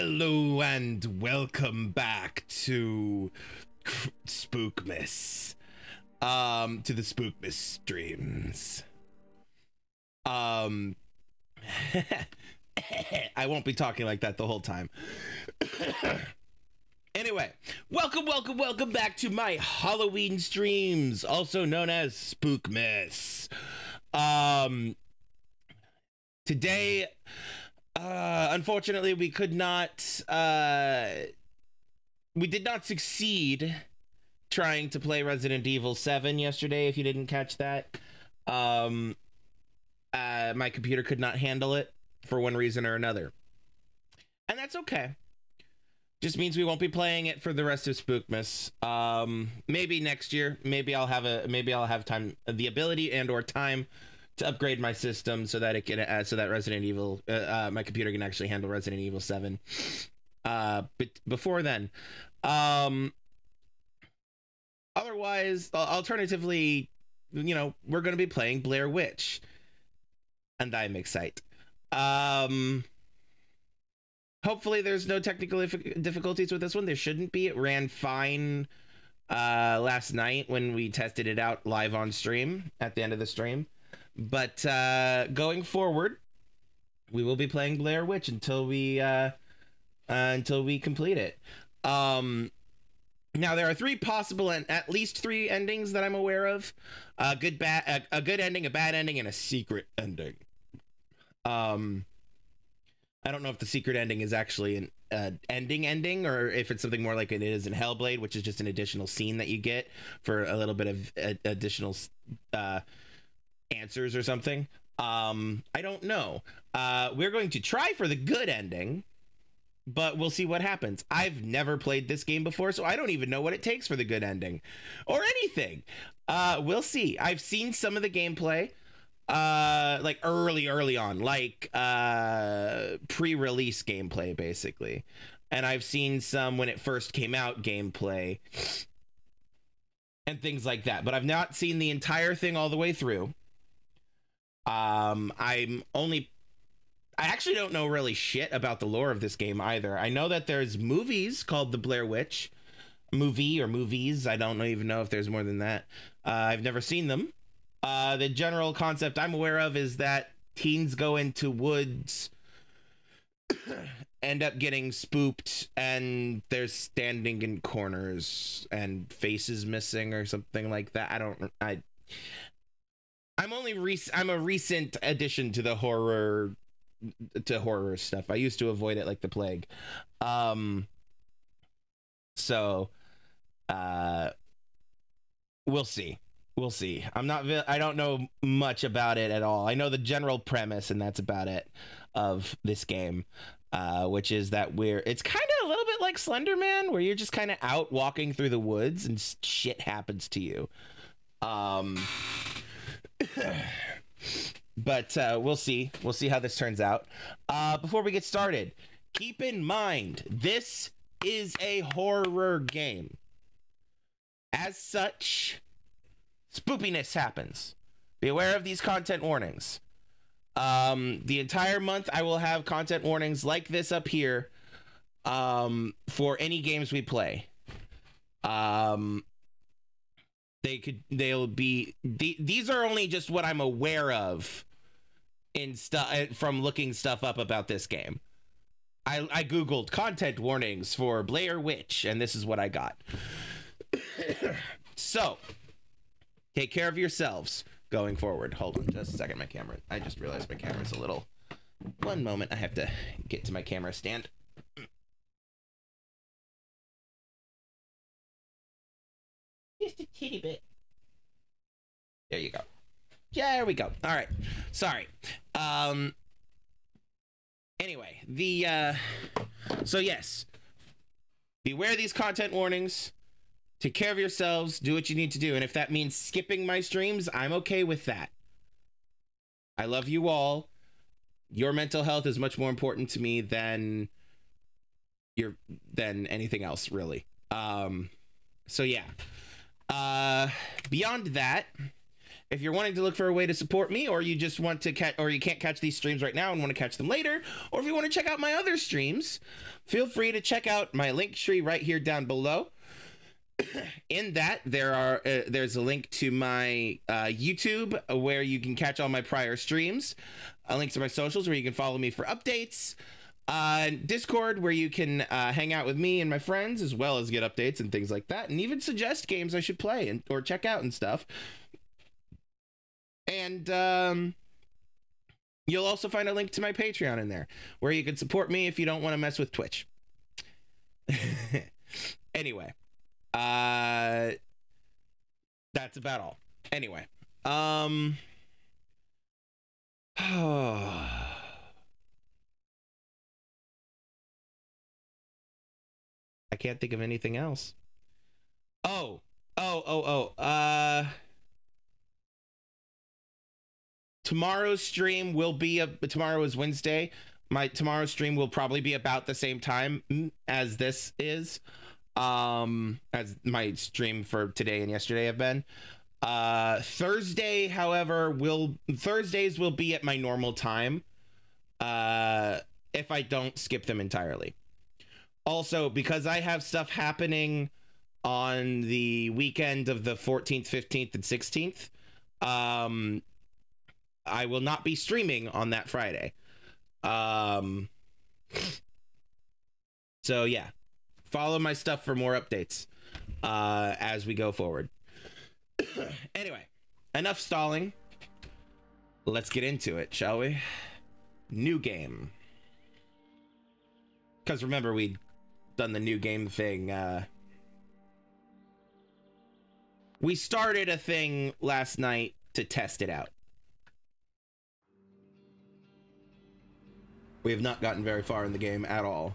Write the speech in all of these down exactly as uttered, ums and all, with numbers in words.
Hello and welcome back to Spookmas. Um, to the Spookmas streams. Um, I won't be talking like that the whole time. Anyway, welcome, welcome, welcome back to my Halloween streams, also known as Spookmas. Um, today, uh, unfortunately, we could not, uh, we did not succeed trying to play Resident Evil seven yesterday, if you didn't catch that. Um, uh, my computer could not handle it for one reason or another. And that's okay. Just means we won't be playing it for the rest of Spookmas. Um, maybe next year. Maybe I'll have a. Maybe I'll have time, the ability, and or time to upgrade my system so that it can. Uh, so that Resident Evil, uh, uh, my computer can actually handle Resident Evil seven. Uh, but before then, um, otherwise, uh, alternatively, you know, we're going to be playing Blair Witch, and I'm excited. Um. Hopefully there's no technical difficulties with this one. There shouldn't be. It ran fine uh, last night when we tested it out live on stream at the end of the stream. But uh, going forward, we will be playing Blair Witch until we uh, uh, until we complete it. Um, now there are three possible and at least three endings that I'm aware of: a good, bad, a, a good ending, a bad ending, and a secret ending. Um. I don't know if the secret ending is actually an uh, ending ending or if it's something more like it is in Hellblade, which is just an additional scene that you get for a little bit of uh, additional uh, answers or something. Um, I don't know. Uh, we're going to try for the good ending, but we'll see what happens. I've never played this game before, so I don't even know what it takes for the good ending or anything. Uh, we'll see. I've seen some of the gameplay. Uh, like early, early on, like uh, pre-release gameplay, basically. And I've seen some when it first came out gameplay and things like that. But I've not seen the entire thing all the way through. Um, I'm only... I actually don't know really shit about the lore of this game either. I know that there's movies called The Blair Witch. Movie or movies. I don't even know if there's more than that. Uh, I've never seen them. Uh, the general concept I'm aware of is that teens go into woods, end up getting spooked, and they're standing in corners and faces missing or something like that. I don't. I. I'm only rec I'm a recent addition to the horror, to horror stuff. I used to avoid it like the plague. Um. So, uh, we'll see. We'll see. I'm not, I don't know much about it at all. I know the general premise, and that's about it, of this game, uh, which is that we're, it's kind of a little bit like Slender Man, where you're just kind of out walking through the woods and shit happens to you. Um, but uh, we'll see. We'll see how this turns out. Uh, before we get started, keep in mind, this is a horror game. As such, spoopiness happens. Be aware of these content warnings. Um, the entire month I will have content warnings like this up here um, for any games we play. Um, they could, they'll be, the, these are only just what I'm aware of in stuff from looking stuff up about this game. I, I Googled content warnings for Blair Witch, and this is what I got. So, take care of yourselves going forward. Hold on just a second, my camera. I just realized my camera's a little... One moment, I have to get to my camera stand. Just a titty bit. There you go. There we go. All right. Sorry. Um... Anyway, the... Uh, so yes. Beware these content warnings. Take care of yourselves, do what you need to do, and if that means skipping my streams, I'm okay with that. I love you all. Your mental health is much more important to me than your than anything else, really. Um, so yeah. Uh, beyond that, if you're wanting to look for a way to support me, or you just want to catch, or you can't catch these streams right now and want to catch them later, or if you want to check out my other streams, feel free to check out my link tree right here down below. In that, there are uh, there's a link to my uh, YouTube where you can catch all my prior streams, a link to my socials where you can follow me for updates, uh, Discord where you can uh, hang out with me and my friends as well as get updates and things like that, and even suggest games I should play and or check out and stuff. And um, you'll also find a link to my Patreon in there where you can support me if you don't want to mess with Twitch. Anyway. Uh, that's about all. Anyway, um, I can't think of anything else. Oh, oh, oh, oh, uh, tomorrow's stream will be a, tomorrow is Wednesday. My tomorrow's stream will probably be about the same time as this is. Um, as my stream for today and yesterday have been. Uh, Thursday, however, will Thursdays will be at my normal time. Uh, if I don't skip them entirely. Also, because I have stuff happening on the weekend of the fourteenth, fifteenth, and sixteenth, um, I will not be streaming on that Friday. Um, so yeah. Follow my stuff for more updates uh, as we go forward. Anyway, enough stalling. Let's get into it, shall we? New game. Because remember, we'd done the new game thing. Uh, we started a thing last night to test it out. We have not gotten very far in the game at all.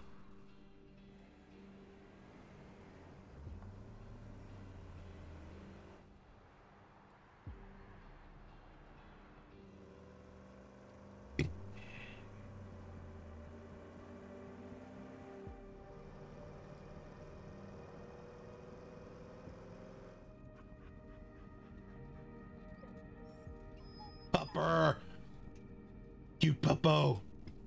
Pupper! You puppo!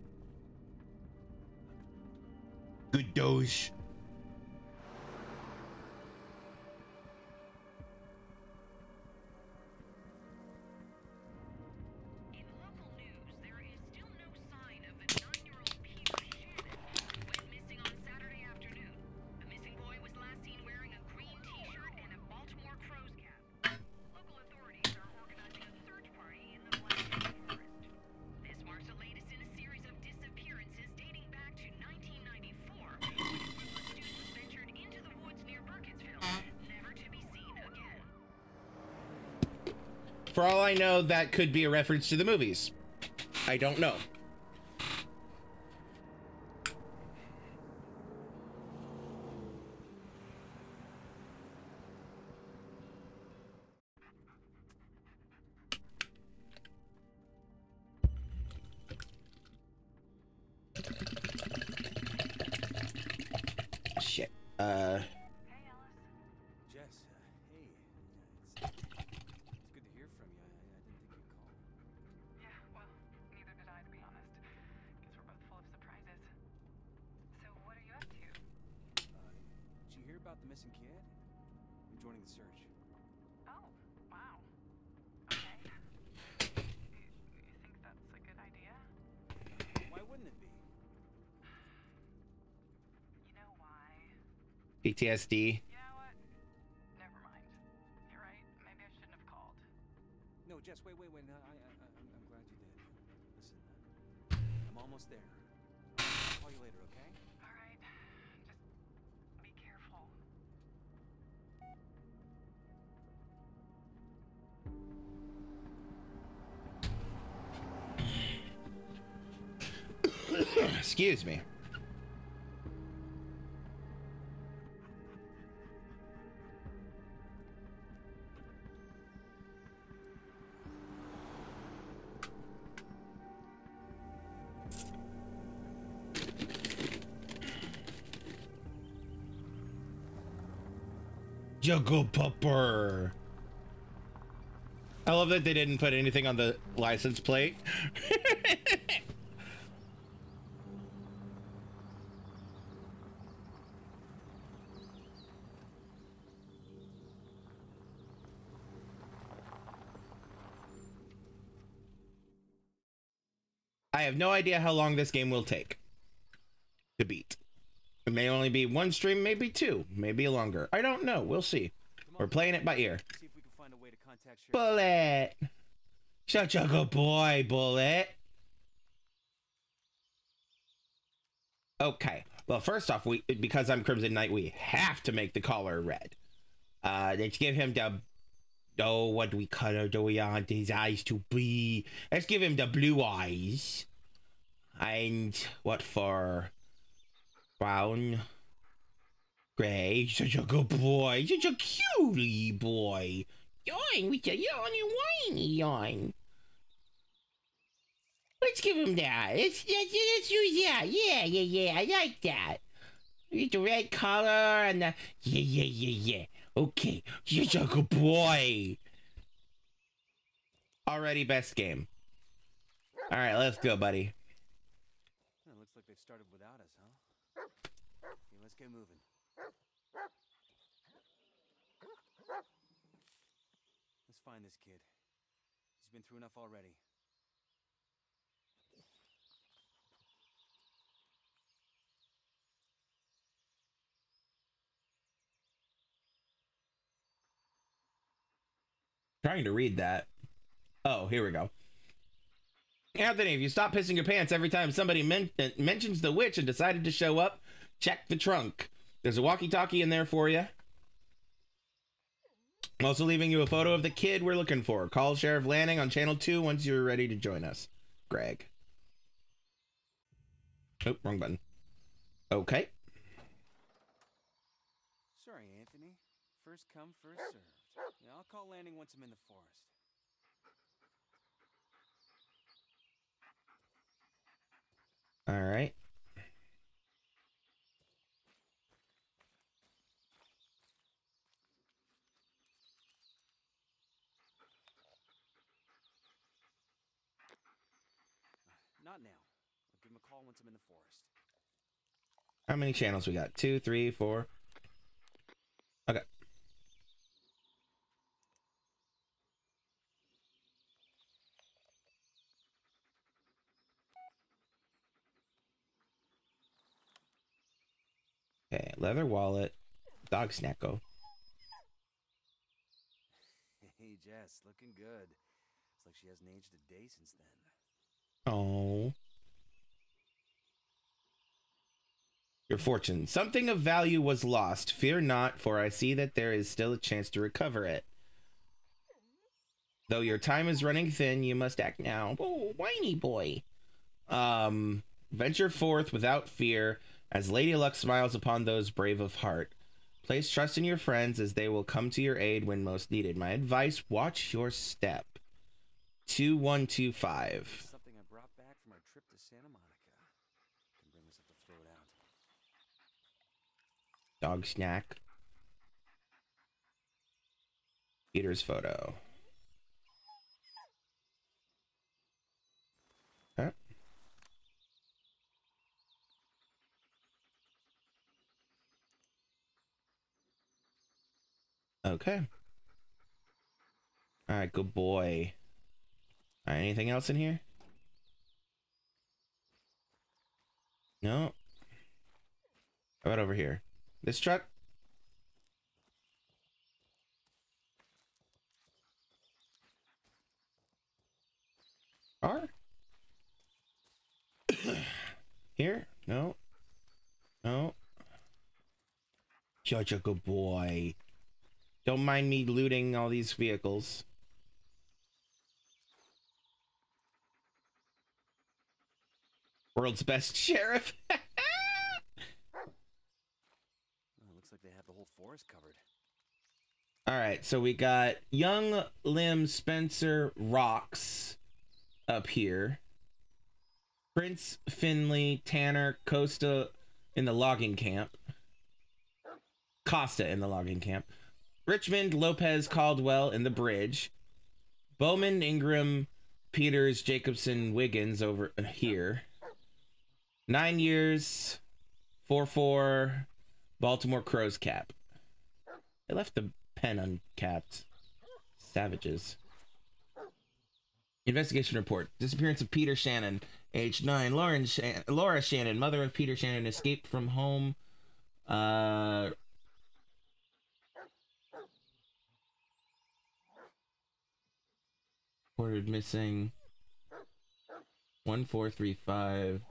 Good doge. In local news, there is still no sign of the nine-year-old Peter Shannon, who went missing on Saturday afternoon. The missing boy was last seen wearing a green t-shirt and a Baltimore crow's cap. Local authorities are organizing a search party in the Black Witch forest. This marks the latest in a series of disappearances dating back to nineteen ninety-four, when a group of students ventured into the woods near Burkittsville, never to be seen again. For all I know, that could be a reference to the movies. I don't know. Shit. Uh... Hey, Alice. Jess, uh, hey. It's, it's good to hear from you. I, I didn't think you'd call. Yeah, well, neither did I, to be honest. Guess we're both full of surprises. So, what are you up to? Uh, did you hear about the missing kid? I'm joining the search. Oh, wow. Okay. You, you think that's a good idea? Why wouldn't it be? You know why? P T S D. You know what? Never mind. You're right. Maybe I shouldn't have called. No, Jess, wait, wait, wait. No, I, I, I'm, I'm glad you did. Listen, uh, I'm almost there. I'll call you later, okay? All right. Just be careful. Excuse me. Juggle Pupper. I love that they didn't put anything on the license plate. I have no idea how long this game will take to beat. It may only be one stream, maybe two, maybe longer. I don't know. We'll see. We're playing it by ear. See if we can find a way to contact Sheriff. Bullet! Such a good boy, Bullet. Okay. Well, first off, we because I'm Krimzonknight, we have to make the collar red. Uh, let's give him the... Oh, what we color do we want his eyes to be? Let's give him the blue eyes. And what for? Brown. Gray. Such a good boy. Such a cutie boy. Yawn with a yawny whiny yawn. Let's give him that. Let's, let's, let's use that. Yeah, yeah, yeah. I like that. With the red collar and the... Yeah, yeah, yeah, yeah. Okay. Such a good boy. Already best game. All right, let's go, buddy. It looks like they've started without us, huh? Okay, let's get moving. Let's find this kid. He's been through enough already. Trying to read that. Oh, here we go. Anthony, if you stop pissing your pants every time somebody men mentions the witch and decided to show up, check the trunk. There's a walkie-talkie in there for you. I'm also leaving you a photo of the kid we're looking for. Call Sheriff Lanning on channel two once you're ready to join us. Greg. Oh, wrong button. Okay. Sorry, Anthony. First come, first served. Yeah, I'll call Lanning once I'm in the forest. All right. Not now. I'll give him a call once I'm in the forest. How many channels we got? Two, three, four. Okay. Okay, leather wallet, dog snacko. Hey, Jess, looking good. It's like she hasn't aged a day since then. Oh. Your fortune. Something of value was lost. Fear not, for I see that there is still a chance to recover it. Though your time is running thin, you must act now. Oh, whiny boy. Um, venture forth without fear, as Lady Luck smiles upon those brave of heart. Place trust in your friends, as they will come to your aid when most needed. My advice, watch your step. two one two five. Something I brought back from our trip to Santa Monica. Can bring myself to throw it out. Dog snack. Peter's photo. Huh? Okay. All right, good boy. All right, anything else in here? No. How about over here? This truck? Car? Here? No. No. Such a good boy. Don't mind me looting all these vehicles. World's best sheriff. Oh, looks like they have the whole forest covered. All right, so we got Young Lim Spencer Rocks up here. Prince Finley Tanner Costa in the logging camp. Costa in the logging camp. Richmond Lopez Caldwell in the bridge. Bowman, Ingram, Peters, Jacobson, Wiggins over here. Nine years, four four, Baltimore Crows cap. They left the pen uncapped. Savages. Investigation report. Disappearance of Peter Shannon, age nine. Lauren Shan- Laura Shannon, mother of Peter Shannon, escaped from home. Uh... Reported missing. one four three five.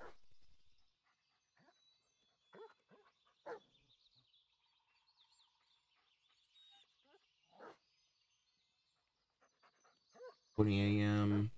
twenty A M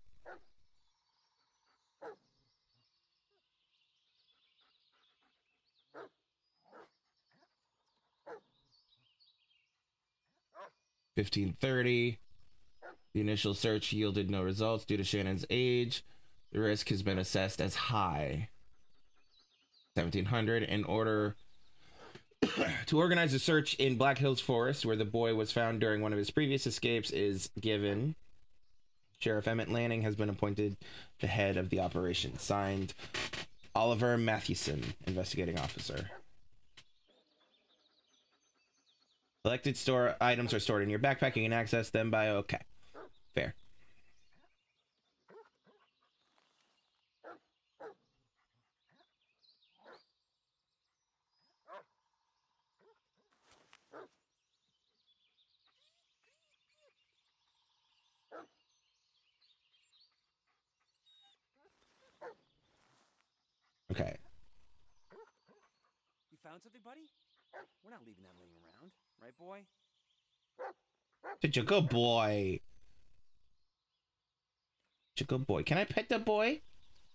fifteen thirty. The initial search yielded no results due to Shannon's age. The risk has been assessed as high. seventeen hundred. In order to organize a search in Black Hills Forest, where the boy was found during one of his previous escapes, is given. Sheriff Emmett Lanning has been appointed the head of the operation. Signed, Oliver Mathewson, investigating officer. Selected store items are stored in your backpack. You can access them by... Okay. Fair. Okay. You found something, buddy? We're not leaving that laying around, right, boy? Such a good boy. Such a good boy. Can I pet the boy?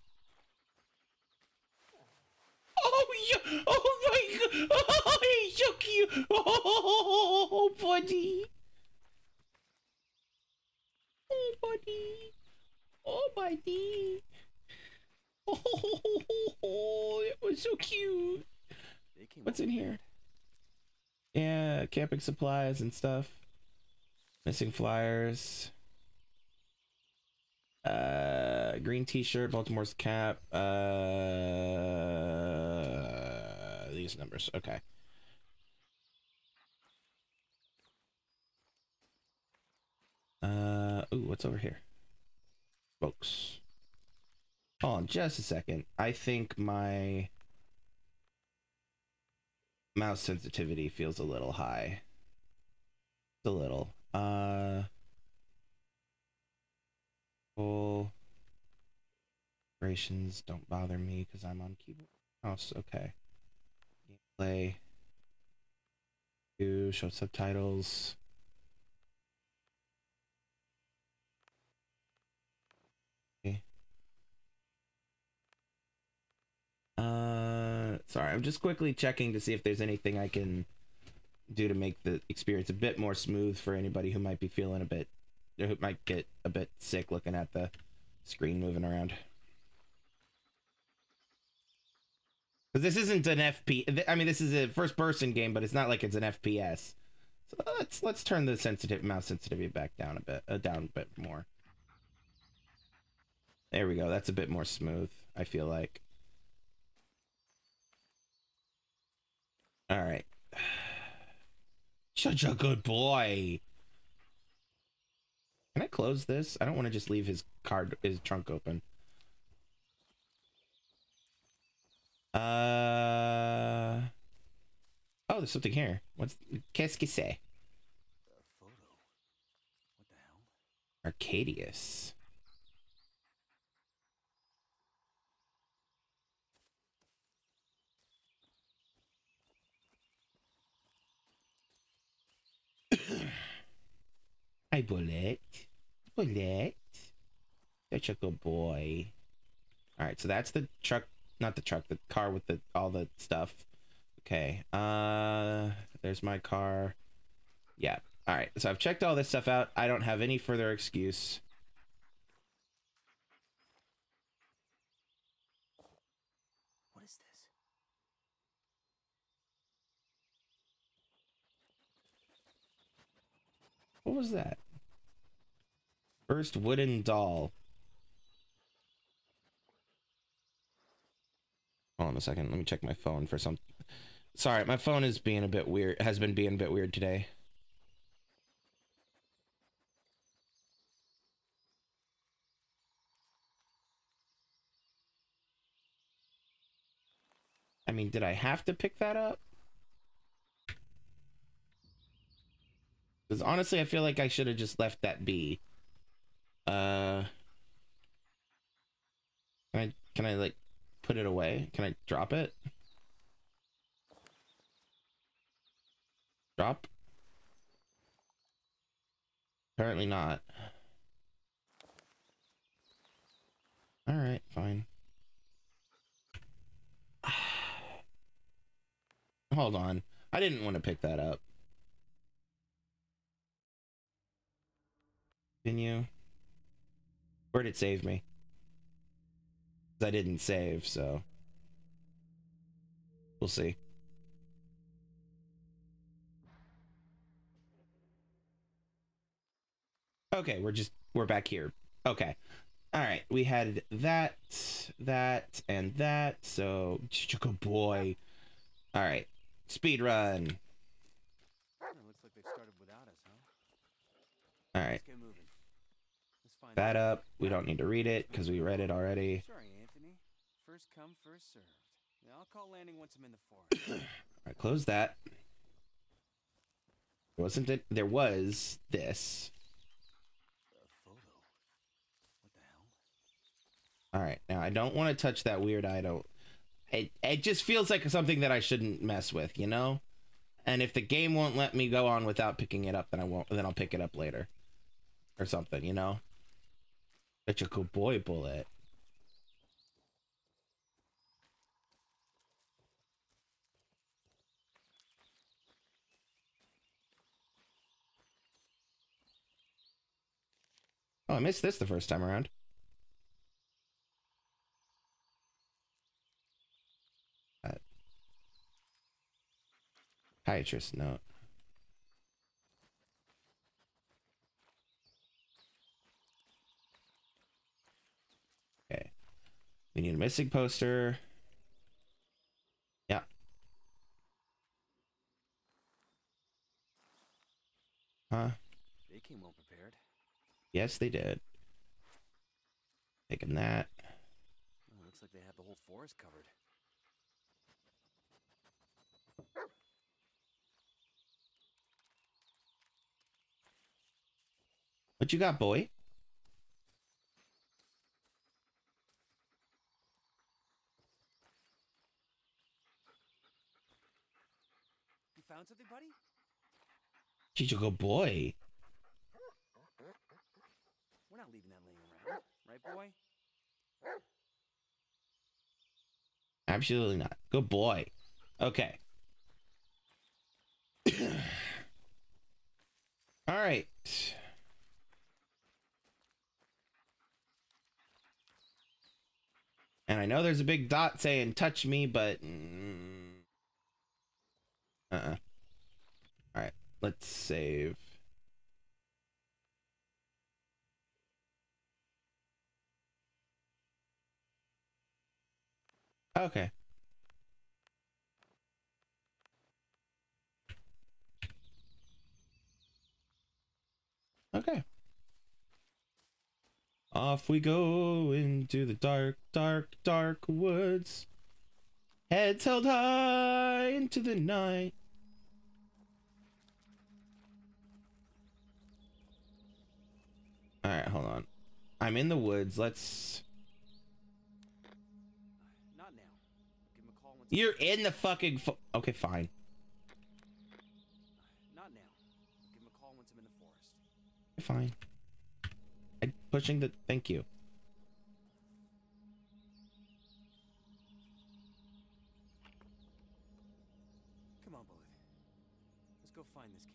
Oh, yeah. Oh my God. Oh, he's so cute. Oh, buddy. Oh, buddy. Oh, buddy. Oh, that was so cute. What's in here? Yeah, camping supplies and stuff. Missing flyers. Uh, green t-shirt, Baltimore's cap. Uh, these numbers. Okay. Uh, ooh, what's over here? Folks. Hold on just a second. I think my mouse sensitivity feels a little high. It's a little. Uh, full operations don't bother me because I'm on keyboard. Mouse, okay. Gameplay. Do show subtitles. Okay. Uh, sorry, I'm just quickly checking to see if there's anything I can do to make the experience a bit more smooth for anybody who might be feeling a bit, or who might get a bit sick looking at the screen moving around. Because this isn't an F P. I mean, this is a first-person game, but it's not like it's an F P S. So let's let's turn the sensitive mouse sensitivity back down a bit, uh, down a bit more. There we go. That's a bit more smooth, I feel like. All right. Such a good boy. Can I close this? I don't want to just leave his card, his trunk open. Uh. Oh, there's something here. What's qu'est-ce que c'est? A photo. What the hell? Arcadius. Hi, Bullet. Bullet. Such a good boy. All right, so that's the truck, not the truck, the car with the all the stuff. Okay. Uh, there's my car. Yeah. All right. So I've checked all this stuff out. I don't have any further excuse. What is this? What was that? First wooden doll. Hold on a second. Let me check my phone for some. Sorry, my phone is being a bit weird. Has been being a bit weird today. I mean, did I have to pick that up? Because honestly, I feel like I should have just left that be. Uh, can I, can I like put it away? Can I drop it? Drop? Apparently not. All right, fine. Hold on. I didn't want to pick that up. Continue. Where'd it save me? I didn't save, so we'll see. Okay, we're just we're back here. Okay. All right, we had that, that, and that. So, good boy. All right, speed run. It looks like they started without us, huh? All right. Let's get moving. Let's find That up. We don't need to read it because we read it already. Sorry, Anthony. First come, first served. Yeah, I'll call landing once I'm in the forest. All right, close that. Wasn't it? There was this. A photo. What the hell? All right, now I don't want to touch that weird item. It it just feels like something that I shouldn't mess with, you know. And if the game won't let me go on without picking it up, then I won't. Then I'll pick it up later, or something, you know. Such a good boy, Bullet. Oh, I missed this the first time around. Uh, Psychiatrist note. Okay. We need a missing poster. Yeah. Huh? They came well prepared. Yes, they did. Taking that. Oh, looks like they had the whole forest covered. What you got, boy? You found something, buddy? She's a good boy. We're not leaving that laying around, right, boy? Absolutely not. Good boy. Okay. All right. And I know there's a big dot saying touch me, but mm, uh-uh. All right, let's save. Okay. Okay. Off we go into the dark, dark, dark woods. Heads held high into the night. All right, hold on. I'm in the woods. Let's. Not now. Give him a call once. You're in the fucking. Fo okay, fine. Not now. Give him a call once I'm in the forest. Fine. I'm pushing the. Thank you. Come on, Bullet. Let's go find this kid.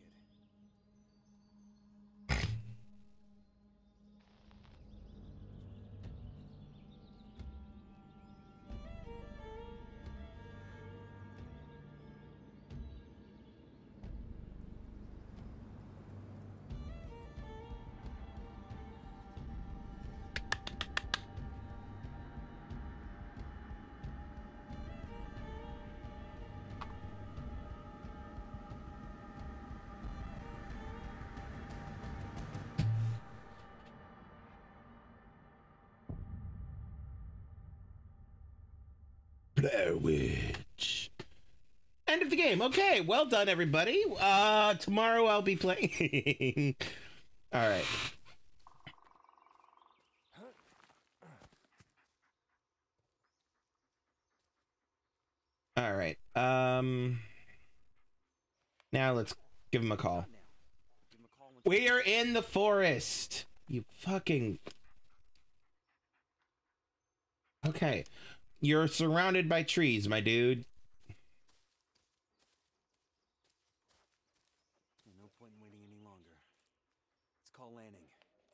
Blair Witch. End of the game. Okay, well done, everybody. Uh, tomorrow I'll be playing. All right. All right. Um. Now let's give him a call. We're in the forest. You fucking. Okay. You're surrounded by trees, my dude. No point in waiting any longer. Let's call landing.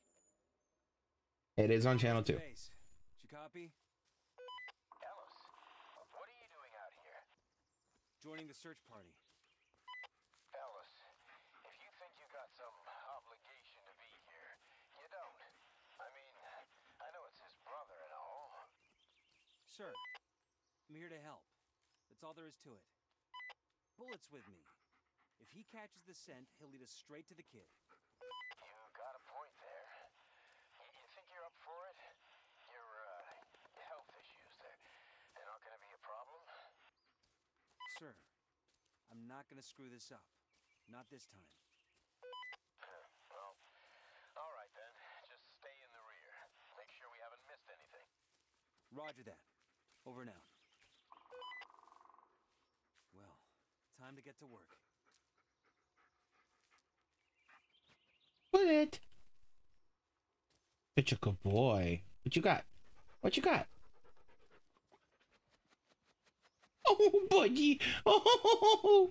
It is on channel two. Base. Did you copy? Alice, what are you doing out here? Joining the search party. Alice, if you think you got some obligation to be here, you don't. I mean, I know it's his brother and all. Sir, I'm here to help. That's all there is to it. Bullet's with me. If he catches the scent, he'll lead us straight to the kid. You got a point there. Y- You think you're up for it? Your, uh, health issues, they're, they're not gonna be a problem? Sir, I'm not gonna screw this up. Not this time. Well, all right then. Just stay in the rear. Make sure we haven't missed anything. Roger that. Over and out. Well, time to get to work. Bullet. Such a good boy. What you got? What you got? Oh, buddy. Oh.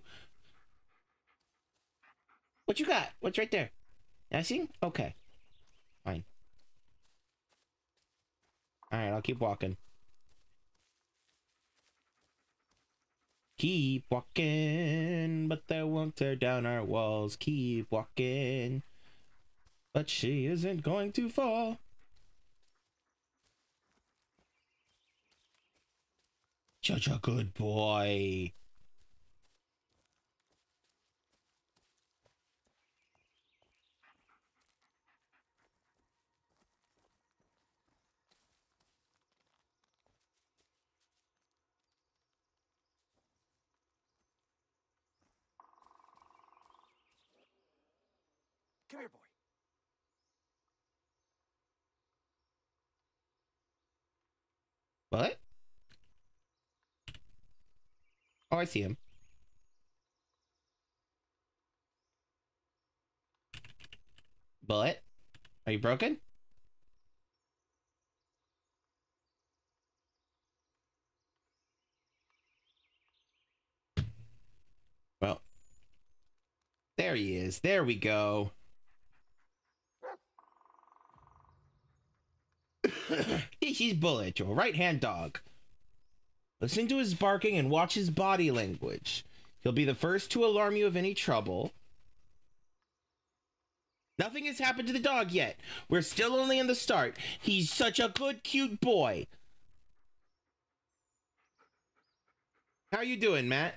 What you got? What's right there? Nothing? Okay. Fine. All right, I'll keep walking. Keep walking, but they won't tear down our walls. Keep walking, but she isn't going to fall. Such a good boy. Come here, boy. What? Oh, I see him. Bullet? Are you broken? Well, there he is. There we go. This is Bullet, your right-hand dog. Listen to his barking and watch his body language. He'll be the first to alarm you of any trouble. Nothing has happened to the dog yet. We're still only in the start. He's such a good, cute boy. How you doing, Matt?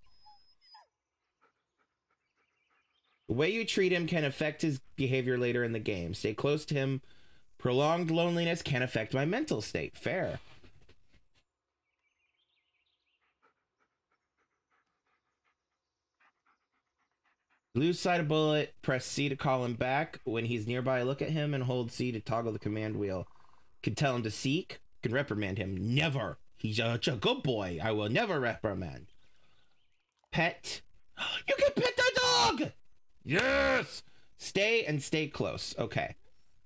The way you treat him can affect his behavior later in the game. Stay close to him. Prolonged loneliness can affect my mental state. Fair. Lose sight of Bullet, press C to call him back. When he's nearby, look at him and hold C to toggle the command wheel. Can tell him to seek, can reprimand him. Never. He's such a good boy. I will never reprimand. Pet. You can pet the dog! Yes! Stay and stay close. Okay.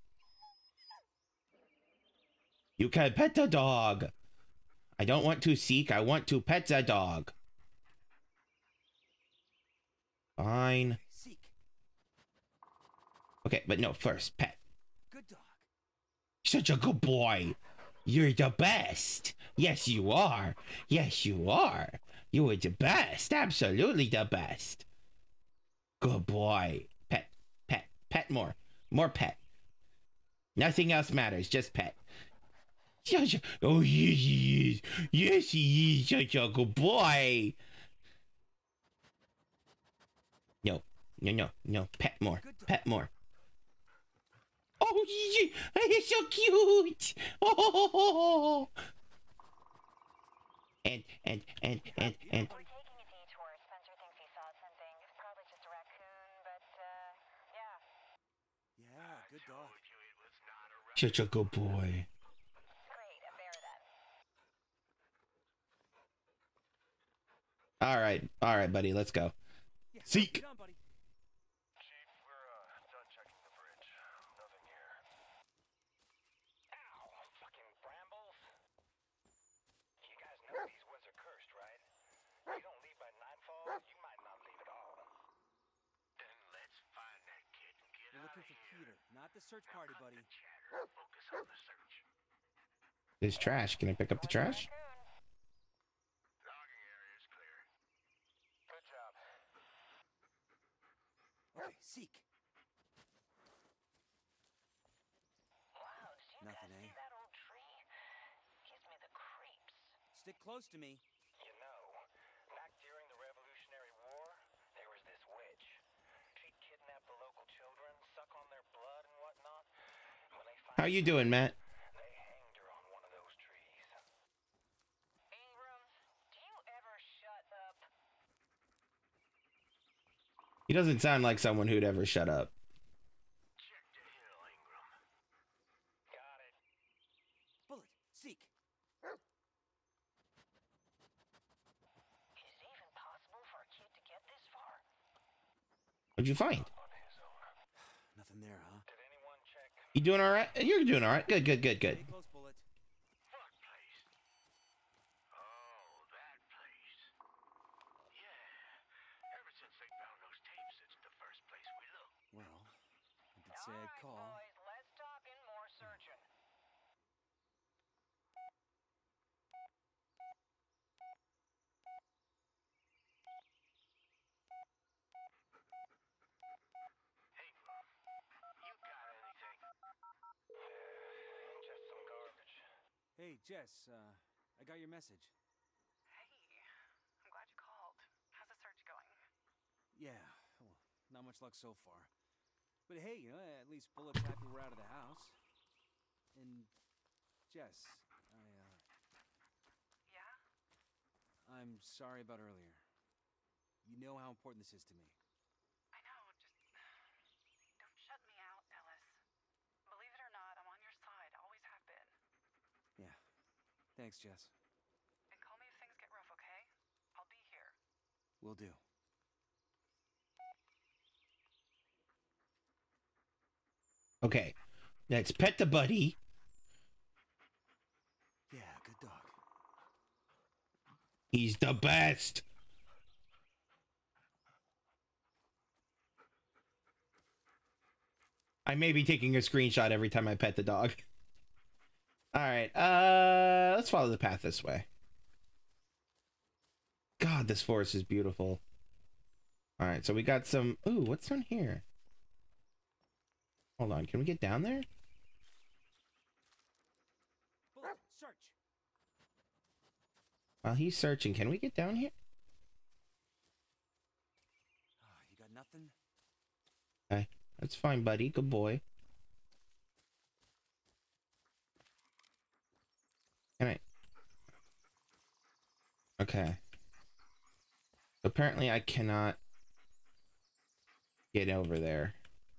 You can pet the dog. I don't want to seek. I want to pet the dog. Fine. Seek. Okay, but no, first, pet. Good dog. Such a good boy. You're the best. Yes, you are. Yes, you are. You are the best. Absolutely the best. Good boy. Pet, pet, pet more. More pet. Nothing else matters, just pet. Oh, yes, he is. Yes, he is such a good boy. No, no, no, no. Pet more. Pet more. Oh, he's so cute. Oh, And and and and and. We're taking a detour. Spencer thinks he saw something. Probably just a raccoon, but uh, yeah. Yeah, good dog. Such a good boy. Great, a bear then. All right, all right, buddy. Let's go. Yeah, Seek. Get on, buddy. Chief, we're uh, done checking the bridge. Nothing here. Ow! Fucking brambles! You guys know these woods are cursed, right? If you don't leave by nightfall, you might not leave at all. Then let's find that kid and get We're out looking of for here. Peter, not the search party, buddy. Chatter. Focus on the search. There's trash. Can I pick up the trash? Logging area is clear. Good job. Okay, seek. Wow, did you Nothing, guys eh? see that old tree? Gives me the creeps. Stick close to me. You know, back during the Revolutionary War, there was this witch. She'd kidnap the local children, suck on their blood and whatnot. When they How you doing, Matt? They hanged her on one of those trees. Ingram, do you ever shut up? He doesn't sound like someone who'd ever shut up. Check the hill, Ingram. Got it. Bullet, seek. Is it even possible for a kid to get this far? What'd you find? On his own. Nothing there, huh? Did anyone check? You doing all right? You're doing all right. Good, good, good, good. Stay close, Bullet. What place? Oh, that place. Yeah. Ever since they found those tapes, it's the first place we look. Well, I did say I'd call. Boys, less talking, more searching. Ingram, you got anything? Just some garbage. Hey, Jess, uh, I got your message. Hey, I'm glad you called. How's the search going? Yeah, well, not much luck so far. But hey, you know, at least Bullet's happy we're out of the house. And Jess, I, uh, Yeah? I'm sorry about earlier. You know how important this is to me. I know, just don't shut me out, Ellis. Believe it or not, I'm on your side, always have been. Yeah. Thanks, Jess. And call me if things get rough, okay? I'll be here. Will do. Okay, let's pet the buddy. Yeah, good dog. He's the best. I may be taking a screenshot every time I pet the dog. All right, uh, let's follow the path this way. God, this forest is beautiful. All right, so we got some. Ooh, what's down here? Hold on, can we get down there? Bullet, search. While he's searching, can we get down here? Ah, you got nothing? Okay, that's fine, buddy. Good boy. Can I? Okay. Apparently, I cannot get over there.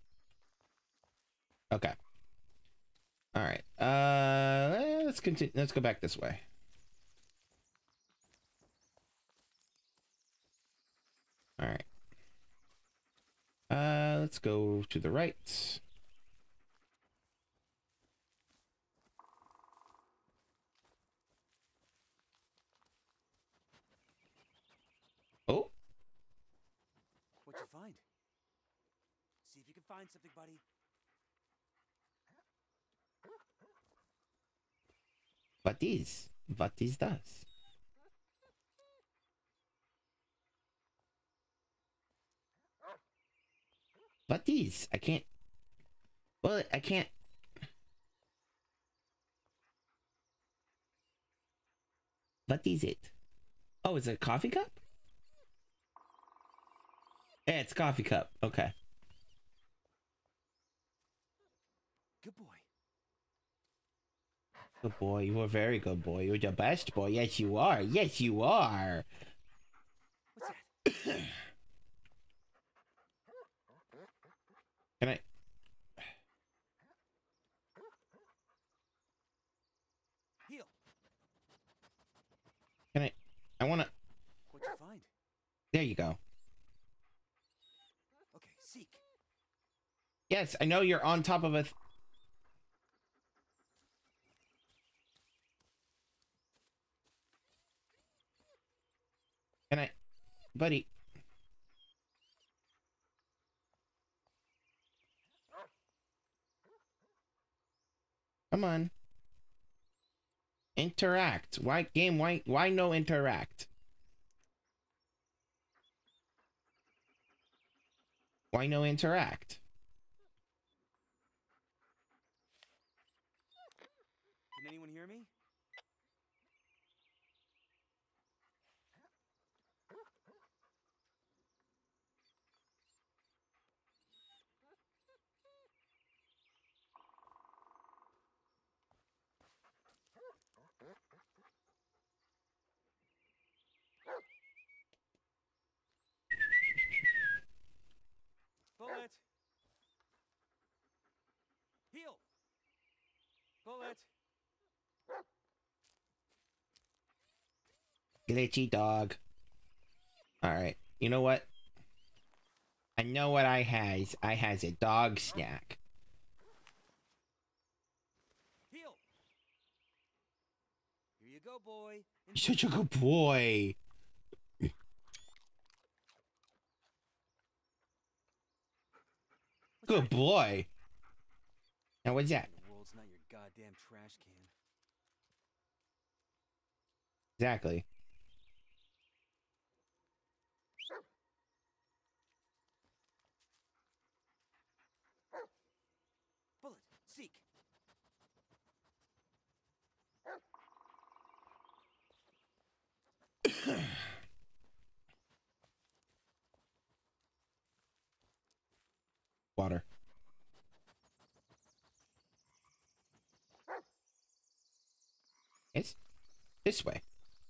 Okay. All right. Uh, let's continue. Let's go back this way. All right. Uh, let's go to the right. Oh, What'd you find? See if you can find something, buddy. what is? What is that? What is? I can't. Well, I can't. What is it? Oh, is it a coffee cup? Yeah, it's a coffee cup. Okay. Good boy. Good boy. You are a very good boy. You're the best boy. Yes, you are. Yes, you are. What's that? Can I? Heal. Can I? I wanna. What'd you find? There you go. Okay, seek. Yes, I know you're on top of a. Th Can I, buddy? Come on. Interact. Why game? Why why no interact? Why no interact? Can anyone hear me? Bullet. Heal. Bullet. Glitchy dog. All right. You know what? I know what I has. I has a dog snack. Heal. Here you go, boy. You're such a good boy. Good boy. Now what's that? The world's not your goddamn trash can. Exactly. Bullet. Seek. Water. It's this way.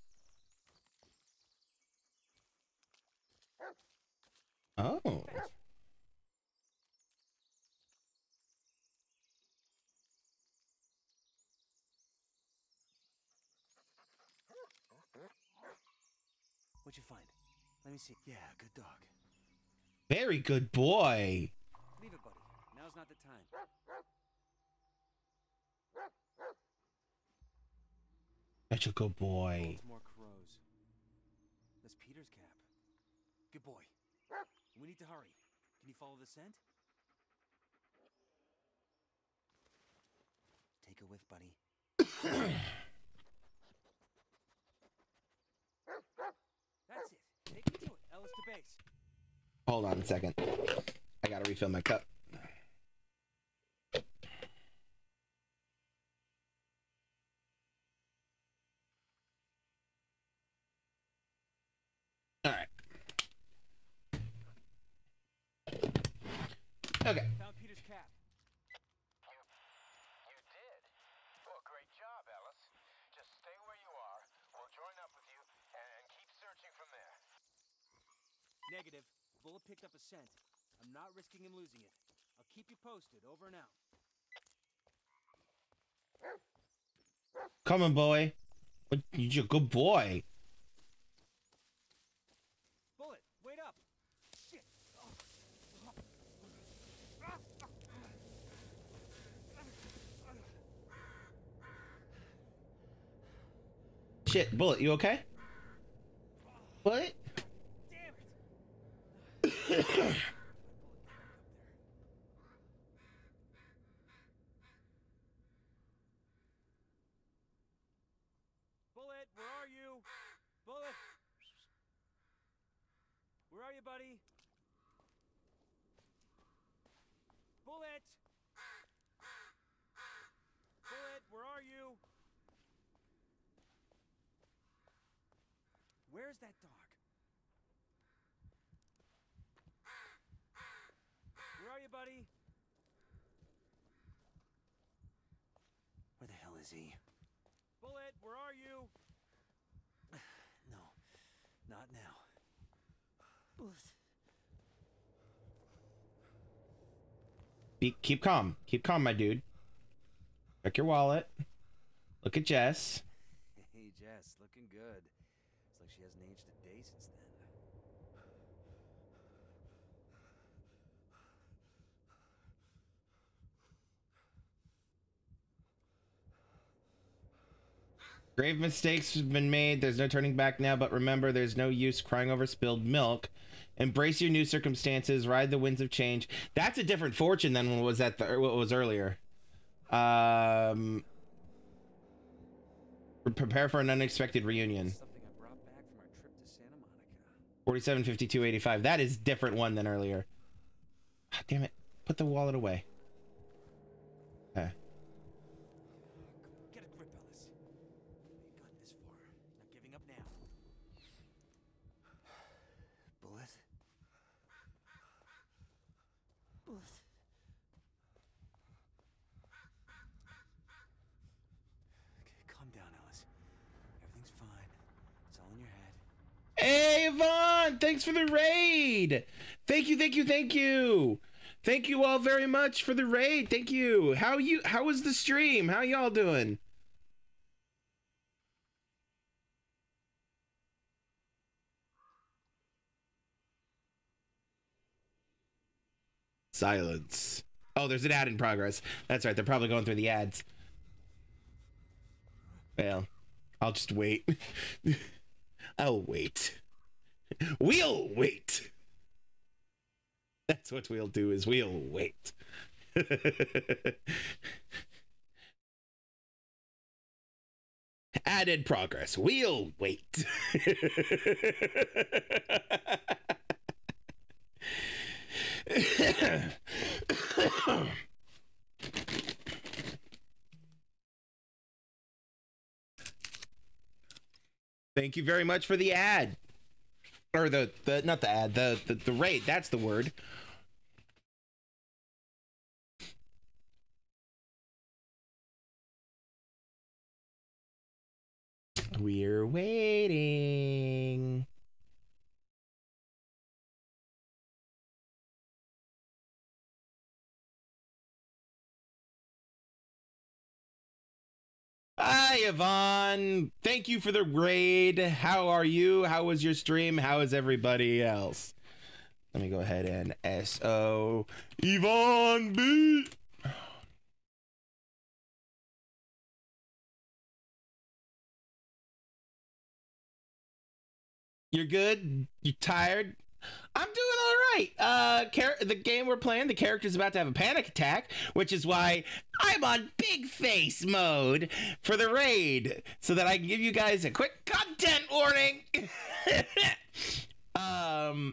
Oh. What'd you find? Let me see. Yeah, good dog. Very good boy. Leave it, buddy. Now's not the time. Such a good boy. More crows. That's Peter's cap. Good boy. We need to hurry. Can you follow the scent? Take a whiff, buddy. That's it. Take me to it. Ellis to base. Hold on a second. I gotta refill my cup. All right. Okay. Found Peter's cap. You, you did? Well, great job, Alice. Just stay where you are. We'll join up with you and keep searching from there. Negative. Bullet picked up a scent. I'm not risking him losing it. I'll keep you posted. Over and out. Come on, boy. You're a good boy. Bullet, wait up. Shit. Shit, Bullet, you okay? What? Damn it. Bullet, where are you? Bullet. Where are you, buddy? Bullet. Bullet, where are you? Where's that dog? Where are you, buddy? Where the hell is he? where are you? No, not now. Bullet. Be, keep calm. Keep calm, my dude. Check your wallet. Look at Jess. Hey, Jess, looking good. It's like she hasn't aged a day since then. Grave mistakes have been made. There's no turning back now, but remember, there's no use crying over spilled milk. Embrace your new circumstances. Ride the winds of change. That's a different fortune than what was at the what was earlier. Um, prepare for an unexpected reunion. Something I brought back from our trip to Santa Monica. forty-seven fifty-two eighty-five. That is different one than earlier. Ah, damn it! Put the wallet away. Okay. Get a grip, Ellis. You got this far. Not giving up now. Bullet. Bullet. Okay, calm down, Ellis. Everything's fine. It's all in your head. Hey, Yvonne! Thanks for the raid! Thank you, thank you, thank you! Thank you all very much for the raid. Thank you. How you how was the stream? How y'all doing? Silence. Oh, there's an ad in progress. That's right. They're probably going through the ads. Well, I'll just wait. I'll wait. We'll wait. That's what we'll do is we'll wait. Ad in progress. We'll wait. Thank you very much for the ad. Or the, the not the ad, the, the, the raid. That's the word. We're waiting. Hi, Yvonne. Thank you for the raid. How are you? How was your stream? How is everybody else? Let me go ahead and S O Yvonne B. You're good? You tired? I'm doing all right. Uh, the game we're playing, the character's about to have a panic attack, which is why I'm on big face mode for the raid, so that I can give you guys a quick content warning. um,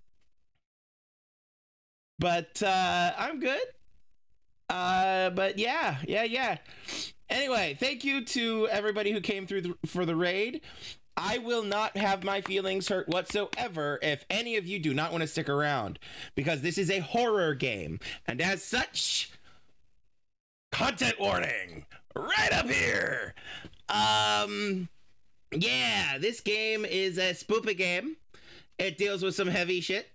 but uh, I'm good. Uh, but yeah, yeah, yeah. Anyway, thank you to everybody who came through the, for the raid. I will not have my feelings hurt whatsoever if any of you do not want to stick around, because this is a horror game, and as such, content warning right up here. Um, yeah, this game is a spoopa game. It deals with some heavy shit.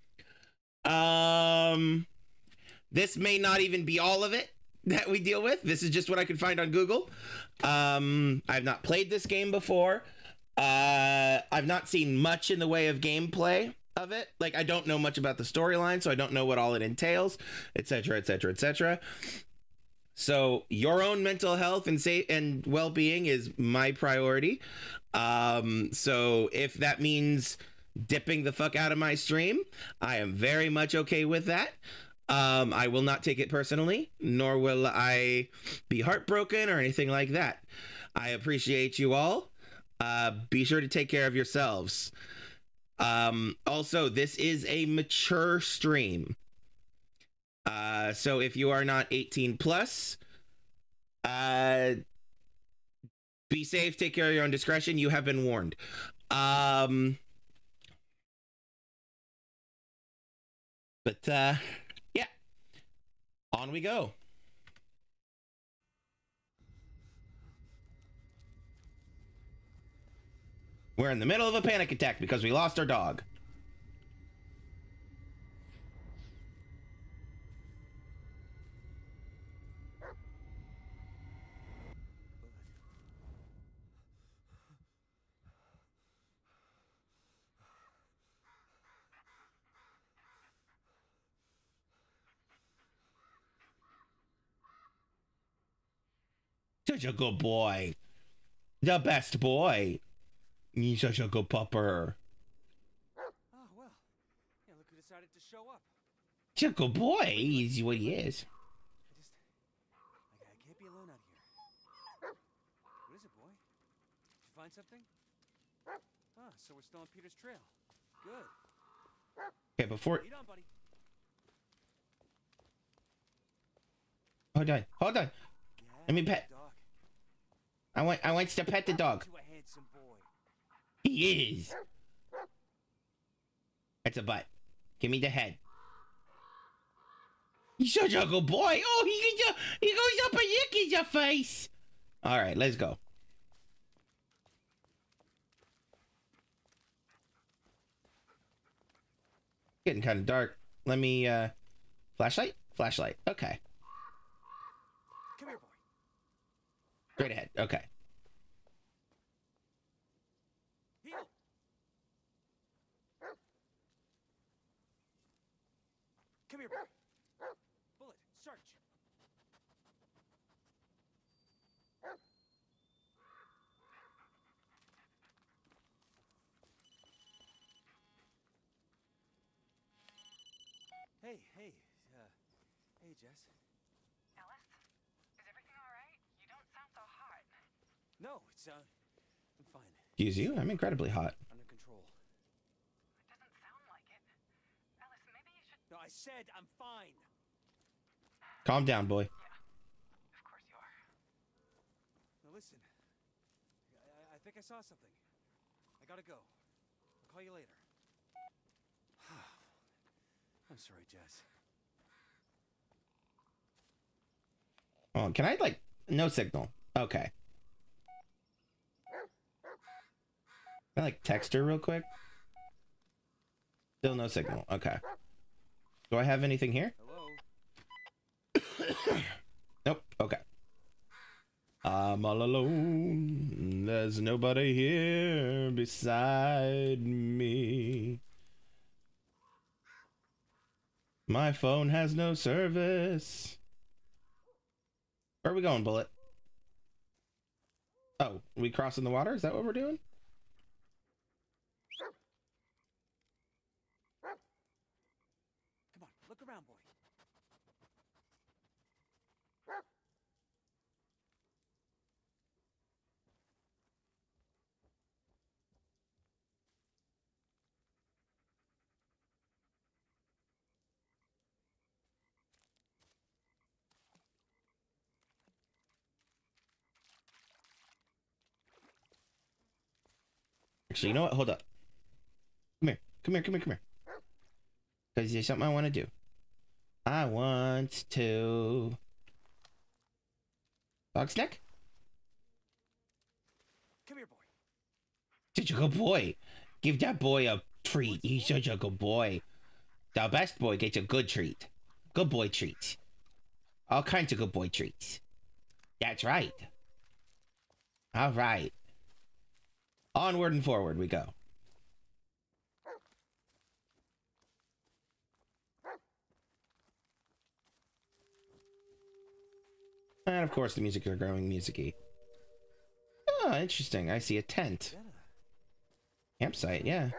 Um, this may not even be all of it that we deal with. This is just what I could find on Google. Um, I've not played this game before. Uh, I've not seen much in the way of gameplay of it. Like, I don't know much about the storyline, so I don't know what all it entails, et cetera, et cetera, et cetera. So your own mental health and sa- and well-being is my priority. Um, so if that means dipping the fuck out of my stream, I am very much okay with that. Um, I will not take it personally, nor will I be heartbroken or anything like that. I appreciate you all. Uh, be sure to take care of yourselves. Um, also, this is a mature stream. Uh, so if you are not eighteen plus, uh, be safe, take care of your own discretion. You have been warned. Um, but, uh, yeah, on we go. We're in the middle of a panic attack because we lost our dog. Such a good boy. The best boy. He's such a good pupper. Oh, well. Yeah, look who decided to show up. Such a good boy. He's what he is. I just... I, I can't be alone out here. What is it, boy? Did you find something? Ah, so we're still on Peter's trail. Good. Okay, before... Lead on, buddy. Hold on. Hold on. Yeah, Let me pet. dog. I want I want to pet the dog. You a handsome boy. He is. That's a butt. Give me the head. He's such a good boy. Oh, he can just, he goes up and yick your face. All right, let's go. Getting kind of dark. Let me uh flashlight? Flashlight. Okay. Come here, boy. Straight ahead. Okay. Heel. Come here, boy. Bullet, search. Hey, hey, uh, hey, Jess. Ellis, is everything all right? You don't sound so hot. No, it's, uh, I'm fine. Excuse you? I'm incredibly hot. Under control. It doesn't sound like it. Ellis, maybe you should... No, I said I'm fine. Calm down, boy. Yeah, of course you are. Now listen, I, I, I think I saw something. I gotta go. I'll call you later. I'm sorry, Jess. Oh, can I like no signal? Okay. Can I like text her real quick? Still no signal. Okay. Do I have anything here? Hello? Nope. Okay. I'm all alone. There's nobody here beside me. My phone has no service. Where are we going, Bullet? Oh, we crossing the water? Is that what we're doing? Come on, look around, boy. Actually, you know what? Hold up. Come here. Come here, come here, come here. Because there's something I want to do. I want to... Dog snack? Come here, boy. Such a good boy. Give that boy a treat. He's such a good boy. The best boy gets a good treat. Good boy treats. All kinds of good boy treats. That's right. All right. Onward and forward we go. And of course the music are growing musicy. Oh, interesting. I see a tent. Campsite, yeah.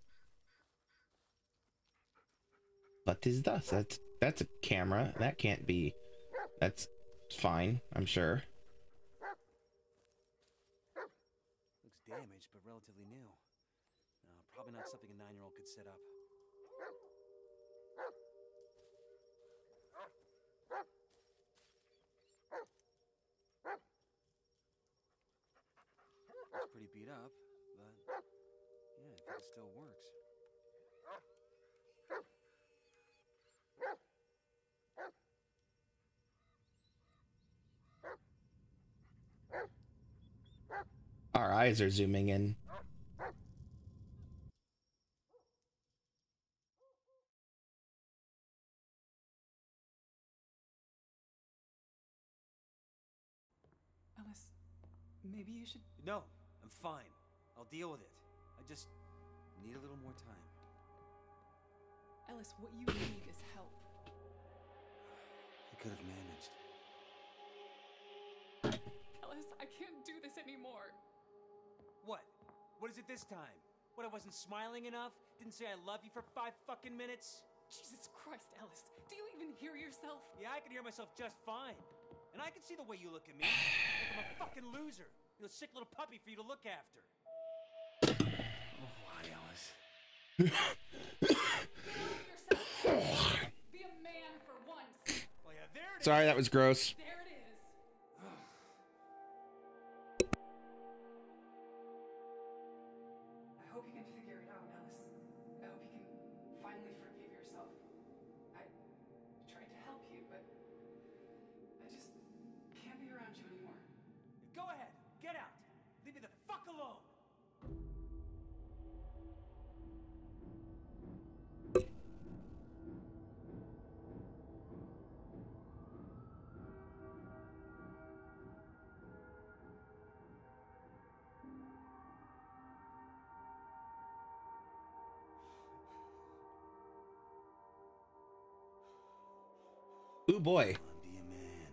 What is this? That's that's a camera. That can't be. That's fine, I'm sure. Looks damaged, but relatively new. Uh, probably not something a nine-year-old could set up. Looks pretty beat up, but yeah, I think it still works. Our eyes are zooming in. maybe you should... No, I'm fine. I'll deal with it. I just need a little more time. Ellis, what you need is help. I could have managed. Ellis, I can't do this anymore. What? What is it this time? What, I wasn't smiling enough? Didn't say I love you for five fucking minutes? Jesus Christ, Ellis. Do you even hear yourself? Yeah, I can hear myself just fine. And I can see the way you look at me. Like I'm a fucking loser. You're a sick little puppy for you to look after. Oh, why, Alice? Be a man for once. Oh, yeah, there it is. Sorry, that was gross. There it is. I hope you can figure it out, Ellis. I hope you can finally forgive yourself. I tried to help you, but I just can't be around you anymore. Go ahead. Get out. Leave me the fuck alone. Ooh boy. Come on, be a man.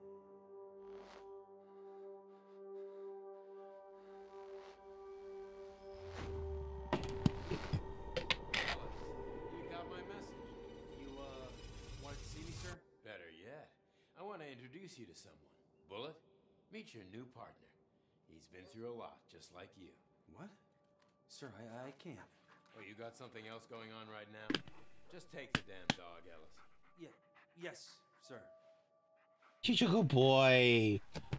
You got my message. You, uh, wanted to see me, sir? Better yet, I want to introduce you to someone. Bullet, meet your new partner. He's been through a lot, just like you. What? Sir, I, I can't. Oh, you got something else going on right now? Just take the damn dog, Ellis. Yeah, yes, sir. He's a good boy.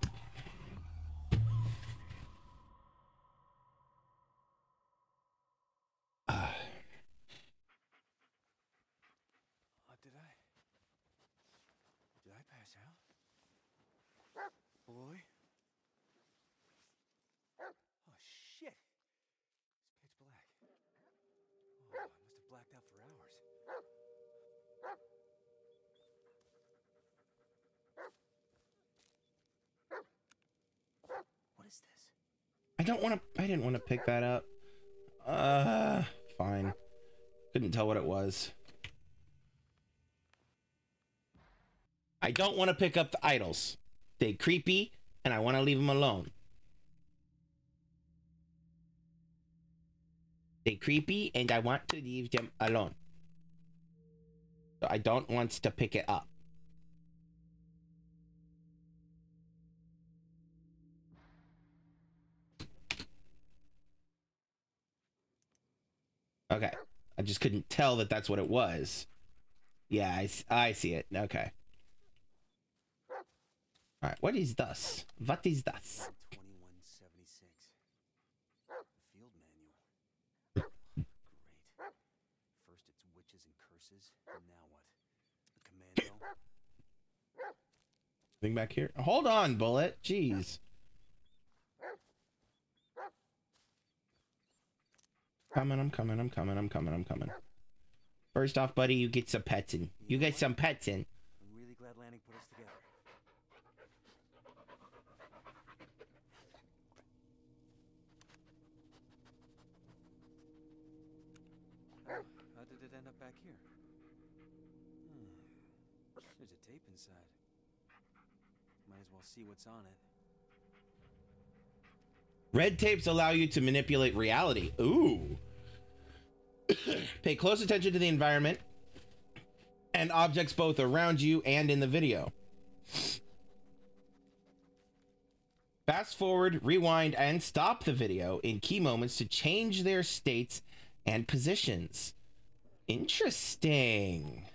Uh, Uh, did I? Did I pass out? Boy? Oh, shit. It's pitch black. Oh, I must have blacked out for hours. What is this? I don't want to. I didn't want to pick that up. Uh, fine. Couldn't tell what it was. I don't want to pick up the idols. They creepy, and I want to leave them alone. They creepy, and I want to leave them alone. So I don't want to pick it up. Okay. I just couldn't tell that that's what it was. Yeah, I, I see it. Okay. All right. What is this? What is this? twenty-one seventy-six. The field manual. Great. First it's witches and curses, and now what? A commando? Thing back here. Hold on, Bullet. Jeez. Coming, I'm coming, I'm coming, I'm coming, I'm coming. First off, buddy, you get some pets in. You get some pets in. I'm really glad Lanning put us together. How, how did it end up back here? Hmm. There's a tape inside. Might as well see what's on it. Red tapes allow you to manipulate reality. Ooh. Pay close attention to the environment and objects both around you and in the video. Fast forward, rewind, and stop the video in key moments to change their states and positions. Interesting.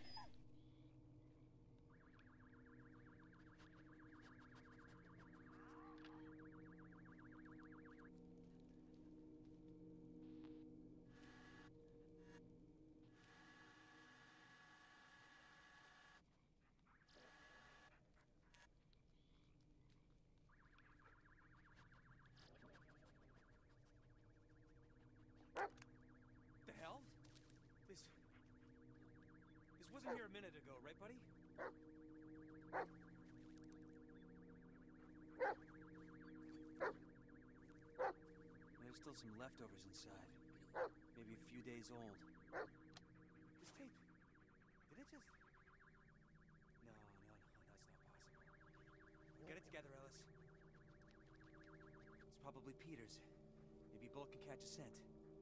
The hell? This... This wasn't here a minute ago, right, buddy? still some leftovers inside. Maybe a few days old. This tape, did it just... No, no, no, that's not possible. Get it together, Ellis. It's probably Peter's. Maybe Bullet can catch a scent.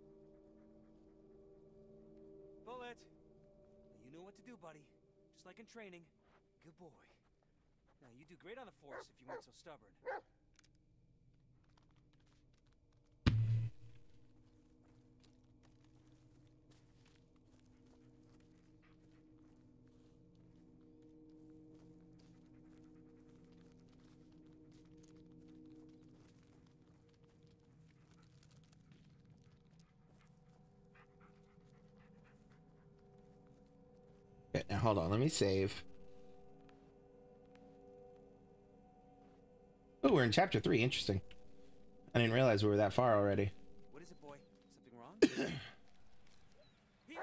Bullet! You know what to do, buddy. Just like in training. Good boy. Now, you do great on the force if you weren't so stubborn. Okay, now hold on, let me save. Oh, we're in chapter three. Interesting. I didn't realize we were that far already. What is it, boy? Something wrong? Heel!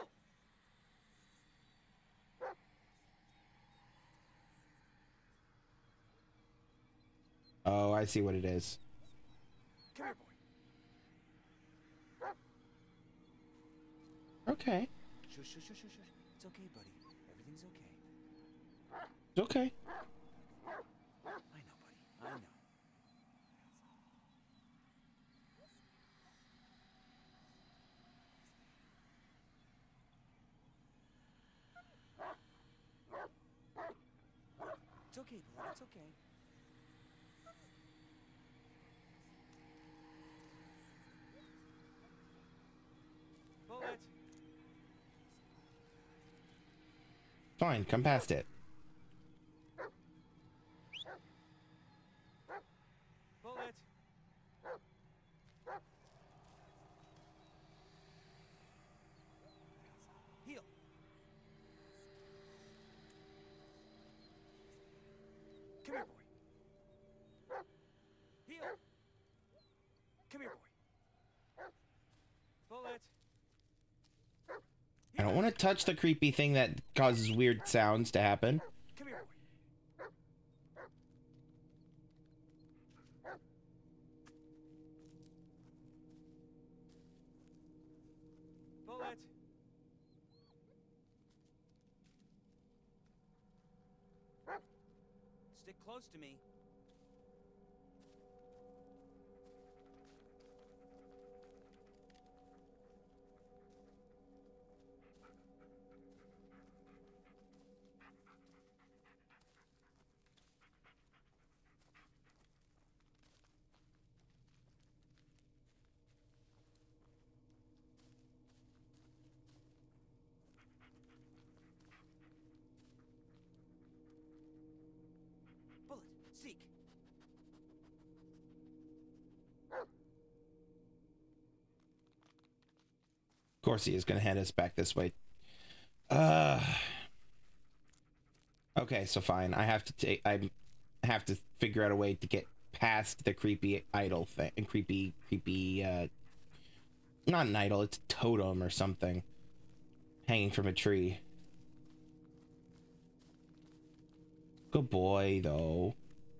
Oh, I see what it is. Come here, boy. Okay. Shush, shush, shush, shush, shush. It's okay, buddy. Everything's okay. It's okay. I know, buddy. I know. It's okay, boy. It's okay. Bullet! Fine, come past it. Bullet! Heel! Come here, boy. Heel! Come here, boy. Bullet! I don't want to touch the creepy thing that causes weird sounds to happen. Come here, boy. Bullet! Stick close to me. Bullet, seek. Of course he is going to head us back this way. Uh, okay, so fine. I have to take. I have to figure out a way to get past the creepy idol thing. And creepy, creepy. Uh, not an idol. It's a totem or something, hanging from a tree. Good boy, though.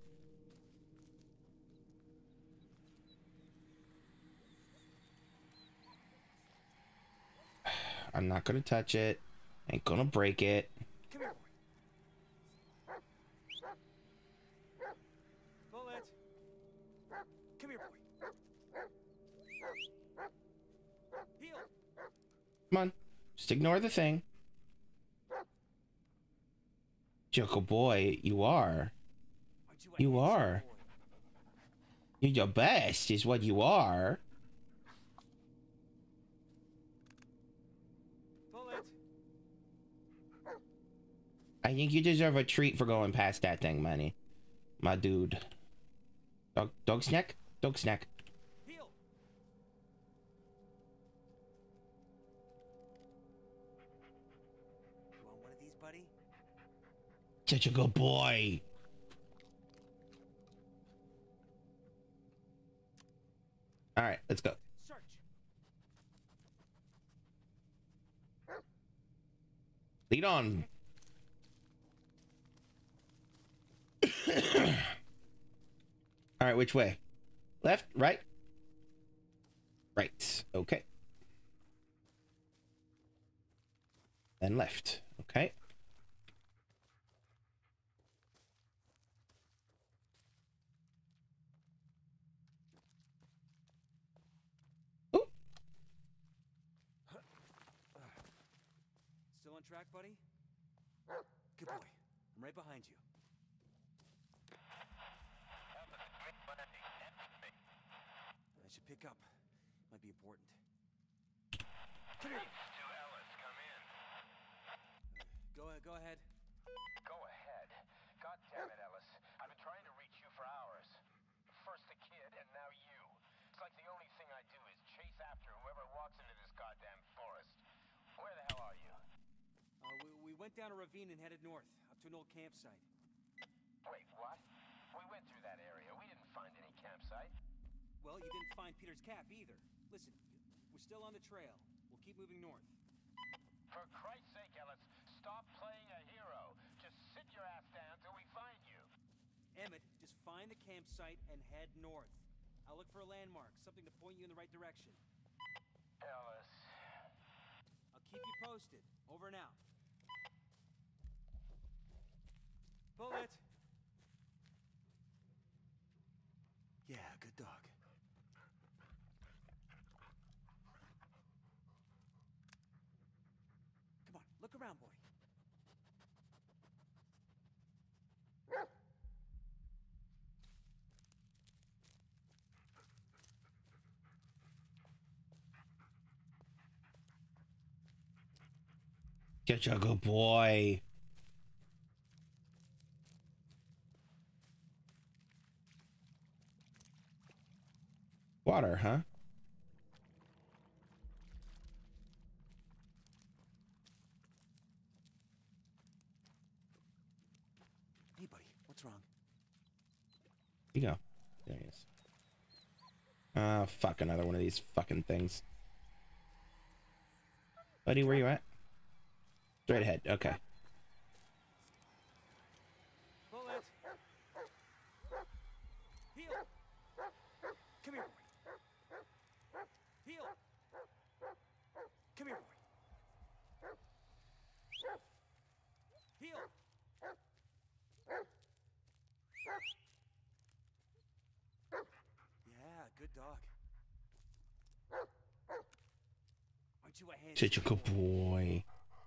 I'm not gonna touch it. Ain't gonna break it. Come here, boy. Bullet. Come here, boy. Heel. Come on. Just ignore the thing. Joker boy, you are. Aren't you a You handsome are. boy? You're the best, is what you are. Bullet. I think you deserve a treat for going past that thing, money. My dude. Dog, dog snack? Dog snack. Heel. You want one of these, buddy? Such a good boy. All right, let's go. Search. Lead on. All right, which way? Left, right? Right. Okay. And left. Okay. Ooh. Still on track, buddy? Good boy. I'm right behind you. I should pick up. Might be important. Come here. To Ellis, come in. Go ahead. Go ahead. Go ahead. God damn it, Ellis. I've been trying to reach you for hours. First the kid, and now you. It's like the only thing I do is chase after whoever walks into this goddamn forest. Where the hell are you? Uh, we, we went down a ravine and headed north, up to an old campsite. Wait, what? We went through that area. We didn't find any campsite. Well, you didn't find Peter's cap either. Listen, we're still on the trail. We'll keep moving north. For Christ's sake, Ellis, stop playing a hero. Just sit your ass down till we find you. Emmett, just find the campsite and head north. I'll look for a landmark, something to point you in the right direction. Ellis. I'll keep you posted. Over and out. Bullet! Yeah, good dog. Come on, look around, boy. Such a good boy. Water, huh? Hey, buddy, what's wrong? Here you go. There he is. Ah, uh, fuck, another one of these fucking things. Buddy, where you at? Straight ahead. Okay. Bullet! Heel! Come here, boy. Heel! Come here, boy. Heel! Yeah, good dog. Aren't you a handsome Such a good boy.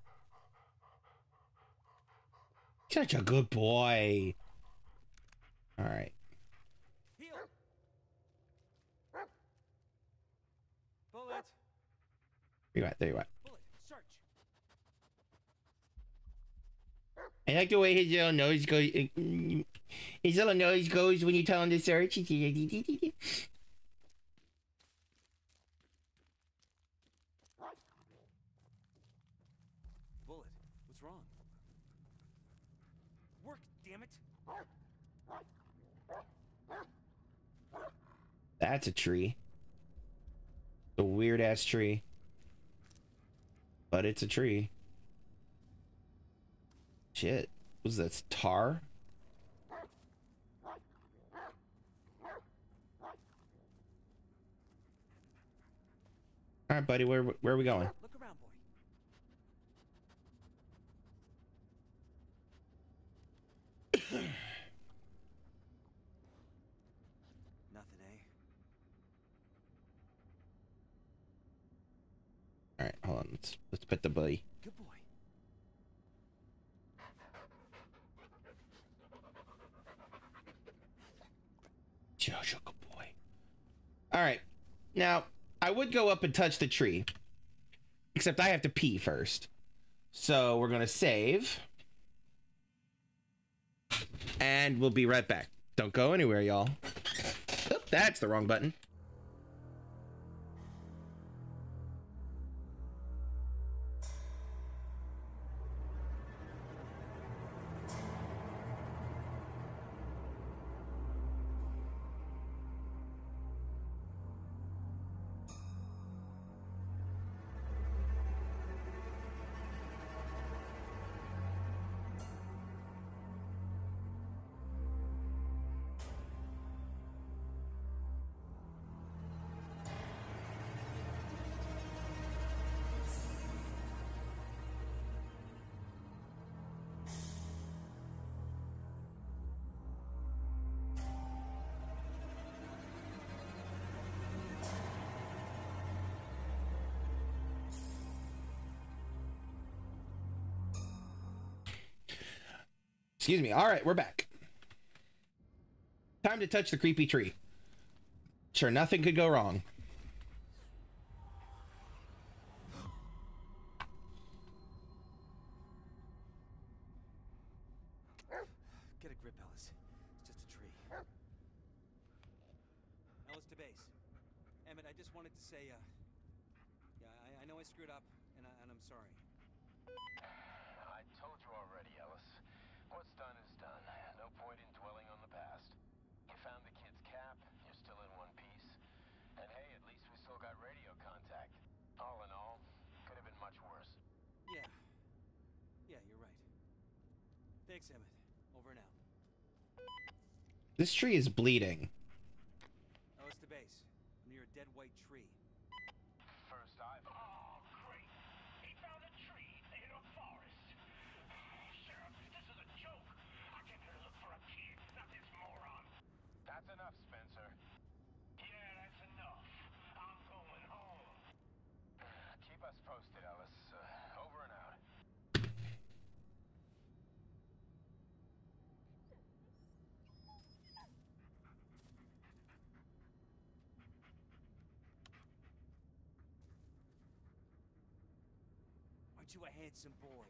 Such a good boy. All right. Heel! Bullet! Where you at? There you at. Bullet, search! I like the way his little nose goes. His little nose goes when you tell him to search. Bullet, what's wrong? Work, damn it! That's a tree. A weird ass tree. But it's a tree. Shit. Was that tar? Alright, buddy, where where are we going? Look around, boy. Nothing, eh? Alright, hold on. Let's let's pet the buddy. Good boy. Josh, good boy. Alright. Now, I would go up and touch the tree. Except I have to pee first. So we're gonna save. And we'll be right back. Don't go anywhere, y'all. Oh, that's the wrong button. Excuse me. All right, we're back. Time to touch the creepy tree. Sure, nothing could go wrong. Get a grip, Ellis. It's just a tree. Ellis to base. Emmett, I just wanted to say, uh, yeah, I, I know I screwed up, and, I, and I'm sorry. I told you already, Ellis. What's done is done. No point in dwelling on the past. You found the kid's cap. You're still in one piece. And hey, at least we still got radio contact. All in all, could have been much worse. Yeah. Yeah, you're right. Thanks, Emmett. Over and out. This tree is bleeding. Ellis to base. I'm near a dead white tree. First I've... Oh, great. He found a tree in a forest. Sheriff, this is a joke. I came here to look for a kid, not this moron. That's enough, Spencer. Yeah, that's enough. I'm going home. Keep us posted, Ellis. Uh, over and out. Aren't you a handsome boy?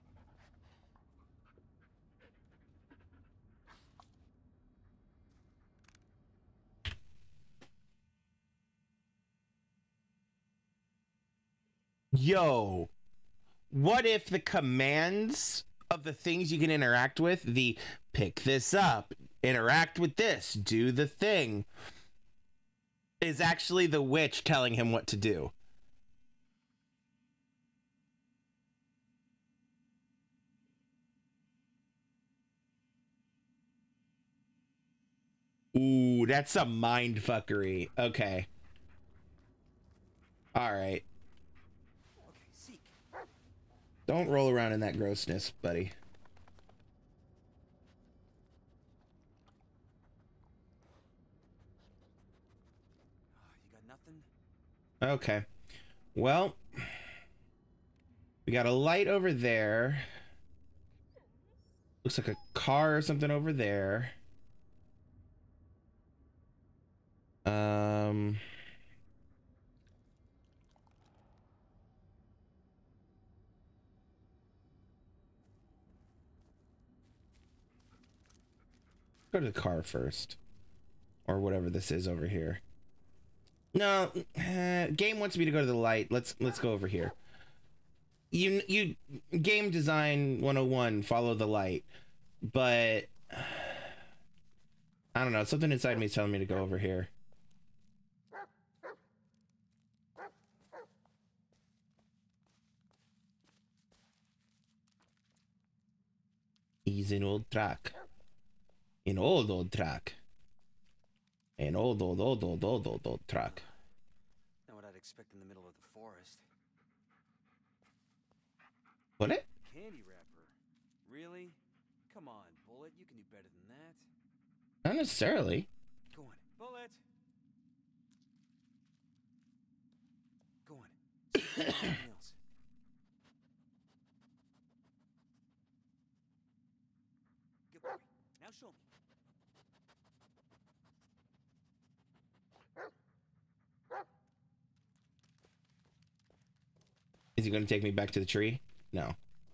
Yo, what if the commands of the things you can interact with, the pick this up, interact with this, do the thing, is actually the witch telling him what to do? Ooh, that's some mind fuckery. Okay. All right. Okay, seek. Don't roll around in that grossness, buddy. Ah, you got nothing? Okay. Well, we got a light over there. Looks like a car or something over there. Um... Go to the car first. Or whatever this is over here. No, uh, game wants me to go to the light. Let's let's go over here. You you game design one oh one, follow the light. But I don't know, something inside me is telling me to go over here. He's an old truck. An old old truck. An old old old old old old old truck. Not what I'd expect in the middle of the forest. What it? Candy wrapper. Really? Come on, Bullet. You can do better than that. Not necessarily. Go on. Bullet! Go on. Something else. Good boy. Now show me. Is he going to take me back to the tree? No.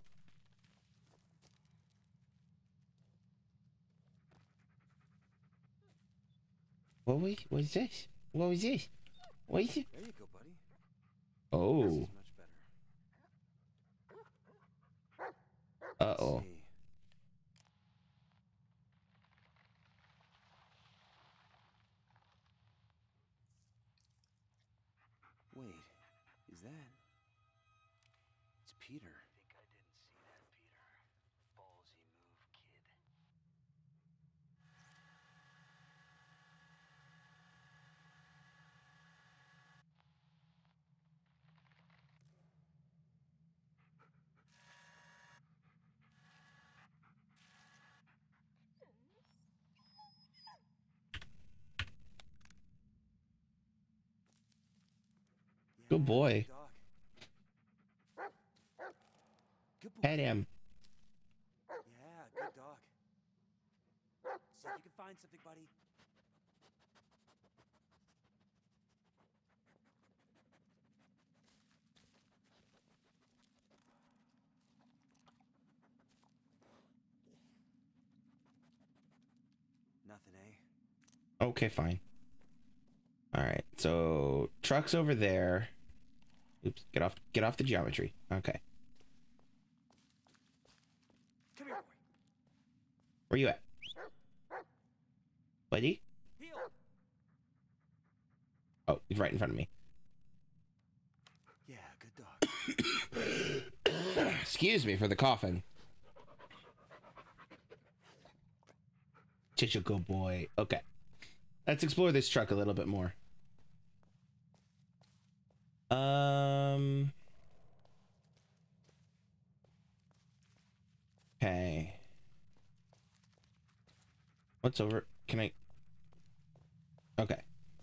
What was, what is this? What was this? What is it? There you go, buddy. Oh. This is much better. Uh-oh. Let's see. Wait, is that? It's Peter. Think I didn't see that, Peter. Ballsy move, kid. Good boy. Dog. Good boy. Pet him. Yeah, good dog. See if you can find something, buddy. Nothing, eh? Okay, fine. All right, so truck's over there. Oops, get off, get off the geometry. Okay. Come here, boy. Where you at? Buddy? Heel. Oh, he's right in front of me. Yeah, good dog. Excuse me for the coughing. Such a good boy. Okay. Let's explore this truck a little bit more. Um. Okay. What's over? Can I? Okay.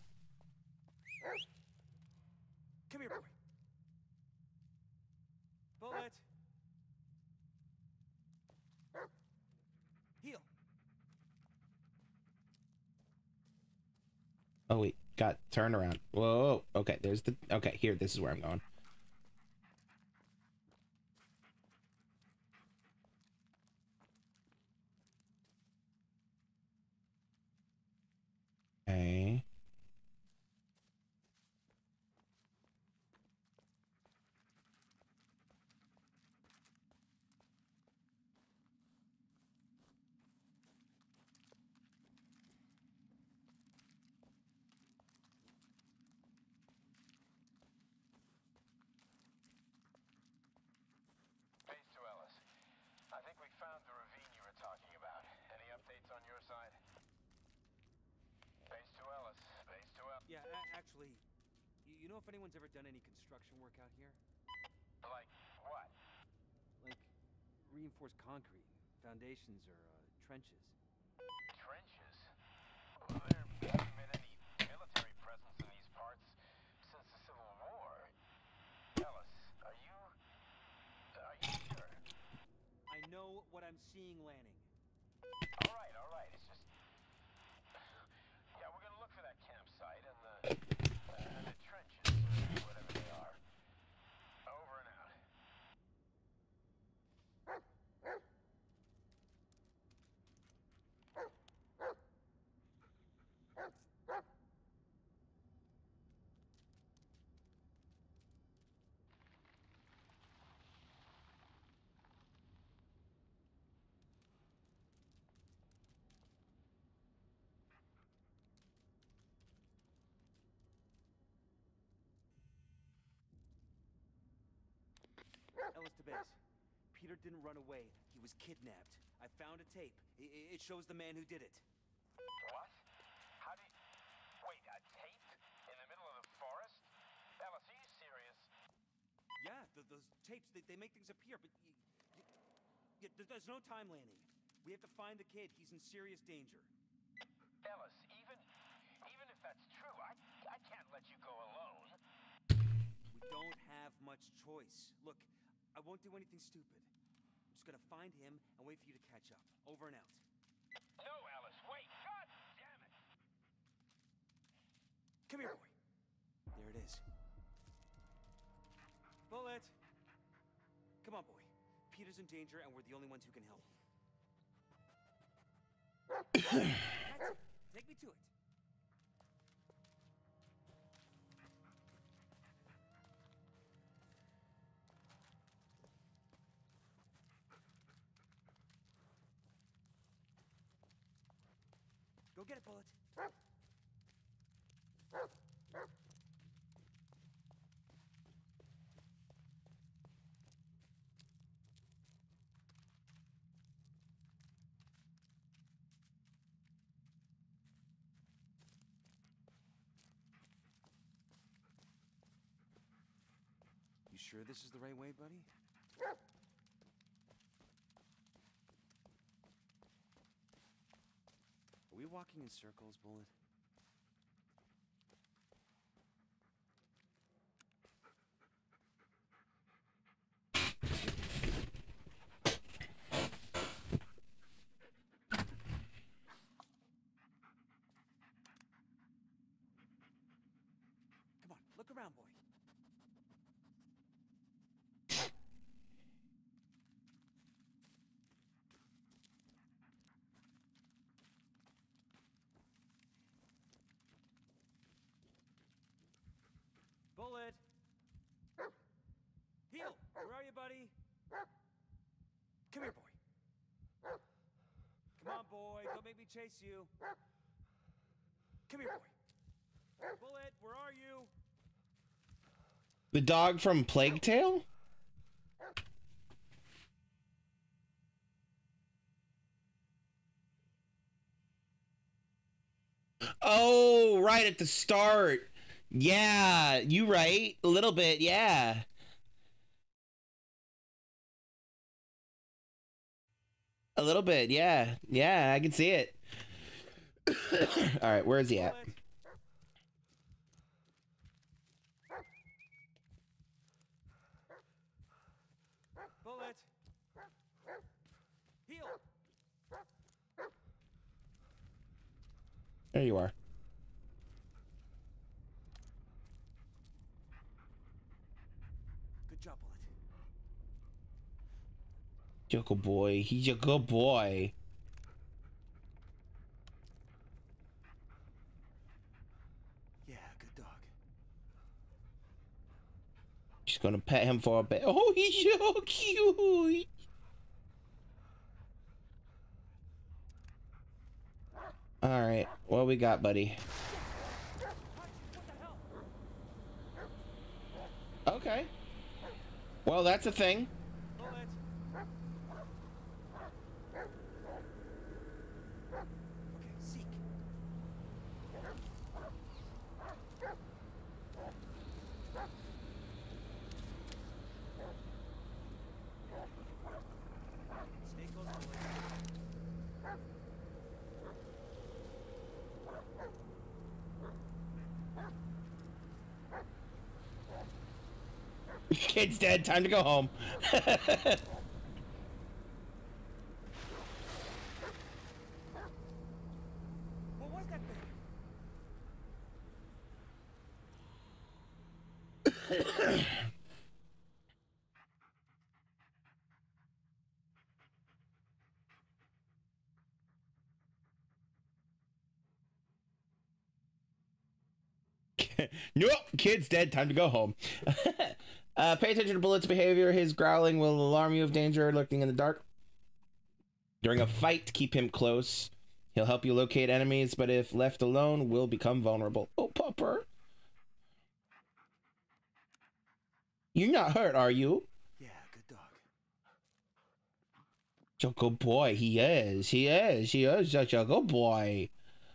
Come here, boy. Bullet. Heel. Oh wait, got turn around. Whoa. Okay, there's the. Okay, here. This is where I'm going. Okay. Base to Ellis. I think we found the ravine you were talking about. Any updates on your side? Base to Ellis. Base to Ellis. Yeah, a- actually, you, you know if anyone's ever done any construction work out here? Like what? Like reinforced concrete, foundations, or uh, trenches? Trenches? Well, there hasn't been any military presence in these parts since the Civil War. Ellis, are you... are you sure? I know what I'm seeing, Lanning. All right, all right. It's just... yeah, we're gonna look for that campsite and the... Uh, and the trenches, or whatever they are. Over and out. Ellis to base. Peter didn't run away. He was kidnapped. I found a tape. I it shows the man who did it. What? How do you... wait, a tape? In the middle of the forest? Ellis, are you serious? Yeah, th those tapes, they, they make things appear, but y y y th there's no time, Lanning. We have to find the kid. He's in serious danger. Ellis, even... even if that's true, I, I can't let you go alone. We don't have much choice. Look, I won't do anything stupid. I'm just gonna find him and wait for you to catch up. Over and out. No, Ellis, wait! God damn it! Come here, boy. There it is. Bullet! Come on, boy. Peter's in danger and we're the only ones who can help him. That's it. Take me to it. Go get it, Bullet. You sure this is the right way, buddy? Are we walking in circles, Bullet? look around, boy. Bullet! Heel! Where are you, buddy? Come here, boy. Come on, boy. Don't make me chase you. Come here, boy. Bullet, where are you? The dog from Plague Tale? Oh, right at the start. Yeah, you right. A little bit, yeah. A little bit, yeah. Yeah, I can see it. All right, where is he at? Bullet. Heel. There you are. Good job, Bullet. You're a good boy. He's a good boy. Yeah, good dog. Just gonna pet him for a bit. Oh, he's so cute. All right, what we got, buddy? Okay. Well, that's a thing. Bullet. Okay, seek. Stay close, Bullet. Kid's dead. Time to go home. What was that thing? Nope, kid's dead. Time to go home. uh, pay attention to Bullet's behavior. His growling will alarm you of danger lurking in the dark. During a fight, keep him close. He'll help you locate enemies, but if left alone, will become vulnerable. Oh, pupper. You're not hurt, are you? Yeah, good dog. Such a good boy. He is. He is. He is such a good boy.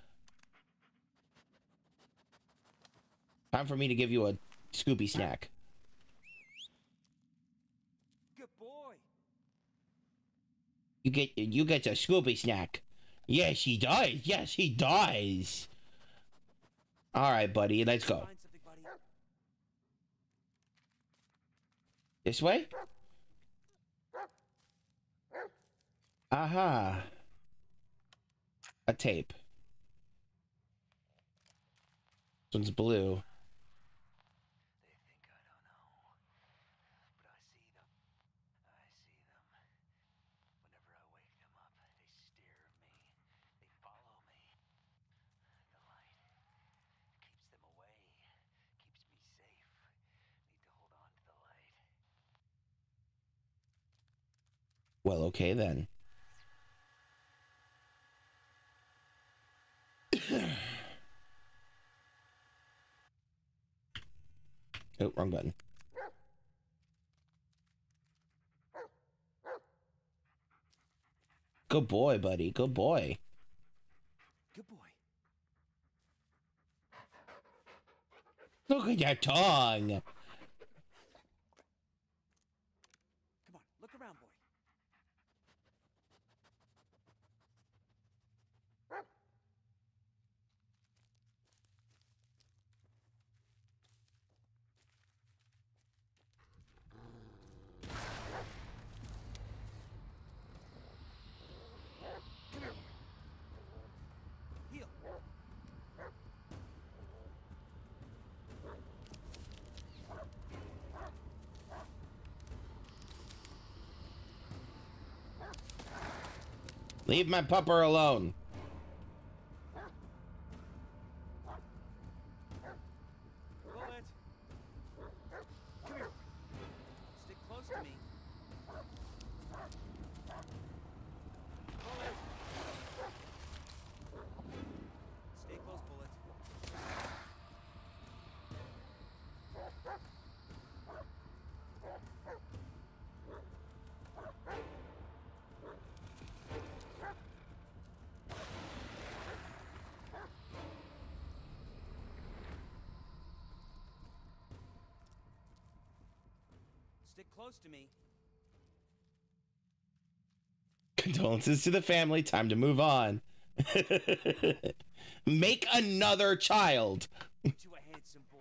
Time for me to give you a Scooby snack. Good boy. You get you get a Scooby snack. Yes, he does. Yes, he does. All right, buddy. Let's go. Find something, buddy. This way? Aha. A tape. This one's blue. They think I don't know, but I see them. I see them. Whenever I wake them up, they stare at me. They follow me. The light keeps them away, keeps me safe. Need to hold on to the light. Well, okay then. Oh, wrong button. Good boy, buddy. Good boy. Good boy. Look at that tongue. Come on, look around, boy. Come here, boy. Heel. Leave my pupper alone. Bullet! Come here. Stick close to me. Bullet! Stay close, Bullet. Stick close to me. Condolences to the family. Time to move on. Make another child. Get you a handsome boy.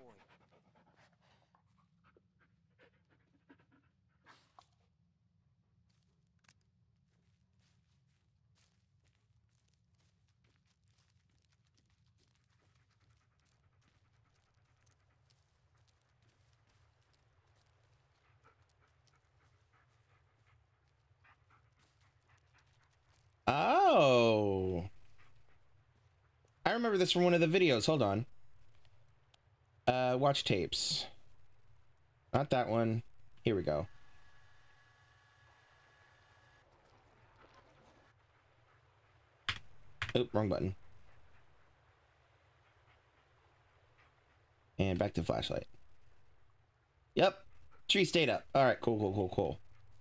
Oh. I remember this from one of the videos. Hold on. Uh, watch tapes. Not that one. Here we go. Oh, wrong button. And back to flashlight. Yep. Tree stayed up. All right, cool, cool, cool, cool.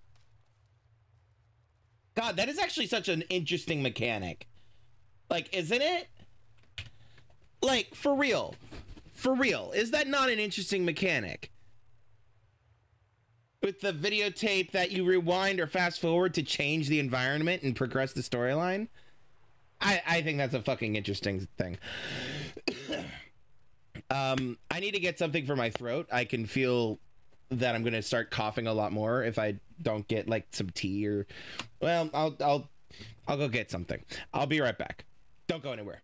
God, that is actually such an interesting mechanic. Like, isn't it? Like, for real. For real. Is that not an interesting mechanic? With the videotape that you rewind or fast forward to change the environment and progress the storyline? I, I think that's a fucking interesting thing. um, I need to get something for my throat. I can feel that I'm going to start coughing a lot more if I don't get like some tea or, well, I'll, I'll, I'll go get something. I'll be right back. Don't go anywhere.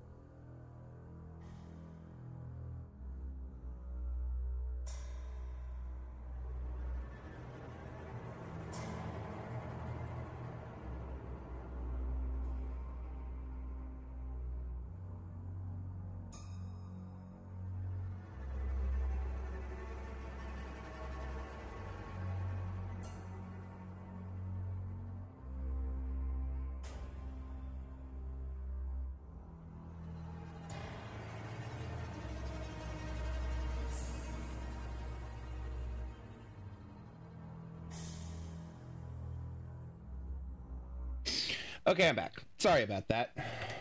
Okay, I'm back. Sorry about that.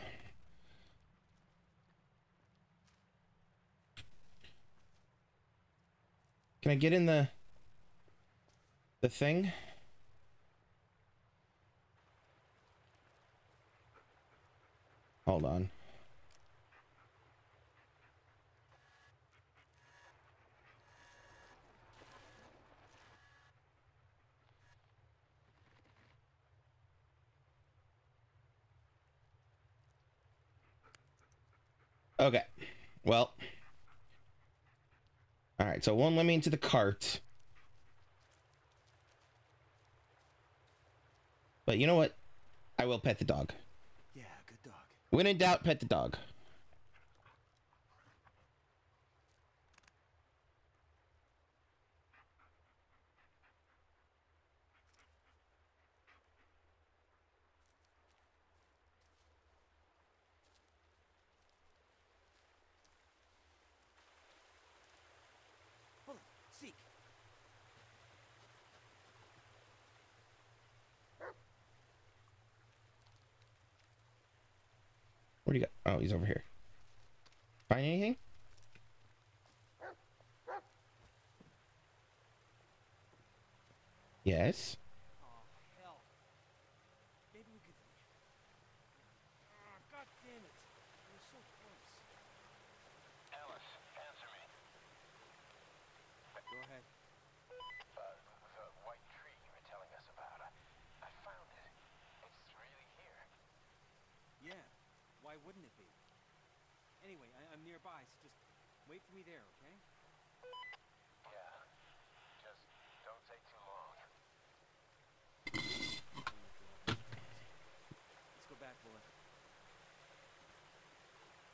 Can I get in the the thing? Hold on. Okay. Well. All right, so it won't let me into the cart. But you know what? I will pet the dog. Yeah, good dog. When in doubt, pet the dog. Bullet, seek. Where'd he go? Oh, he's over here. Find anything? Yes. Oh, hell. Maybe we could... Ah, God damn it. We were so close. Alice, answer me. Go ahead. Uh, the white tree you were telling us about. I, I found it. It's really here. Yeah, why wouldn't it be? Anyway, I, I'm nearby, so just wait for me there, okay? Yeah. Just don't take too long.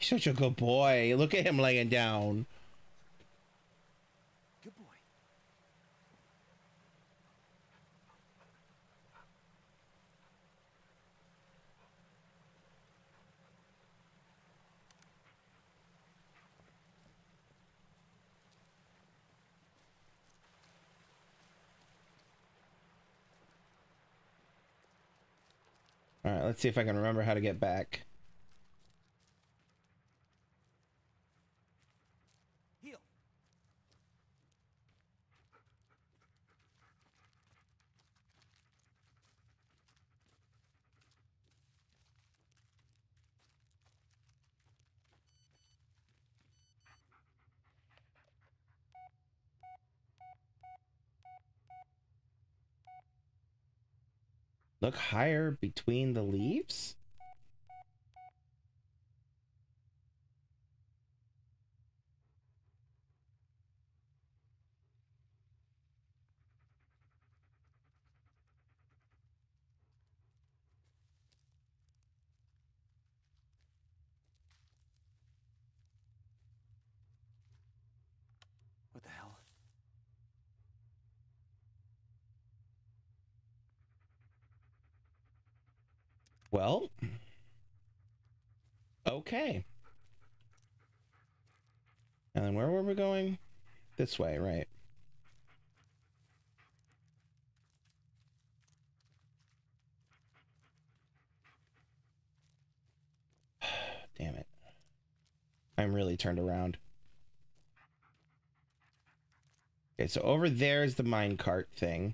Such a good boy. Look at him laying down. Good boy. All right, let's see if I can remember how to get back. Heal. Look higher between the leaves? What the hell? Well, okay. And then where were we going? This way, right? Damn it. I'm really turned around. Okay, so over there is the minecart thing.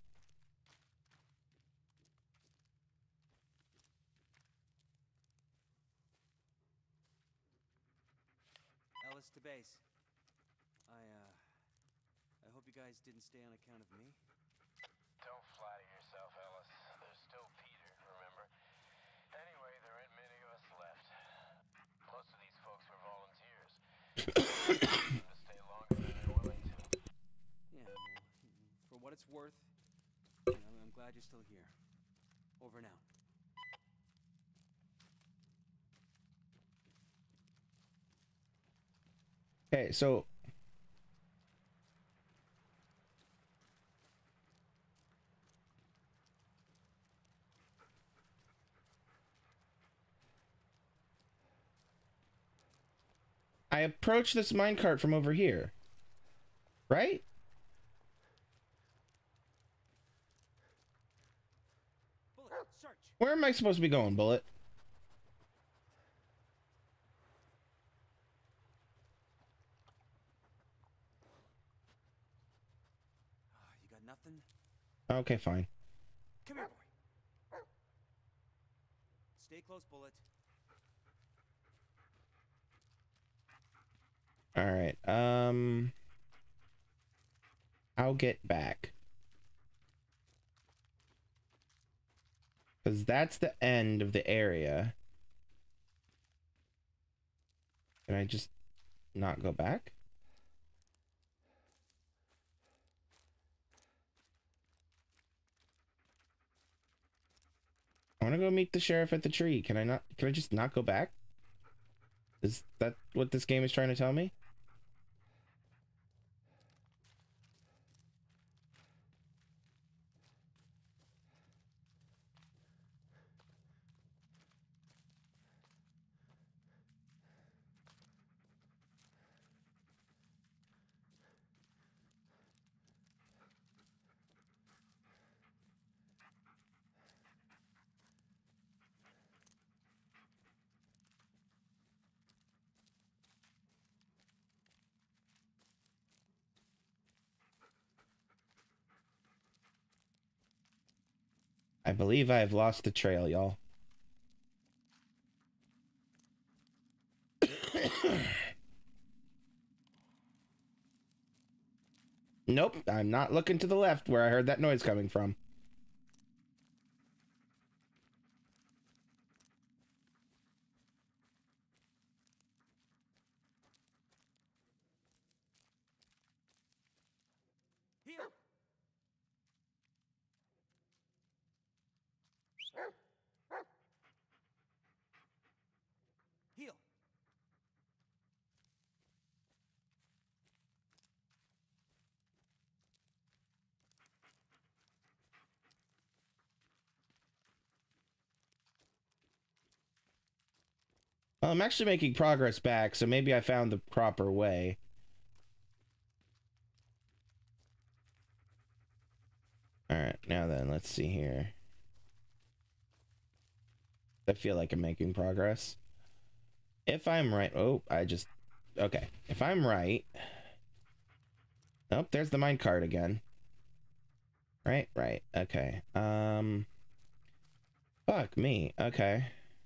Ellis to base. I, uh... I hope you guys didn't stay on account of me. Don't flatter yourself, Ellis. There's still Peter, remember? Anyway, there ain't many of us left. Most of these folks were volunteers. Seem to stay longer than they're willing to. Yeah, well, for what it's worth, I'm, I'm glad you're still here. Over now. Okay, so I approached this minecart from over here, right? Bullet, search! Where am I supposed to be going, Bullet? Ah, you got nothing? Okay, fine. Come here, boy. Stay close, Bullet. All right. Um, I'll get back. Because that's the end of the area. Can I just not go back? I want to go meet the sheriff at the tree. Can I not? Can I just not go back? Is that what this game is trying to tell me? I believe I have lost the trail, y'all. Nope, I'm not looking to the left where I heard that noise coming from. Heal! Heal! Well, I'm actually making progress back, so maybe I found the proper way. Alright, now then, let's see here. I feel like I'm making progress. If I'm right... Oh, I just... Okay. If I'm right... Nope, there's the minecart again. Right, right. Okay. Um... Fuck me. Okay.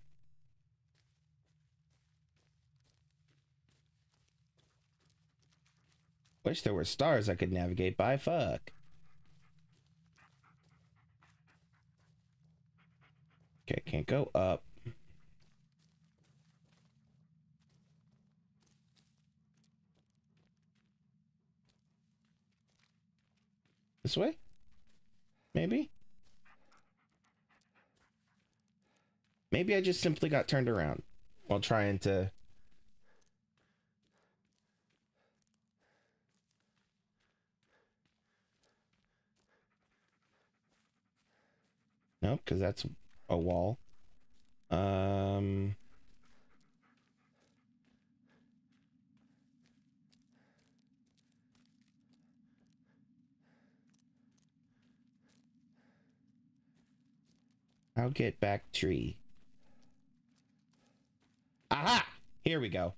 Wish there were stars I could navigate by. Fuck. Okay, can't go up. This way? Maybe? Maybe I just simply got turned around while trying to... Nope, because that's a wall. Um... I'll get back tree. Aha! Here we go.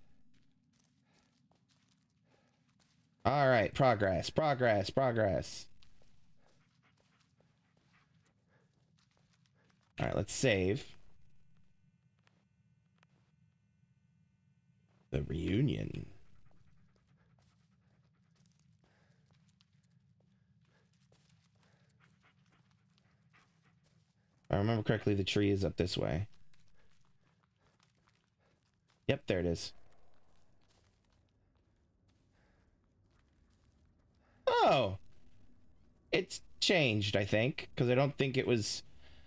All right, progress, progress, progress. All right, let's save. The reunion. If I remember correctly, the tree is up this way. Yep, there it is. Oh! It's changed, I think, because I don't think it was...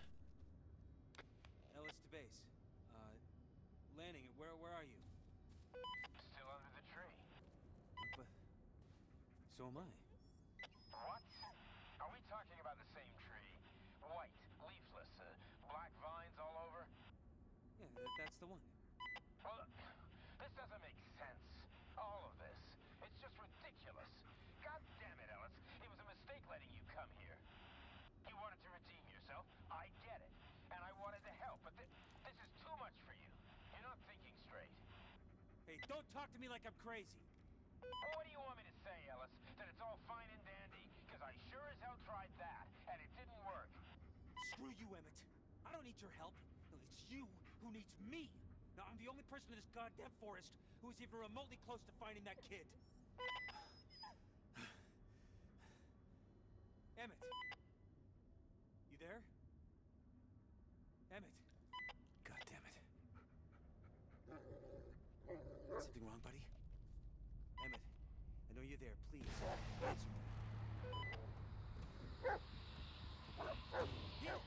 Ellis to base. Uh, landing. Where, where are you? Still under the tree. But, so am I. What? Are we talking about the same tree? White, leafless, uh, black vines all over? Yeah, th that's the one. Well, this doesn't make sense. All of this. It's just ridiculous. God damn it, Ellis. It was a mistake letting you come here. You wanted to redeem yourself. I get it. And I wanted to help, but th this is too much for you. You're not thinking straight. Hey, don't talk to me like I'm crazy. Well, what do you want me to say, Ellis? That it's all fine and dandy? Because I sure as hell tried that, and it didn't work. Screw you, Emmett. I don't need your help. No, it's you who needs me. Now, I'm the only person in this goddamn forest who is even remotely close to finding that kid. Emmett. You there? Emmett. God damn it. Something wrong, buddy? Emmett, I know you're there. Please, answer me. Yeah.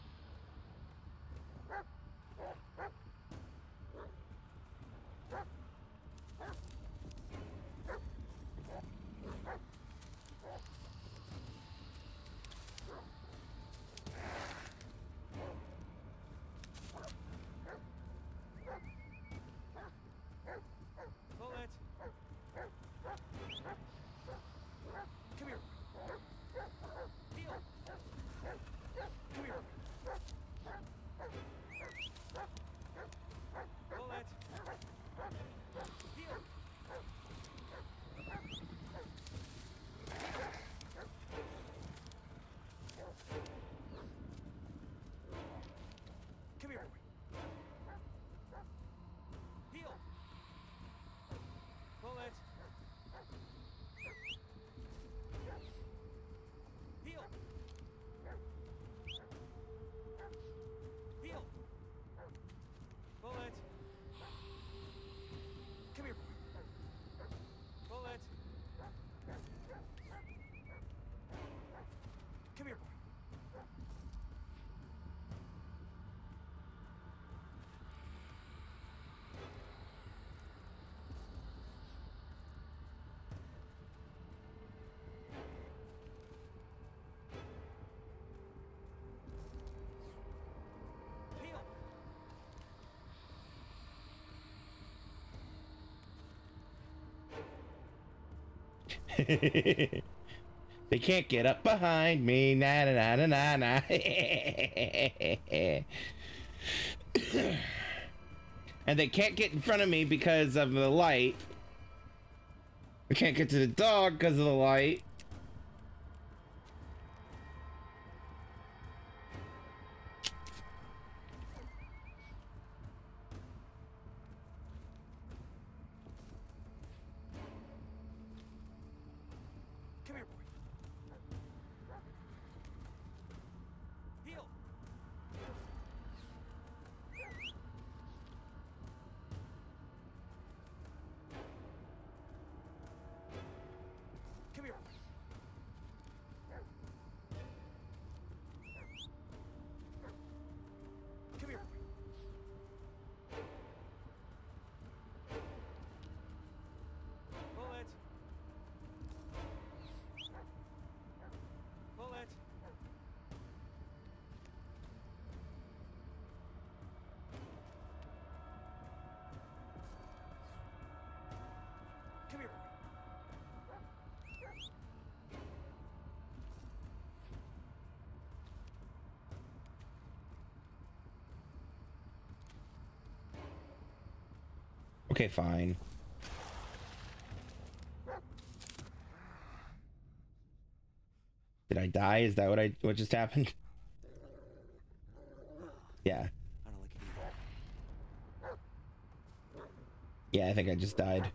Bullet. They can't get up behind me. Na na na na na. And they can't get in front of me because of the light. I can't get to the dog because of the light. Come here, boy. Heel. Come here, boy. Come here, boy. Pull it. Pull it. Come here, boy. Okay, fine. Did I die? Is that what I what just happened? Yeah. I don't like it either. Yeah, I think I just died.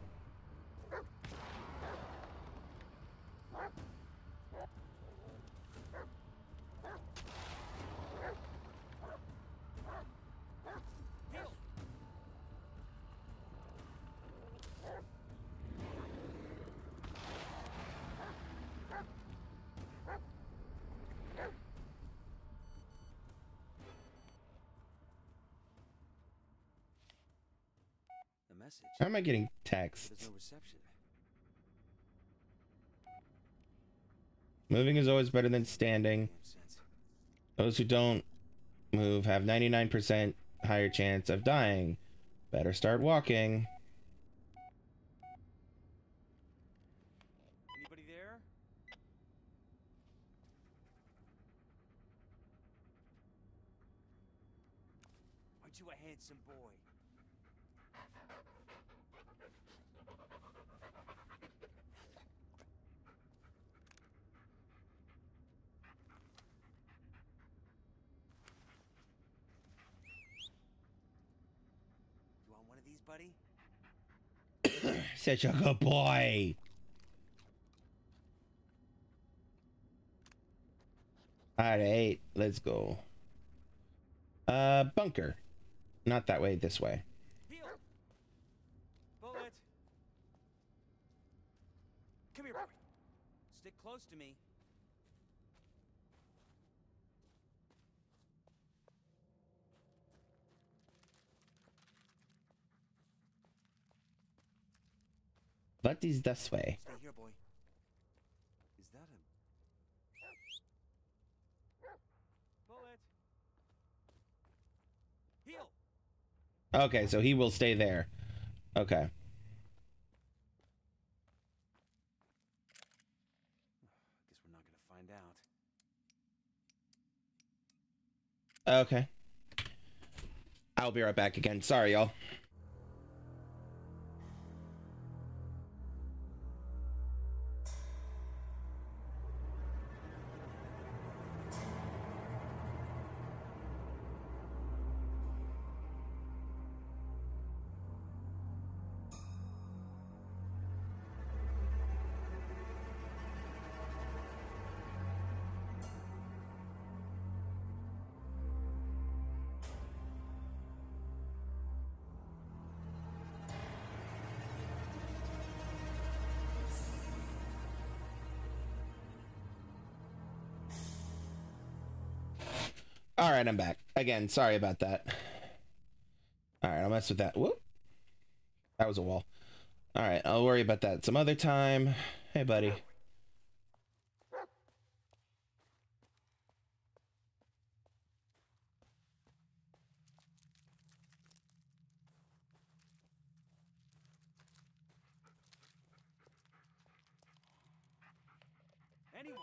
Heel. A message. How am I getting There's texts? no reception. Moving is always better than standing. Damn sense. Those who don't move have ninety-nine percent higher chance of dying. Better start walking. Anybody there? Aren't you a handsome boy? You want one of these, buddy? Such a good boy. Alright, let's go. Uh, bunker. Not that way, this way. Heel. Bullet. Come here, boy. Stick close to me. What is this way? Stay here, boy. Is that a bullet? Heel. Okay, so he will stay there. Okay. Guess we're not gonna find out. Okay. I'll be right back again. Sorry, y'all. All right, I'm back. Again, sorry about that. All right, I'll mess with that. Whoop. That was a wall. All right, I'll worry about that some other time. Hey, buddy. Anyone?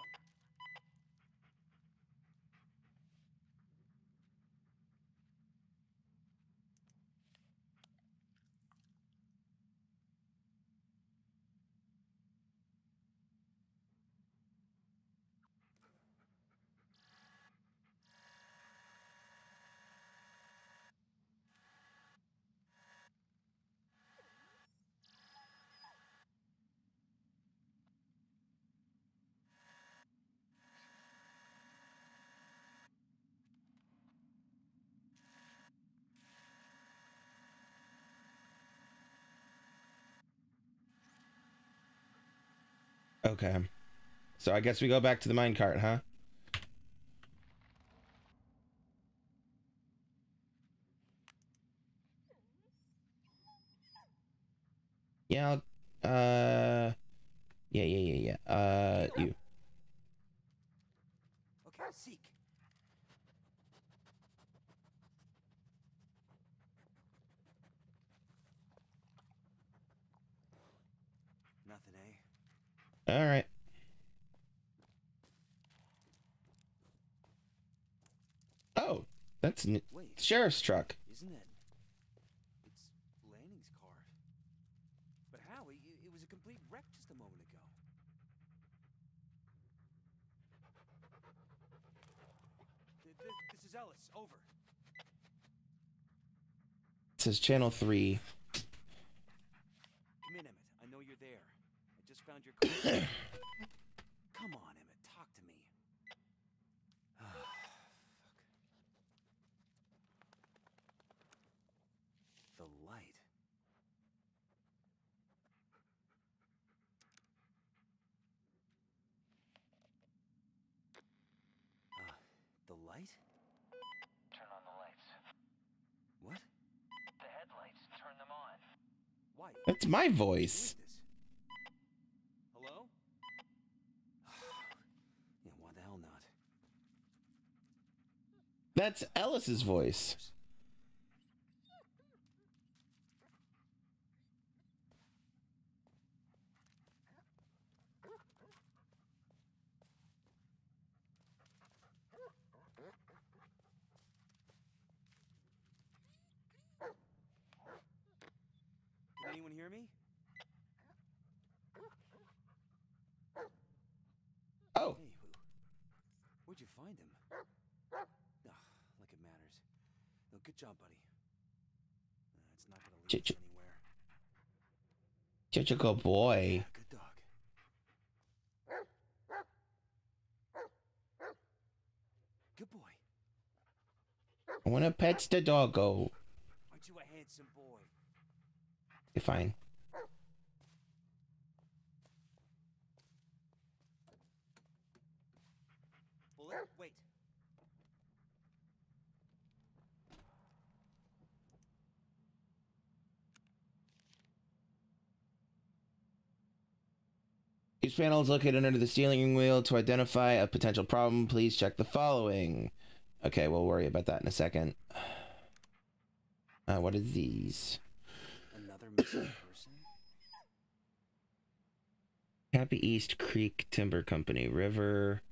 Okay. So I guess we go back to the minecart, huh? Yeah, I'll, uh... Yeah, yeah, yeah, yeah. Uh, you. Okay, seek. Nothing, eh? Alright. Oh, that's n Wait, sheriff's truck. isn't it? It's Lanning's car. But how? It, it was a complete wreck just a moment ago. Th th this is Ellis. Over. It says channel three. Come in, Emmett. I know you're there. I just found your car. Come on, Emmett. Talk to me. Fuck. The light. Uh, the light? Turn on the lights. What? The headlights. Turn them on. Why? That's my Who is voice. this? Hello? Yeah, why the hell not? That's Ellis's voice. Can anyone hear me? Oh, Hey, who? Where'd you find him? Ugh, like it matters. No, good job, buddy. Uh, it's not gonna lead Ch- ch- us anywhere. such a good boy. Good dog. Good boy. I want to pet the doggo. Aren't you a handsome boy? Okay, fine. Bullet, wait. Each panel is located under the steering wheel. To identify a potential problem, please check the following. Okay, we'll worry about that in a second. Uh, what are these? Another missing person? Happy East Creek Timber Company, River.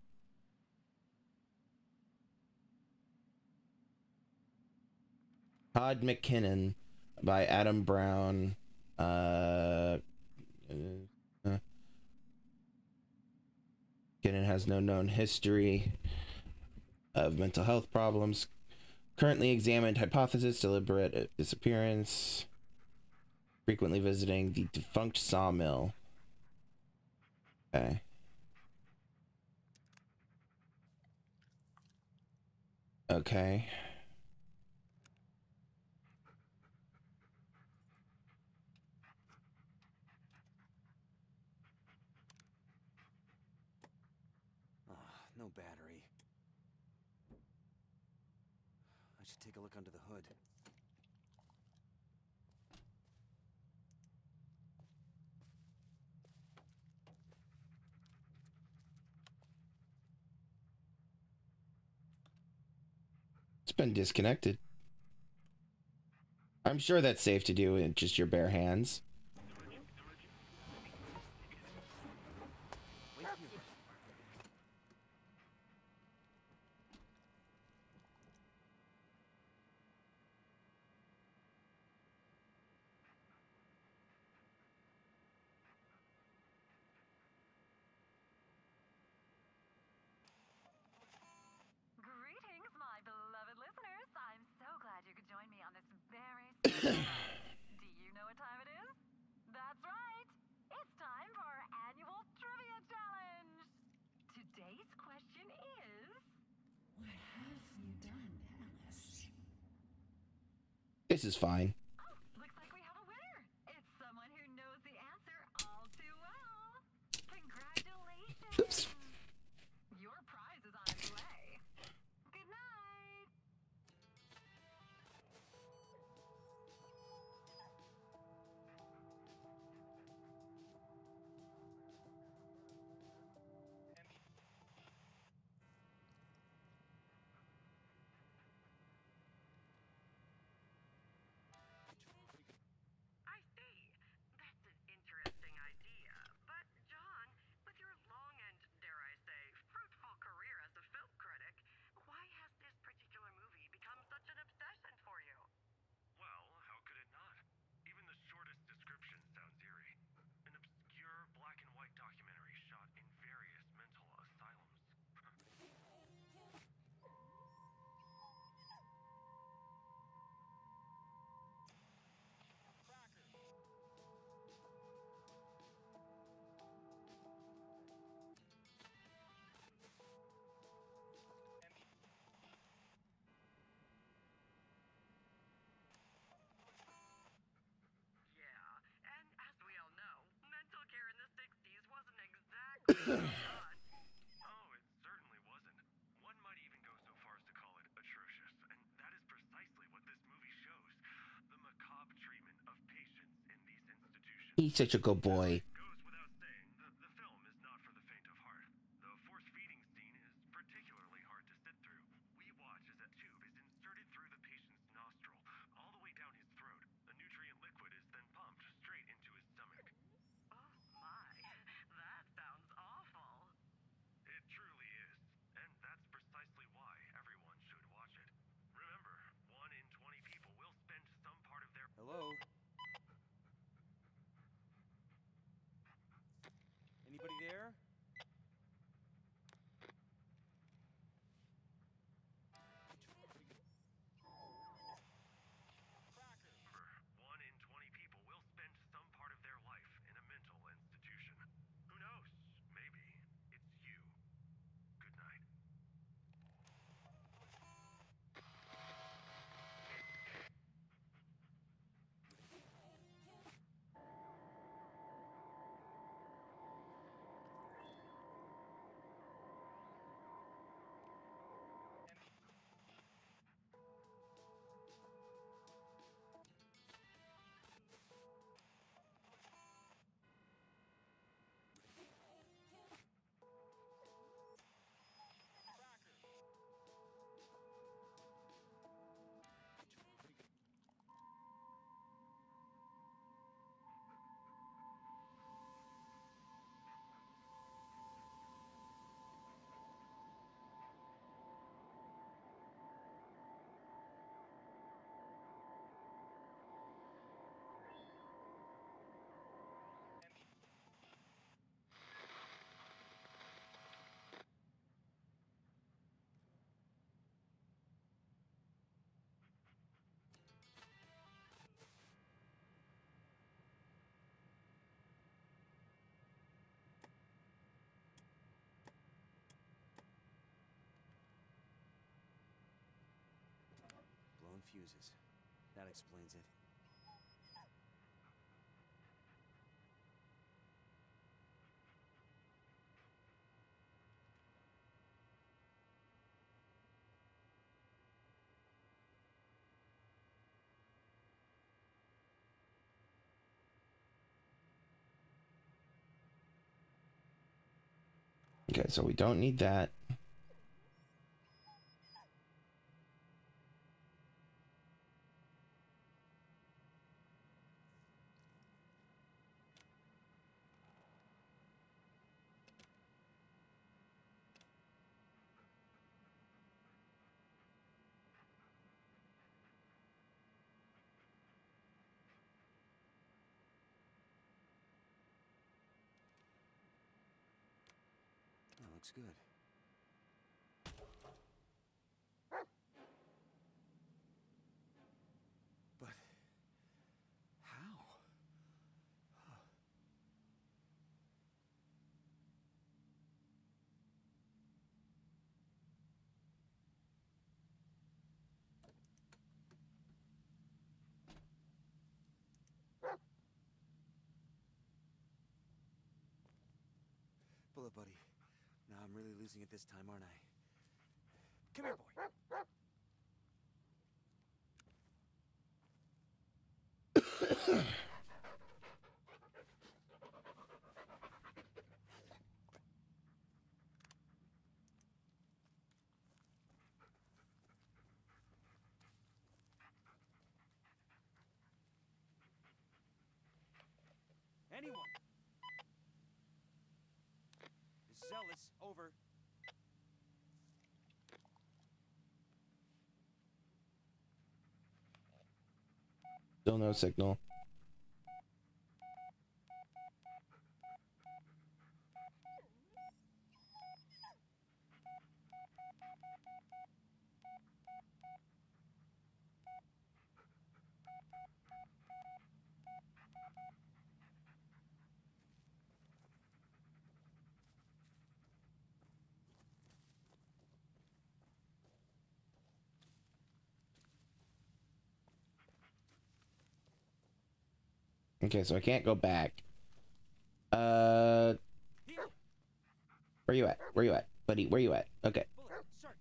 Todd McKinnon by Adam Brown. Uh, uh, McKinnon has no known history of mental health problems. Currently examined hypothesis, deliberate disappearance. Frequently visiting the defunct sawmill. Okay. Okay. Ah, no battery. I should take a look under the hood. It's been disconnected. I'm sure that's safe to do in just your bare hands. Wait here. This is fine. Oh, looks like we have a winner. It's someone who knows the answer all too well. Congratulations. Oops. Your prize is on its way. Good night. I see. That's an interesting idea. But, John, with your long and, dare I say, fruitful career as a film critic, why has this particular movie become such an obsession for you? Well, how could it not? Even the shortest description sounds eerie. An obscure black and white documentary shot in various mental asylums. Yeah, and as we all know, mental care in the sixties wasn't exactly done. Oh, it certainly wasn't. One might even go so far as to call it atrocious, and that is precisely what this movie shows. The macabre treatment of patients in these institutions. He's such a good boy. Goes without saying, the, the film is not for the faint of heart. The force feeding scene is particularly hard to sit through. We watch as a tube is inserted through the patient's nostril, all the way down his throat. A nutrient liquid is then pumped straight into his stomach. Oh my, that sounds awful. It truly is, and that's precisely why everyone should watch it. Remember, one in twenty people will spend some part of their... Hello? Anybody there? Remember, one in twenty people will spend some part of their life in a mental institution. Who knows? Maybe it's you. Good night. Blown fuses. That explains it. Okay, so we don't need that. That looks good. But how? it, buddy. Now I'm really losing it this time, aren't I? Come here, boy. Anyone? Zealous, over. Still no signal. Okay, so I can't go back. Uh, where you at? Where you at, buddy? Where you at? Okay. Bullet, search.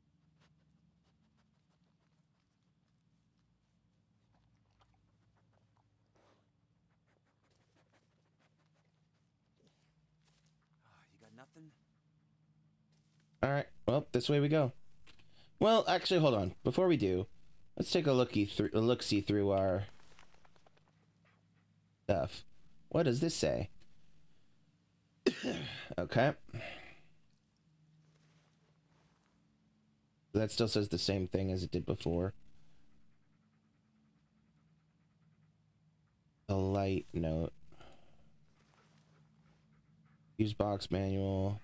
Ah, you got nothing? All right. Well, this way we go. Well, actually, hold on. Before we do, let's take a looky through a look see through our stuff. What does this say? Okay. That still says the same thing as it did before. A light note. Use box manual.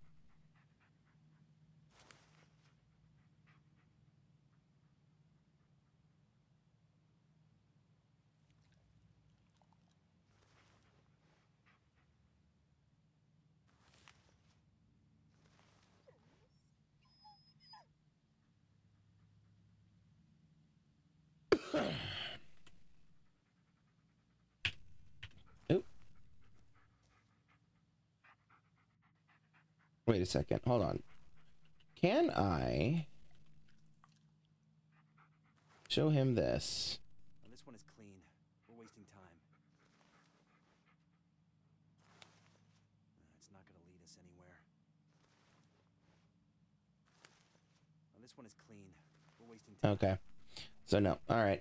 Oop. Wait a second. Hold on. Can I show him this? Well, this one is clean. We're wasting time. Uh, it's not going to lead us anywhere. Well, this one is clean. We're wasting time. Okay. So no. All right.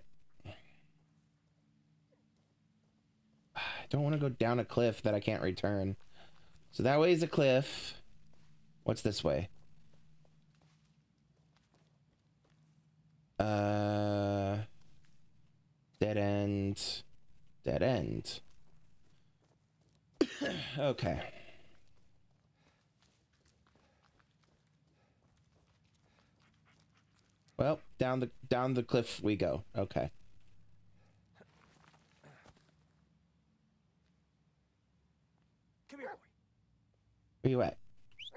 I don't want to go down a cliff that I can't return. So that way is a cliff. What's this way? Uh, dead end. Dead end. Okay. Well, down the down the cliff we go. Okay. Come here, boy. Where you at?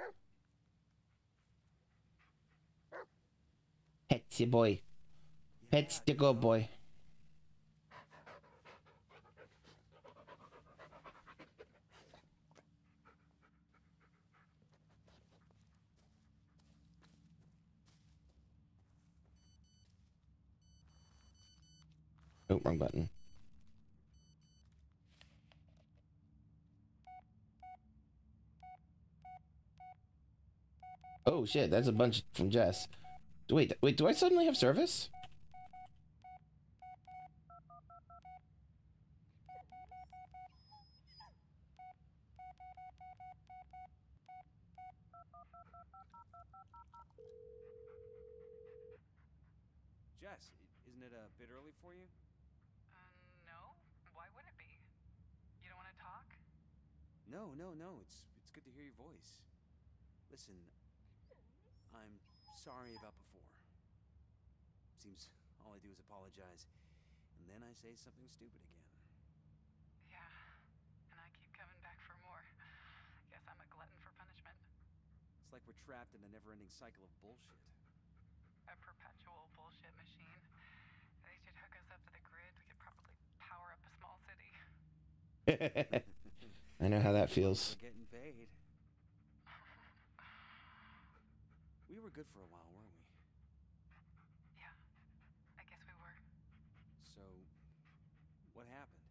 Petsy boy. Pets the good boy. Oh, wrong button. Oh shit, that's a bunch from Jess. Wait, wait, do I suddenly have service? Jess, i- isn't it a bit early for you? Uh, no? Why would it be? You don't want to talk? No, no, no. It's it's good to hear your voice. Listen, I'm sorry about before. Seems all I do is apologize, and then I say something stupid again. Yeah. And I keep coming back for more. Guess I'm a glutton for punishment. It's like we're trapped in a never-ending cycle of bullshit. A perpetual bullshit machine. They should hook us up to the grid. We could probably power up a small city. I know how that feels. We're getting paid. were good for a while, weren't we? Yeah, I guess we were. So, what happened?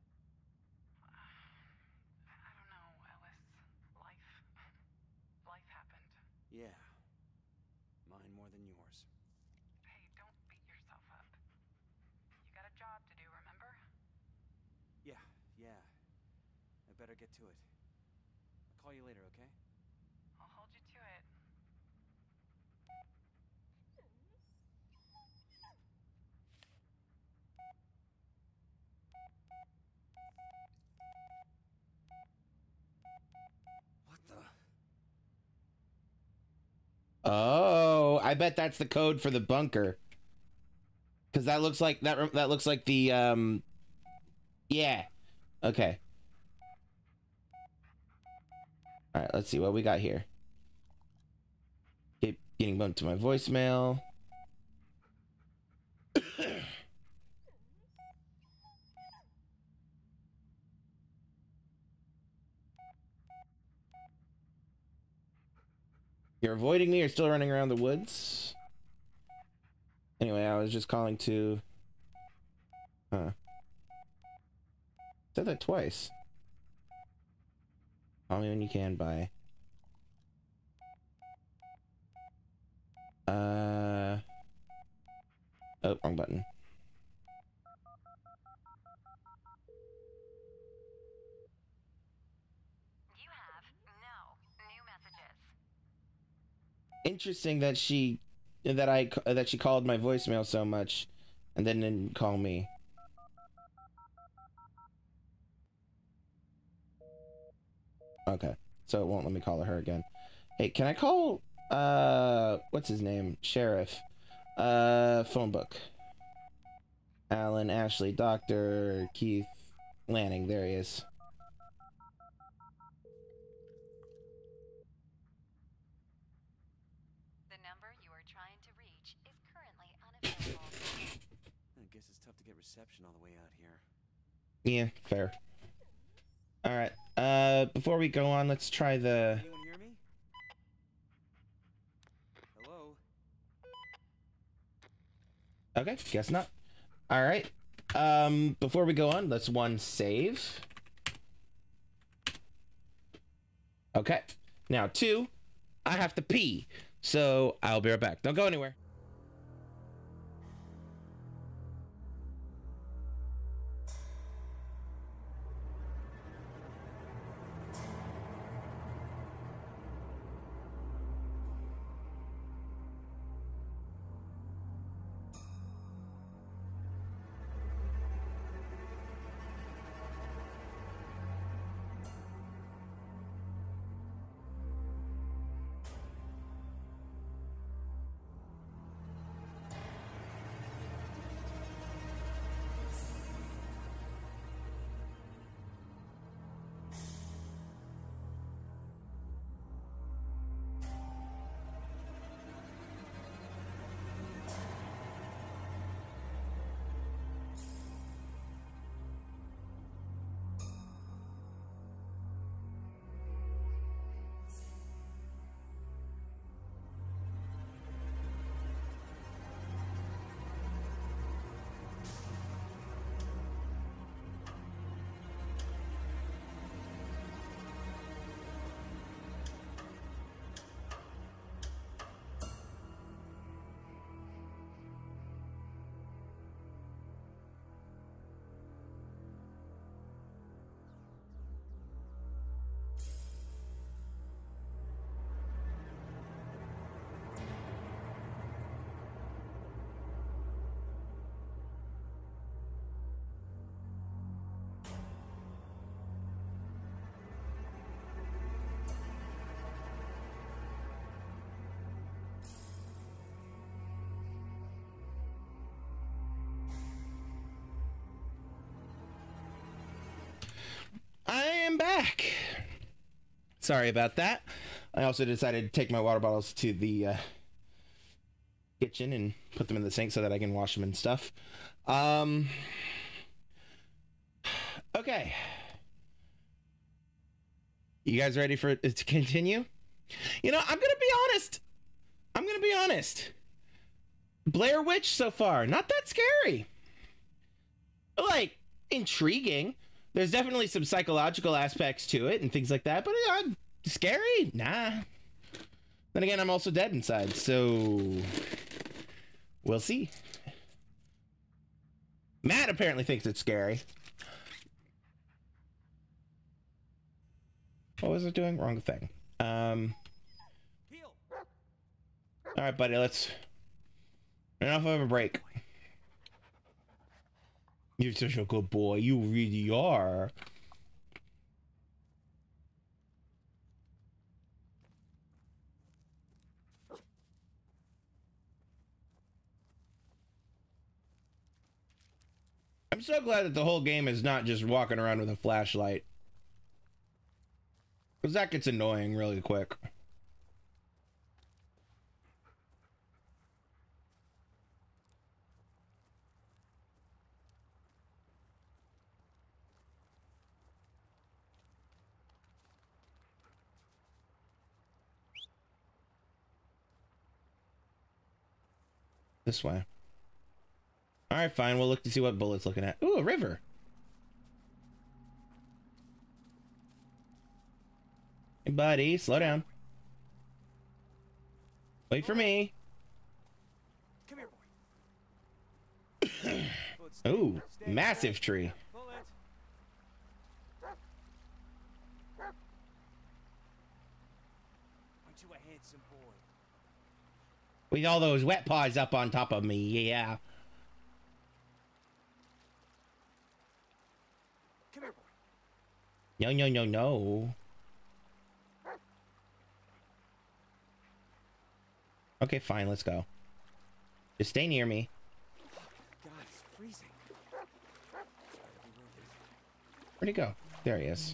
I don't know, Ellis. Life. Life happened. Yeah. Mine more than yours. Hey, don't beat yourself up. You got a job to do, remember? Yeah, yeah. I better get to it. I'll call you later, okay? I'll hold you to it. What the? Oh, I bet that's the code for the bunker. Because that looks like that. That looks like the um. Yeah. Okay. All right. Let's see what we got here. Keep getting bumped to my voicemail. You're avoiding me or still running around the woods? Anyway, I was just calling to... Huh. Said that twice. Call me when you can, bye. Uh... Oh, wrong button. You have no new messages. Interesting that she... That I... That she called my voicemail so much and then didn't call me. Okay. So it won't let me call her again. Hey, can I call... Uh... What's his name? Sheriff. Uh... Phone book. Alan, Ashley, Doctor Keith Lanning. There he is. The number you are trying to reach is currently unavailable. I guess it's tough to get reception on the way out here. Yeah, fair. Alright, uh, before we go on, let's try the... Anyone hear me? Hello? Okay, guess not. Alright, um, before we go on, let's one save. Okay, now two, I have to pee, so I'll be right back. Don't go anywhere. I am back. Sorry about that. I also decided to take my water bottles to the uh, kitchen and put them in the sink so that I can wash them and stuff. Um, okay. You guys ready for it to continue? You know, I'm gonna be honest. I'm gonna be honest. honest, Blair Witch so far, not that scary. Like, intriguing. There's definitely some psychological aspects to it and things like that, but uh, scary? Nah. Then again, I'm also dead inside, so we'll see. Matt apparently thinks it's scary. What was it doing? Wrong thing. Um. All right, buddy. Let's. Enough of a break. You're such a good boy. You really are. I'm so glad that the whole game is not just walking around with a flashlight. Because that gets annoying really quick. This way. Alright, fine. We'll look to see what Bullet's looking at. Ooh, a river. Hey, buddy, slow down. Wait for me. Come here, boy. Ooh, massive tree. Bullet. Aren't you a handsome boy? With all those wet paws up on top of me, yeah. Come here, boy. No, no, no, no. Okay, fine, let's go. Just stay near me. God, it's freezing. Where'd he go? There he is.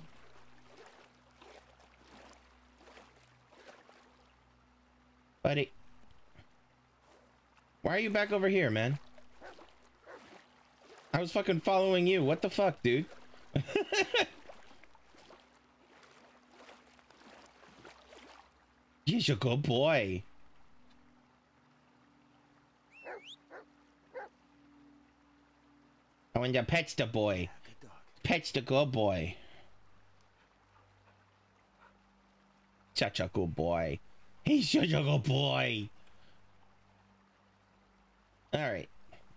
Buddy. Why are you back over here, man? I was fucking following you. What the fuck, dude? You're a good boy. I want to pet the boy. Pet's the good boy. Such a good boy. He's such a good boy. All right.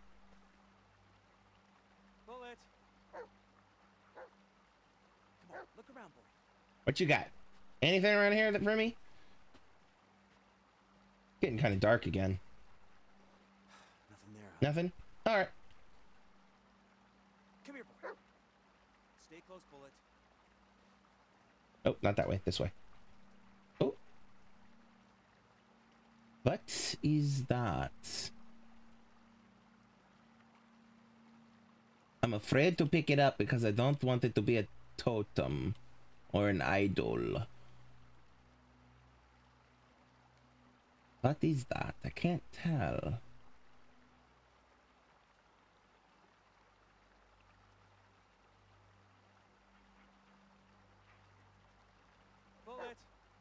Bullet. Come on, look around, boy. What you got? Anything around here that for me? Getting kind of dark again. Nothing there. Huh? Nothing? All right. Come here, boy. Stay close, Bullet. Oh, not that way. This way. Oh. What is that? I'm afraid to pick it up because I don't want it to be a totem or an idol. What is that? I can't tell. Bullet.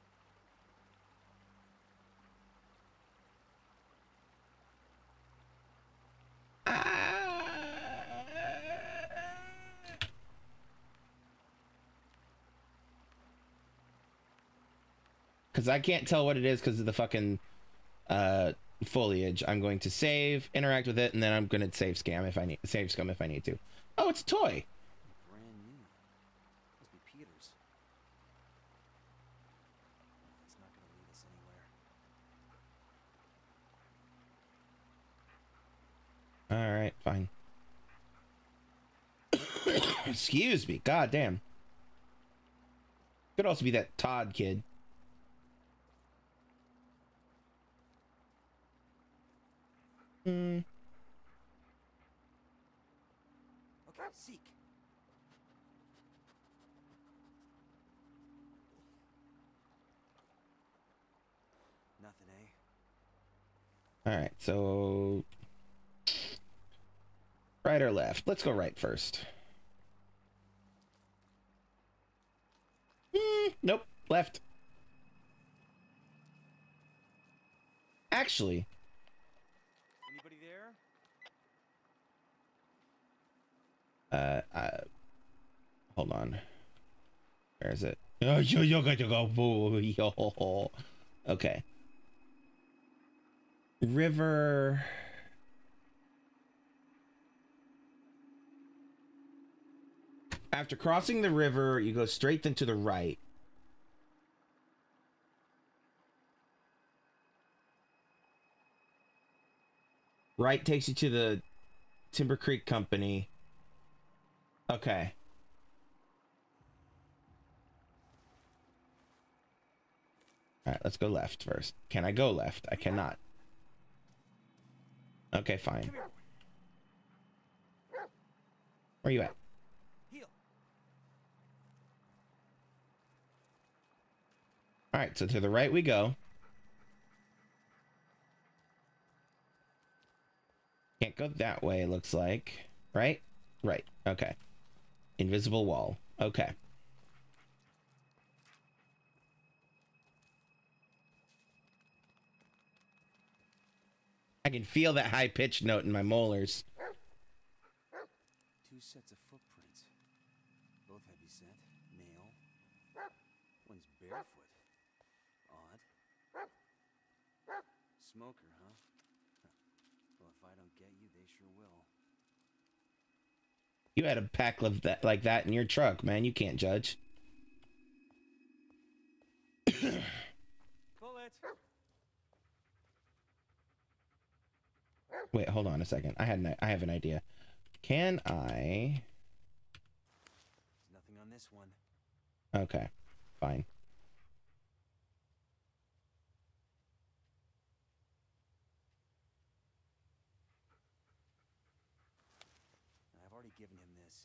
Because I can't tell what it is because of the fucking uh, foliage. I'm going to save, interact with it, and then I'm going to save scam if I need save scum if I need to. Oh, it's a toy. Brand new. Must be Peter's. It's not gonna lead us anywhere. All right, fine. Excuse me. God damn. Could also be that Todd kid. Hmm. Okay, seek. Nothing, eh? All right, so right or left? Let's go right first. Hmm, nope, left. Actually, Anybody there? uh, uh hold on. Where is it? Oh, you you got to go. Yo. Okay. River. After crossing the river, you go straight then to the right. Right takes you to the Timber Creek Company. Okay. All right, let's go left first. Can I go left? I cannot. Okay, fine. Where are you at? Heel. All right, so to the right we go. Can't go that way, it looks like. Right? Right. Okay. Invisible wall. Okay. I can feel that high-pitched note in my molars. Two sets of footprints. Both heavy set, male. One's barefoot. Odd. Smoker, huh? Huh. Well, if I don't get you, they sure will. You had a pack of that like that in your truck, man. You can't judge. Bullet. Wait, hold on a second. I had an, I have an idea. Can I? There's nothing on this one. Okay, fine. I've already given him this.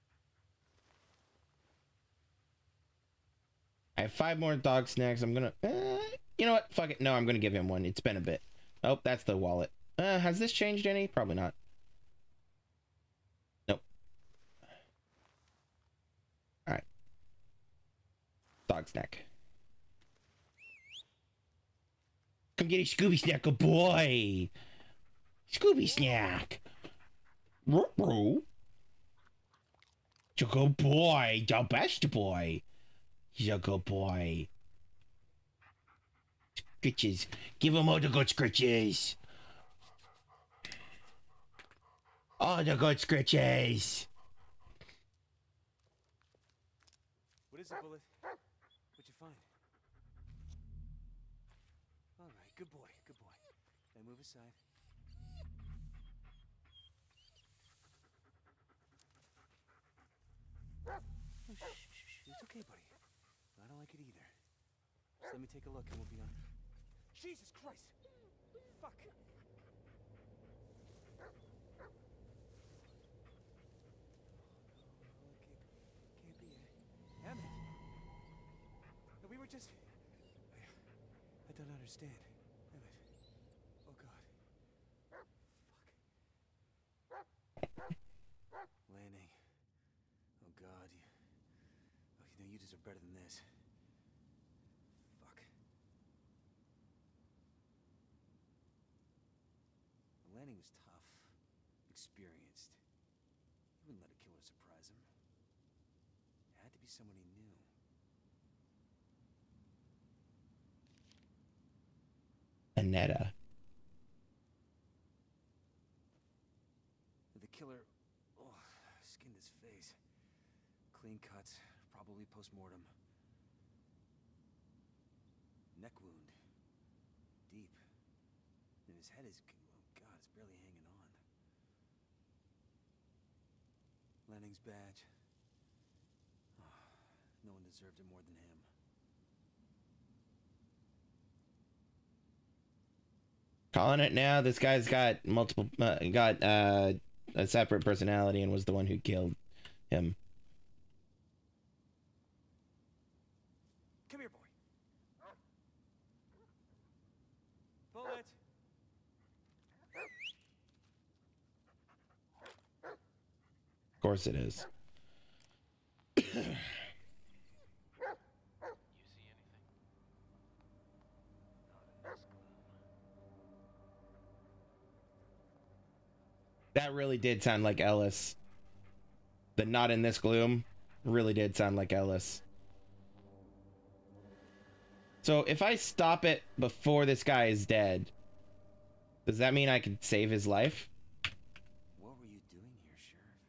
I have five more dog snacks. I'm gonna. Uh, you know what? Fuck it. No, I'm gonna give him one. It's been a bit. Oh, that's the wallet. Uh, has this changed any? Probably not. Nope. All right. Dog snack. Come get a Scooby snack, good boy. Scooby snack. Ruh-roh. You're a good boy. The best boy. He's a good boy. Scritches. Give him all the good scritches. All the good scritches. What is it, Bullet? What'd you find? All right, good boy, good boy. Now move aside. Oh, shh, shh, shh. It's okay, buddy. I don't like it either. Just let me take a look and we'll be on. Jesus Christ! Fuck! Can't be it. Damn it! We were just. I, I don't understand. Damn it. Oh God. Fuck. Lanning. Oh God. You, oh, you know you deserve better than this. Fuck. Lanning was tough, experienced. He wouldn't let a killer surprise him. It had to be someone he knew. Anetta. The killer, oh, skinned his face. Clean cuts, probably post-mortem. Neck wound. Deep. And his head is, oh God, it's barely hanging on. Lanning's badge. Oh, no one deserved it more than him. Calling it now. This guy's got multiple, uh, got uh, a separate personality and was the one who killed him. Come here, boy. Bullet. Of course it is. That really did sound like Ellis. The not in this gloom really did sound like Ellis. So if I stop it before this guy is dead, does that mean I can save his life? What were you doing here, Sheriff?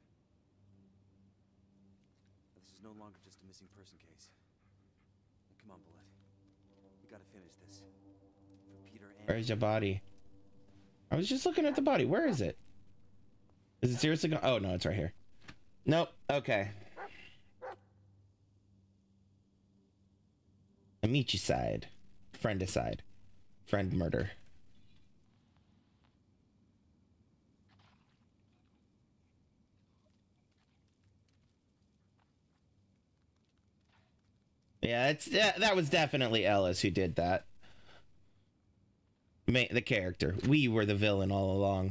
This is no longer just a missing person case. Now, come on, Bullet. We gotta finish this. For Peter and Where's your body? I was just looking at the body. Where is it? Is it seriously gone? Oh, no, it's right here. Nope. Okay. Amici side. Friend aside. Friend murder. Yeah, it's yeah, that was definitely Ellis who did that. Ma the character. We were the villain all along.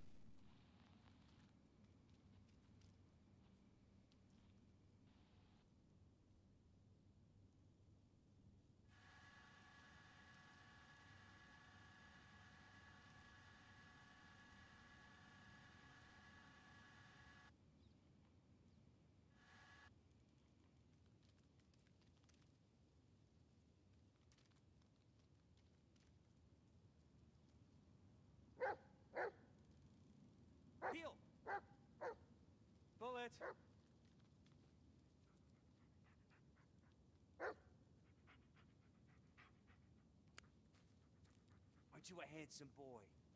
Peel! Bullet! Aren't you a handsome boy?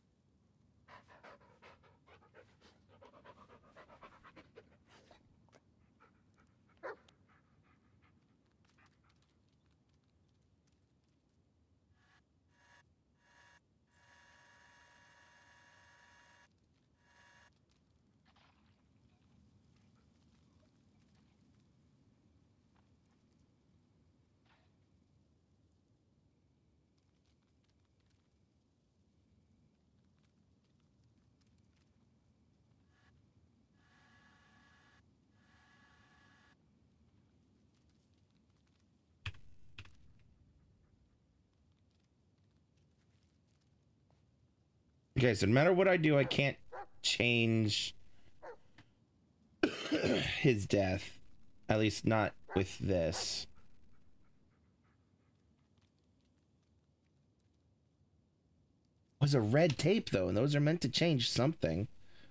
Okay, so no matter what I do, I can't change his death. At least not with this. It was a red tape, though, and those are meant to change something.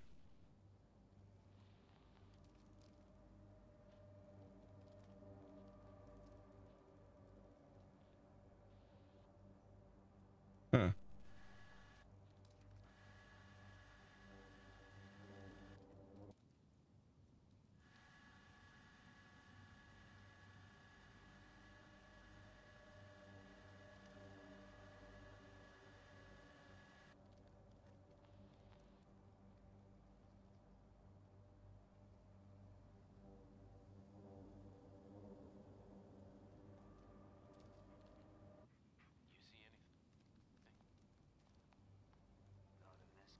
Huh. You see anything? Not in this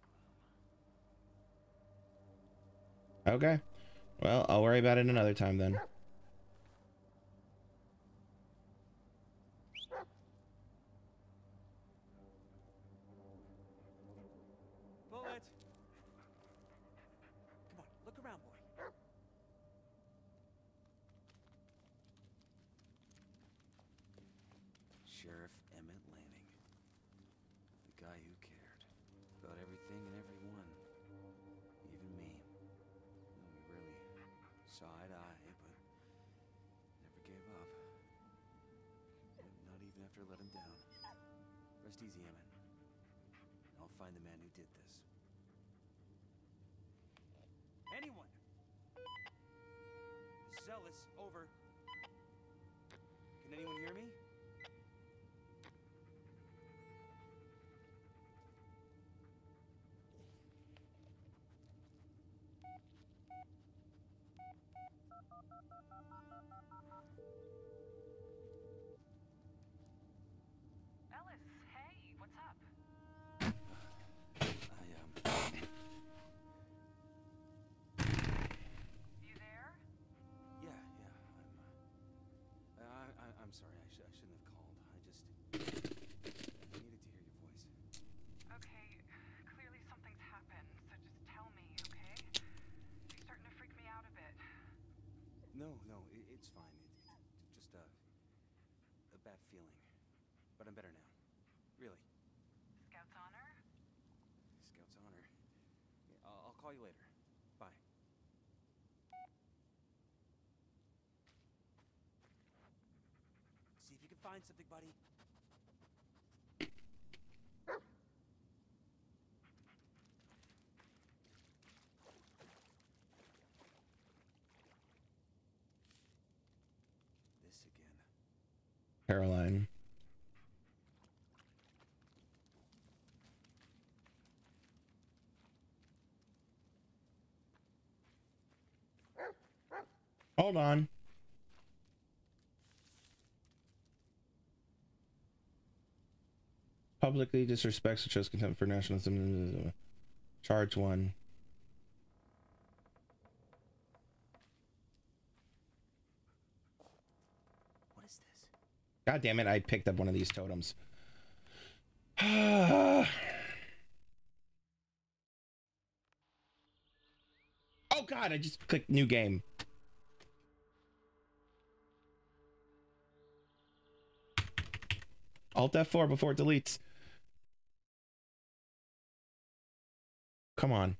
gloom. Okay. Well, I'll worry about it another time then. Bullet! Come on, look around, boy. Sheriff Emmett Lanning. The guy who cared about everything and everyone. Even me. We really saw eye to eye, but never gave up. Not even after I let him down. Rest easy, Emmett. I'll find the man who did this. Anyone? Zealous, over. Can anyone hear me? Ellis, hey, what's up? I, um... You there? Yeah, yeah, I'm, uh... I, I, I'm sorry, I, sh I but I'm better now. Really. Scout's honor? Scout's honor. Yeah, I'll, I'll call you later. Bye. See if you can find something, buddy. This again. Caroline. Hold on. Publicly disrespects or shows contempt for nationalism. Charge one. What is this? God damn it, I picked up one of these totems. Oh god, I just clicked new game. Alt F four before it deletes. Come on.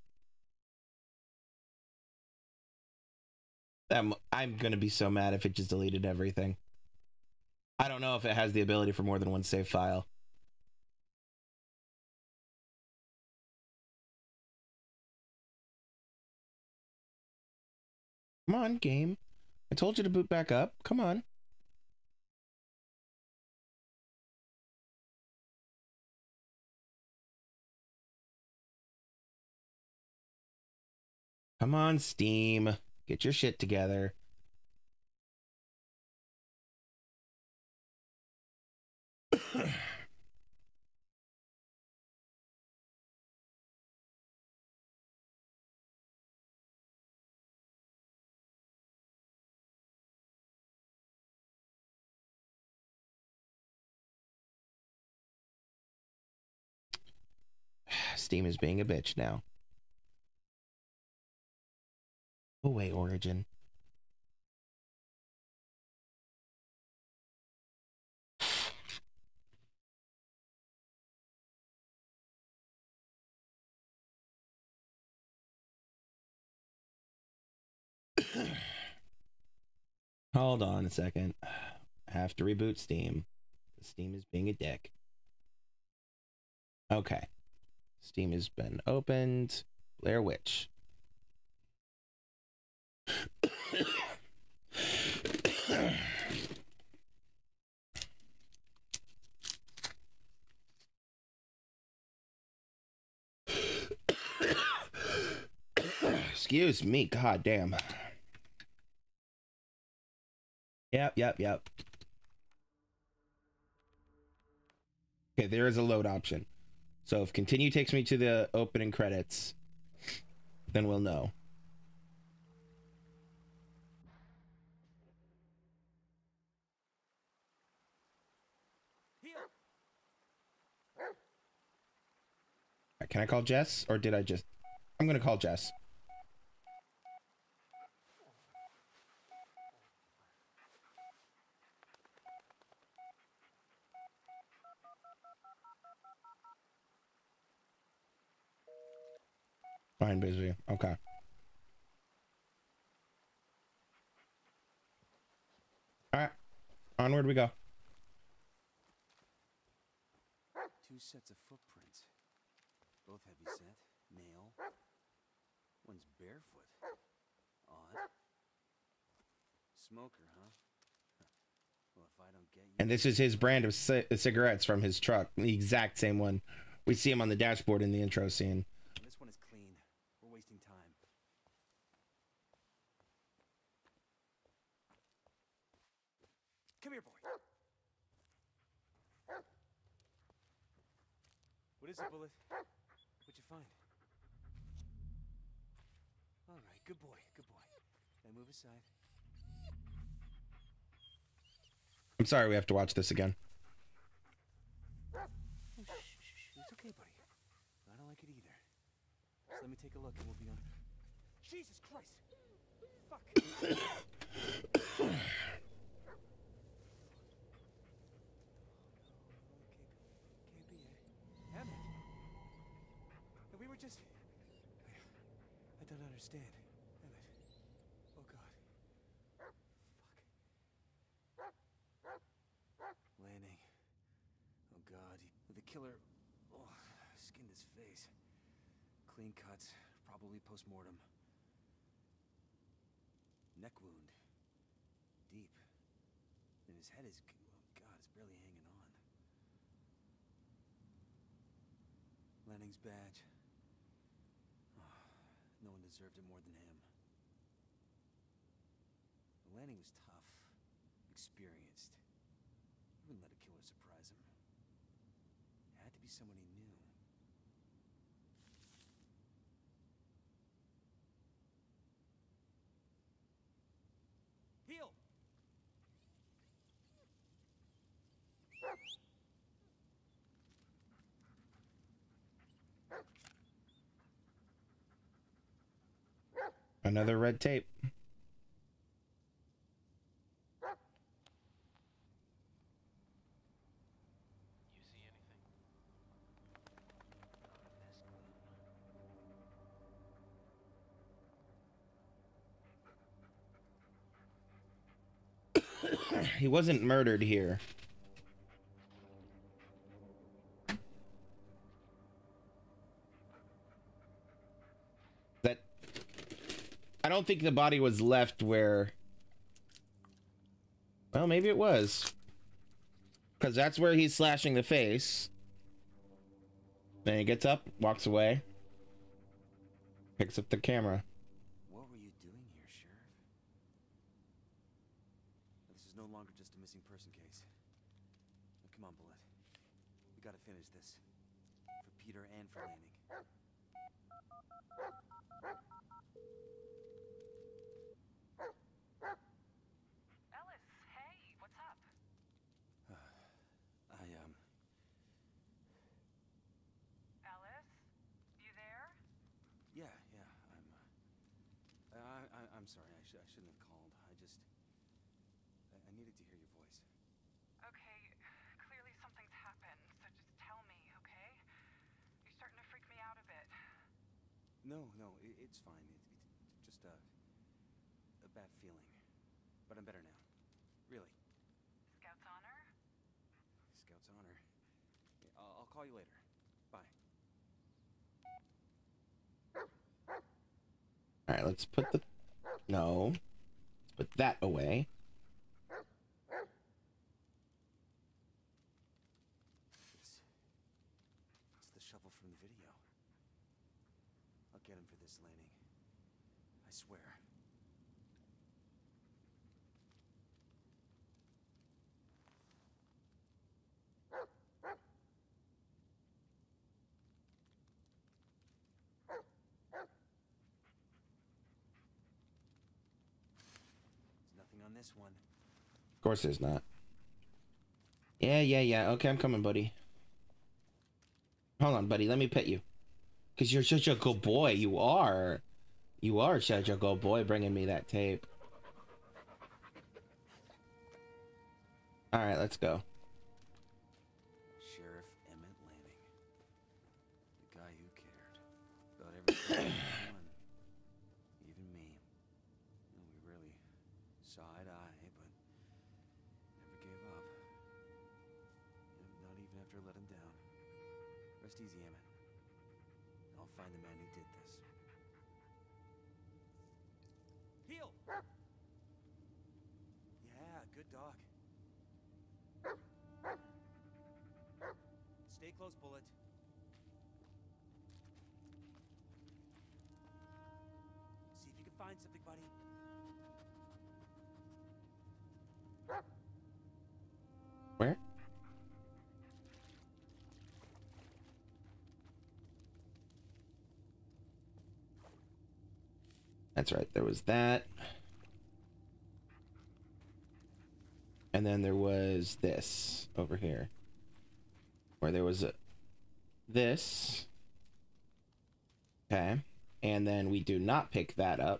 I'm, I'm gonna be so mad if it just deleted everything. I don't know if it has the ability for more than one save file. Come on, game. I told you to boot back up. Come on. Come on, Steam. Get your shit together. Steam is being a bitch now. Oh wait, Origin. Hold on a second. I have to reboot Steam. Steam is being a dick. Okay. Steam has been opened. Blair Witch. Excuse me, god damn. Yep, yep, yep. Okay, there is a load option. So if continue takes me to the opening credits, then we'll know. Can I call Jess, or did I just... I'm gonna call Jess. Fine, busy. Okay. All right. Onward we go. Two sets of footprints. Both heavy set, male. One's barefoot. Odd. Smoker, huh? Well, if I don't get you... And this is his brand of c cigarettes from his truck. The exact same one. We see him on the dashboard in the intro scene. This one is clean. We're wasting time. Come here, boy. What is it, Bullet? What'd you find? All right, good boy, good boy. Now move aside. I'm sorry we have to watch this again. Oh, shh, shh, shh. It's okay, buddy. I don't like it either. Just let me take a look and we'll be on. Jesus Christ! Fuck! were just... I, I don't understand. Emmett. Oh, God. Fuck. Lanning. Oh, God. The killer... Oh, skinned his face. Clean cuts. Probably post-mortem. Neck wound. Deep. And his head is... Oh, God, it's barely hanging on. Lanning's badge. Oh, no one deserved it more than him. Lanning was tough, experienced. He wouldn't let a killer surprise him. It had to be someone he knew. Heal! Another red tape. You see anything? He wasn't murdered here. That I don't think the body was left where... Well, maybe it was. Because that's where he's slashing the face. Then he gets up, walks away, picks up the camera. What were you doing here, Sheriff? This is no longer just a missing person case. Now, come on, Bullet. We gotta finish this. For Peter and for Lanning. Ellis, hey, what's up? I, um... Ellis, you there? Yeah, yeah, I'm, uh... I, I, I'm sorry, I, sh I shouldn't have called. I just... I, I needed to hear your voice. Okay, clearly something's happened, so just tell me, okay? You're starting to freak me out a bit. No, no, it, it's fine. It, it, just a... a bad feeling. But I'm better now. Really. Scout's honor? Scout's honor. Yeah, I'll, I'll call you later. Bye. All right, let's put the... No. Let's put that away. It's... it's the shovel from the video. I'll get him for this, Lanning. I swear. There's nothing on this one. Of course there's not. Yeah, yeah, yeah. Okay, I'm coming, buddy. Hold on, buddy. Let me pet you. Because you're such a good boy. You are. You are such a good boy bringing me that tape. All right, let's go. Sheriff Emmett Lanning. The guy who cared about everything. Everyone. Even me. You know, we really saw eye to eye, but never gave up. Not even after I let him down. Rest easy, Emmett. I'll find the man who did this. Heal! Yeah, good dog. Stay close, Bullet. See if you can find something, buddy. Where? That's right. There was that. And then there was this over here. Where there was a, this. Okay. And then we do not pick that up.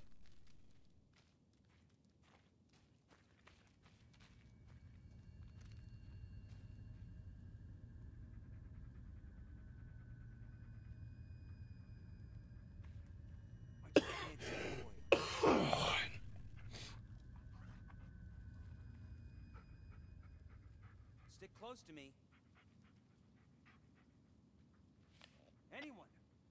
close to me. Anyone?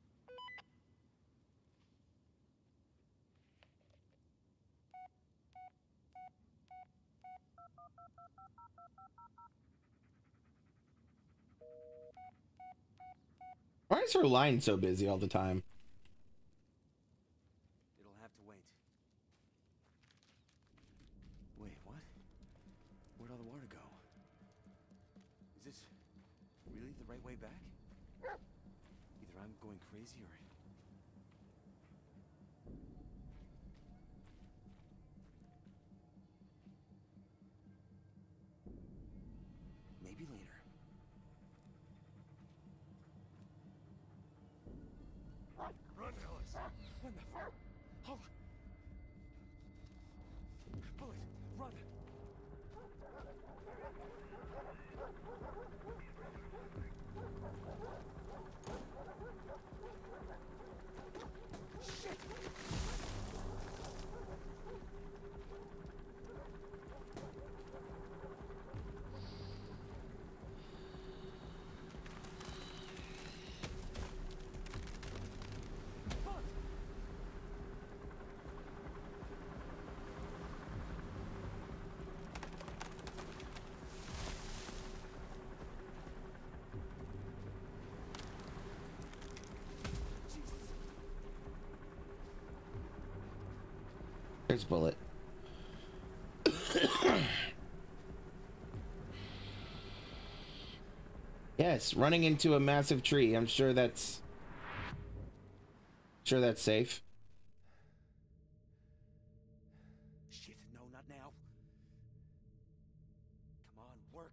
Why is her line so busy all the time? It'll have to wait. Wait, what? Where'd all the water go? Is this really the right way back? Either I'm going crazy or... maybe later. Run, Alice! What the fuck? Hold on. Bullet, run! Shit! There's Bullet. Yes, running into a massive tree. I'm sure that's sure that's safe. Shit, no, not now. Come on, work.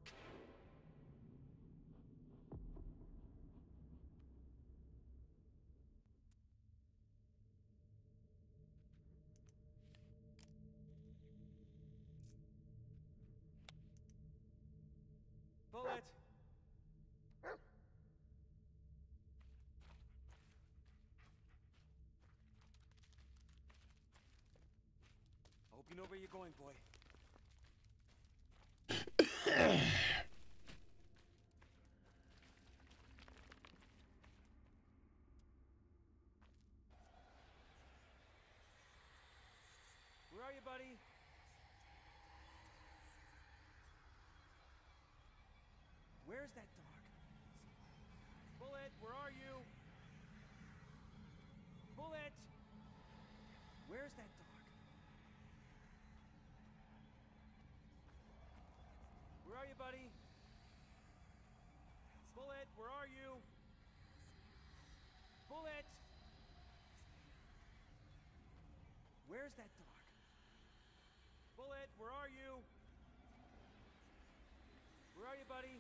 Bullet! I hope you know where you're going, boy. Where are you, buddy? Where's that dog? Bullet, where are you? Bullet! Where's that dog? Where are you, buddy? Bullet, where are you? Bullet! Where's that dog? Bullet, where are you? Where are you, buddy?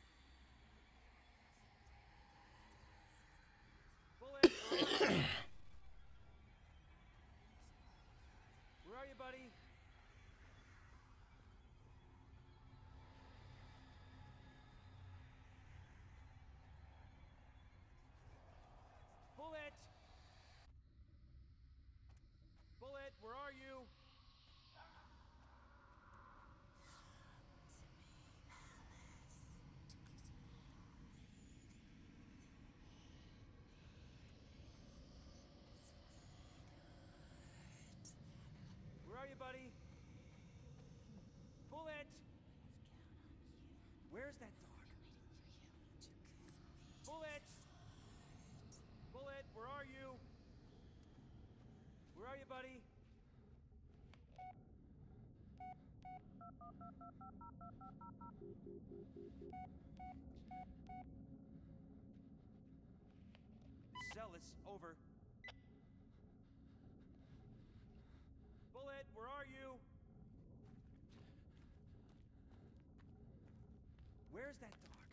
Bullet, where are you? Where are you, buddy? Bullet! Bullet, where are you? Where are you, buddy? Bullet! Where's that dog? Bullet! Bullet, where are you? Where are you, buddy? This is Ellis, over. Bullet, where are you? Where's that dog?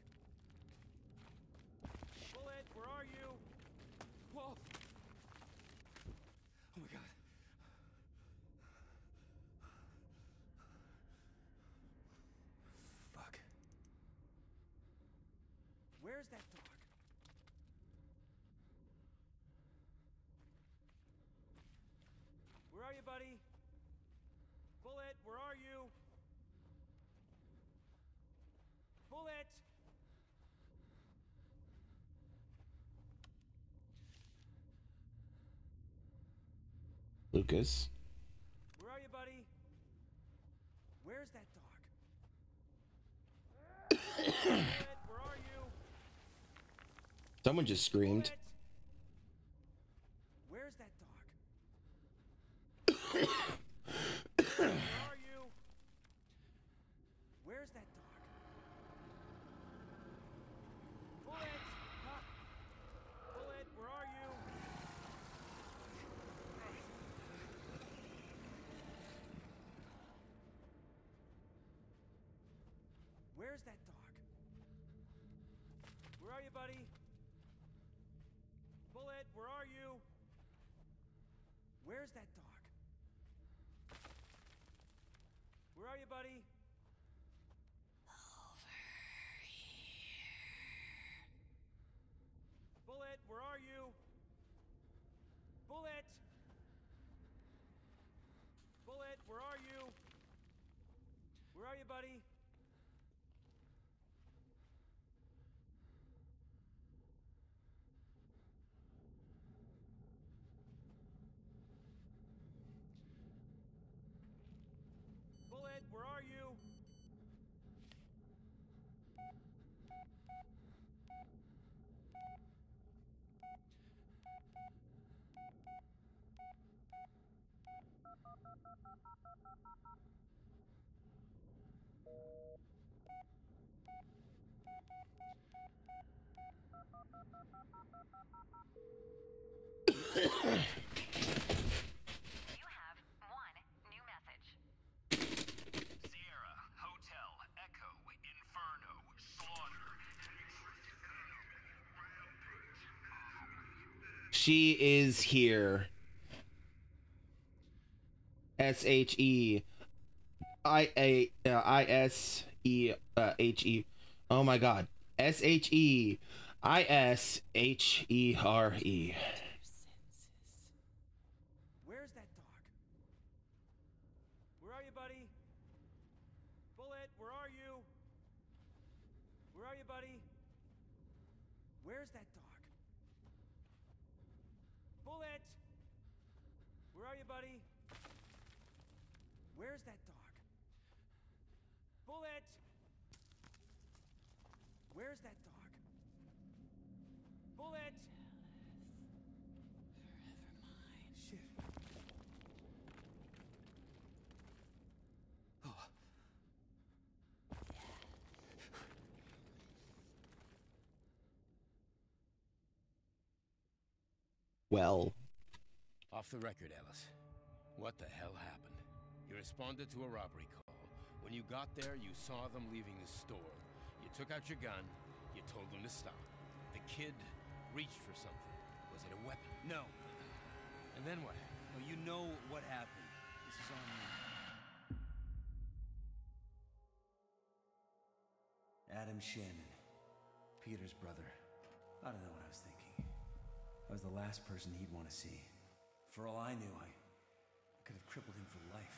Bullet, where are you? Whoa! Oh my god. Fuck. Where's that dog? Where are you, buddy? Bullet, where are you? Bullet! Lucas. Where are you, buddy? Where's that dog? Bullet, where are you? Someone just screamed. Bullet! Where's that dog? Where are you? Where's that dog? Bullet! Huh? Bullet, where are you? Where's that dog? Where are you, buddy? Bullet, where are you? Where's that dog? Where are you, buddy? Bullet, where are you? Bullet! Bullet, where are you? Where are you, buddy? Bullet, where are you? You have one new message. Sierra, Hotel, Echo, Inferno, Slaughter. She is here. S H E I A uh, I S E uh, H E. Oh my God. S H E I S H E R E. Where's that dog? Where are you, buddy? Bullet, where are you? Where are you, buddy? Where's that dog? Bullet! Where are you, buddy? Where's that dog? Bullet! Where's that dog? Bullet! Shit. Oh. Well, Off the record, Ellis. What the hell happened? You responded to a robbery call. When you got there, you saw them leaving the store. You took out your gun. You told them to stop. The kid reached for something. Was it a weapon? No. And then what happened? No, you know what happened. This is on me. Adam Shannon. Peter's brother. I don't know what I was thinking. I was the last person he'd want to see. For all I knew, I, I could have crippled him for life.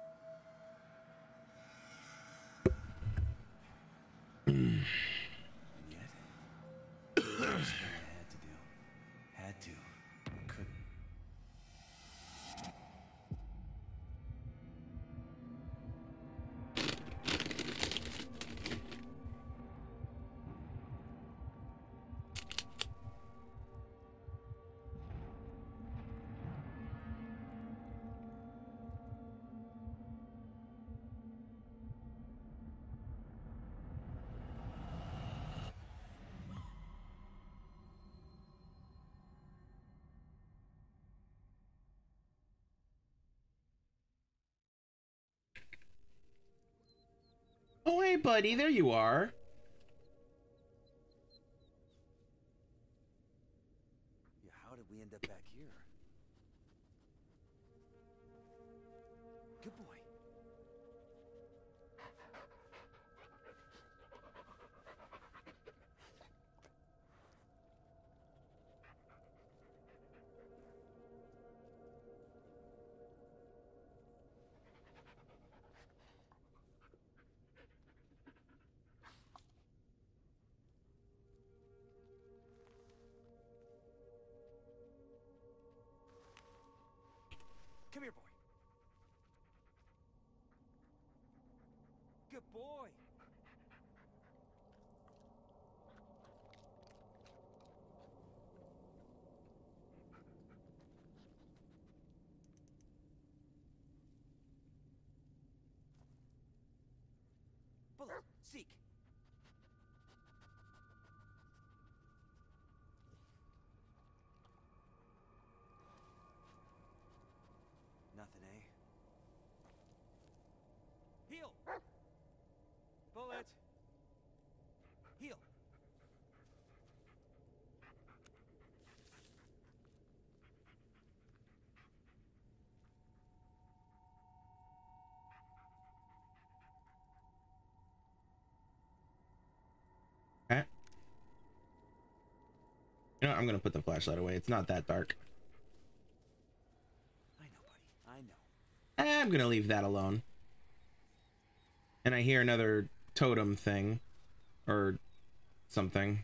And yet, I did what I had to do. Had to. I couldn't. oh hey buddy, there you are. Yeah, how did we end up back here? Good boy. Come here, boy. Good boy. Bullet, seek. Nothing, eh? Heal! Bullet! Heal! Okay. You know, I'm gonna put the flashlight away. It's not that dark. I know, buddy. I know. I'm gonna leave that alone. And I hear another totem thing or something.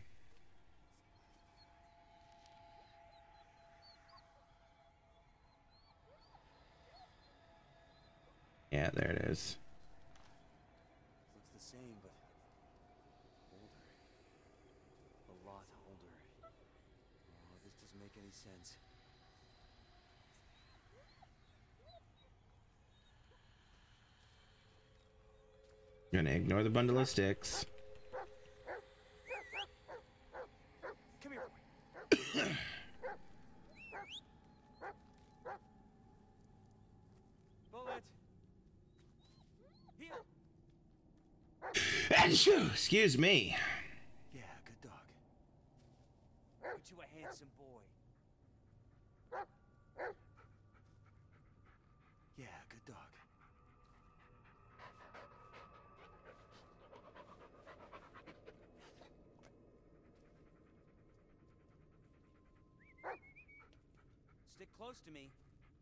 Yeah, there it is. Looks the same, but older. A lot older. Oh, this doesn't make any sense. Gonna ignore the bundle of sticks. Come here, boy. Bullet. Heal. Achoo! Excuse me. Yeah, good dog. Aren't you a handsome boy? Yeah, good dog. Stick close to me.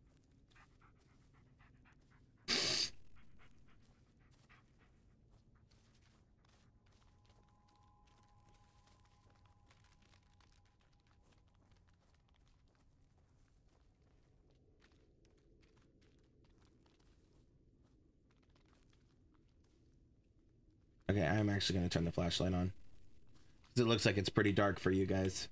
Okay, I'm actually gonna turn the flashlight on. 'Cause it looks like it's pretty dark for you guys.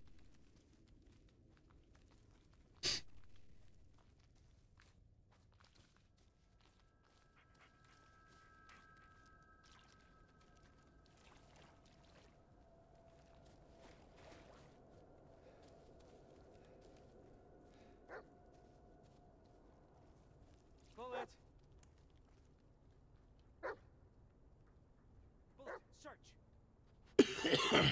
Bullet. Bullet, search.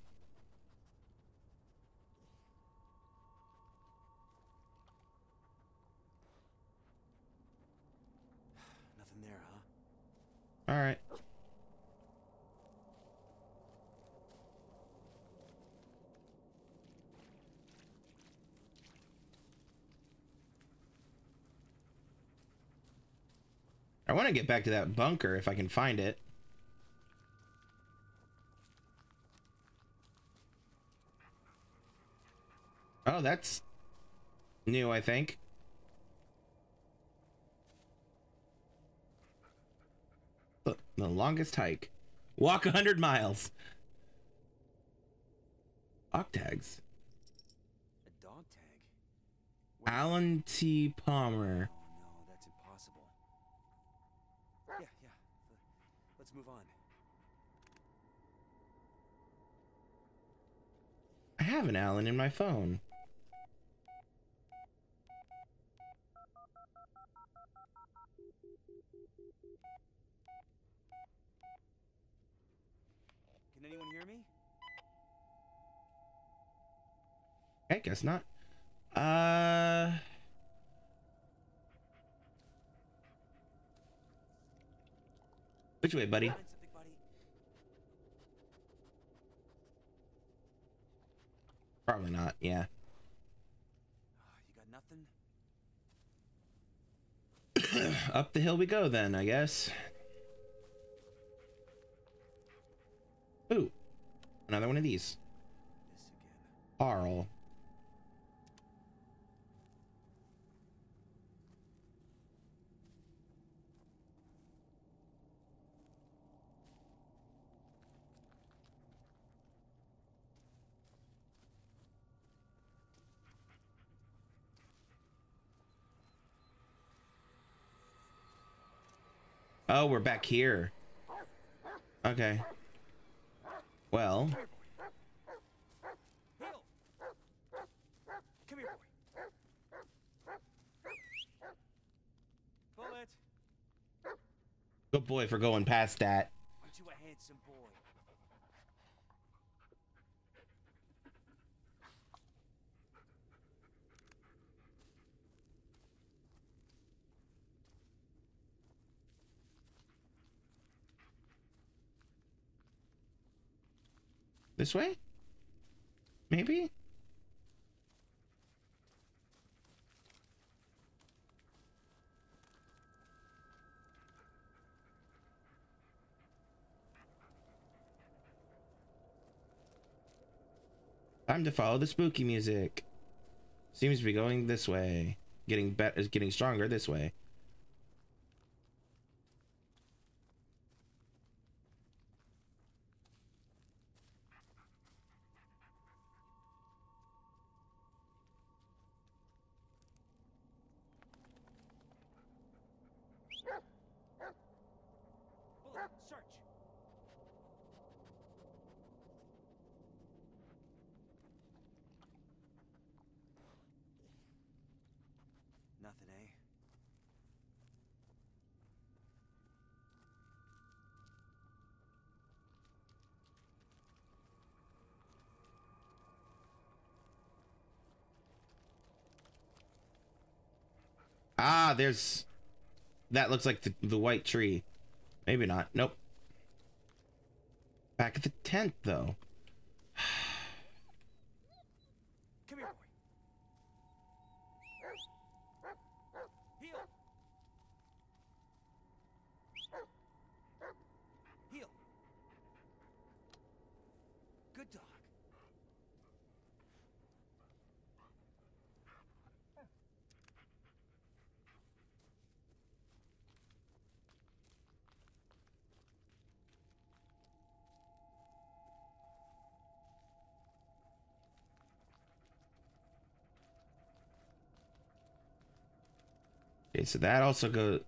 Nothing there, huh? All right. I want to get back to that bunker if I can find it. Oh, that's new, I think. Look, the longest hike. Walk one hundred miles. Dog tags. A dog tag? Where- Alan T. Palmer. Oh no, that's impossible. Yeah, yeah. L- Let's move on. I have an Alan in my phone. Can anyone hear me? I guess not. Uh... Which way, buddy? Find something, buddy. Probably not, yeah. Ah, you got nothing? Up the hill we go then, I guess. Ooh, another one of these. This again. Carl. Oh, we're back here. Okay. Well. Heel. Come here, boy. Pull it. Good boy for going past that. Aren't you a handsome boy? This way? Maybe? Time to follow the spooky music. Seems to be going this way. Getting bet is getting stronger this way. Bullet, search. Nothing, eh? Ah, there's... That looks like the, the white tree. Maybe not. Nope. Back at the tent, though. Come here, boy. Heel. Heel. Good dog. Okay, so that also goes...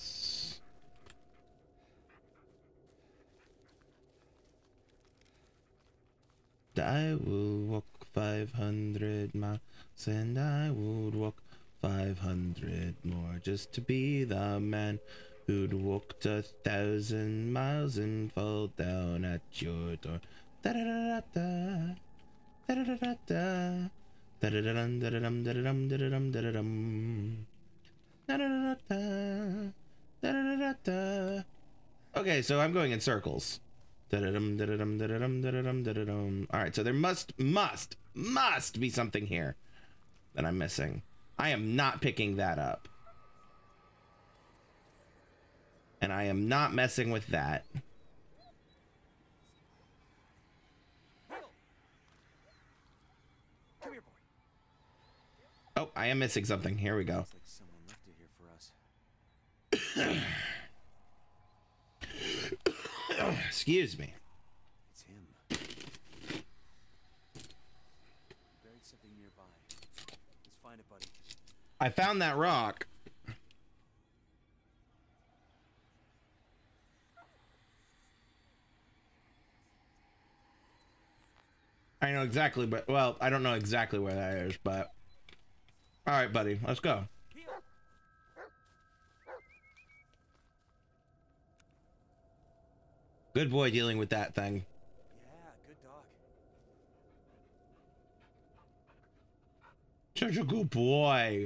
I will walk five hundred miles and I would walk five hundred more just to be the man who'd walked a thousand miles and fall down at your door. Da da da da da da da da da da da da dum da da dum da da dum da da dum da da dum. Da da da da da da da da. Okay, so I'm going in circles. Da-da-dum, da-da-dum, da-da-dum, da-da-dum, da-da-dum. All right, so there must, must, must be something here that I'm missing. I am not picking that up. And I am not messing with that. Come here, boy. Oh, I am missing something. Here we go. Looks like someone left it here for us. Excuse me. It's him. Buried something nearby. Let's find it, buddy. I found that rock. I know exactly, but well, I don't know exactly where that is, but all right, buddy, let's go. Good boy dealing with that thing. Yeah, good dog. Such a good boy.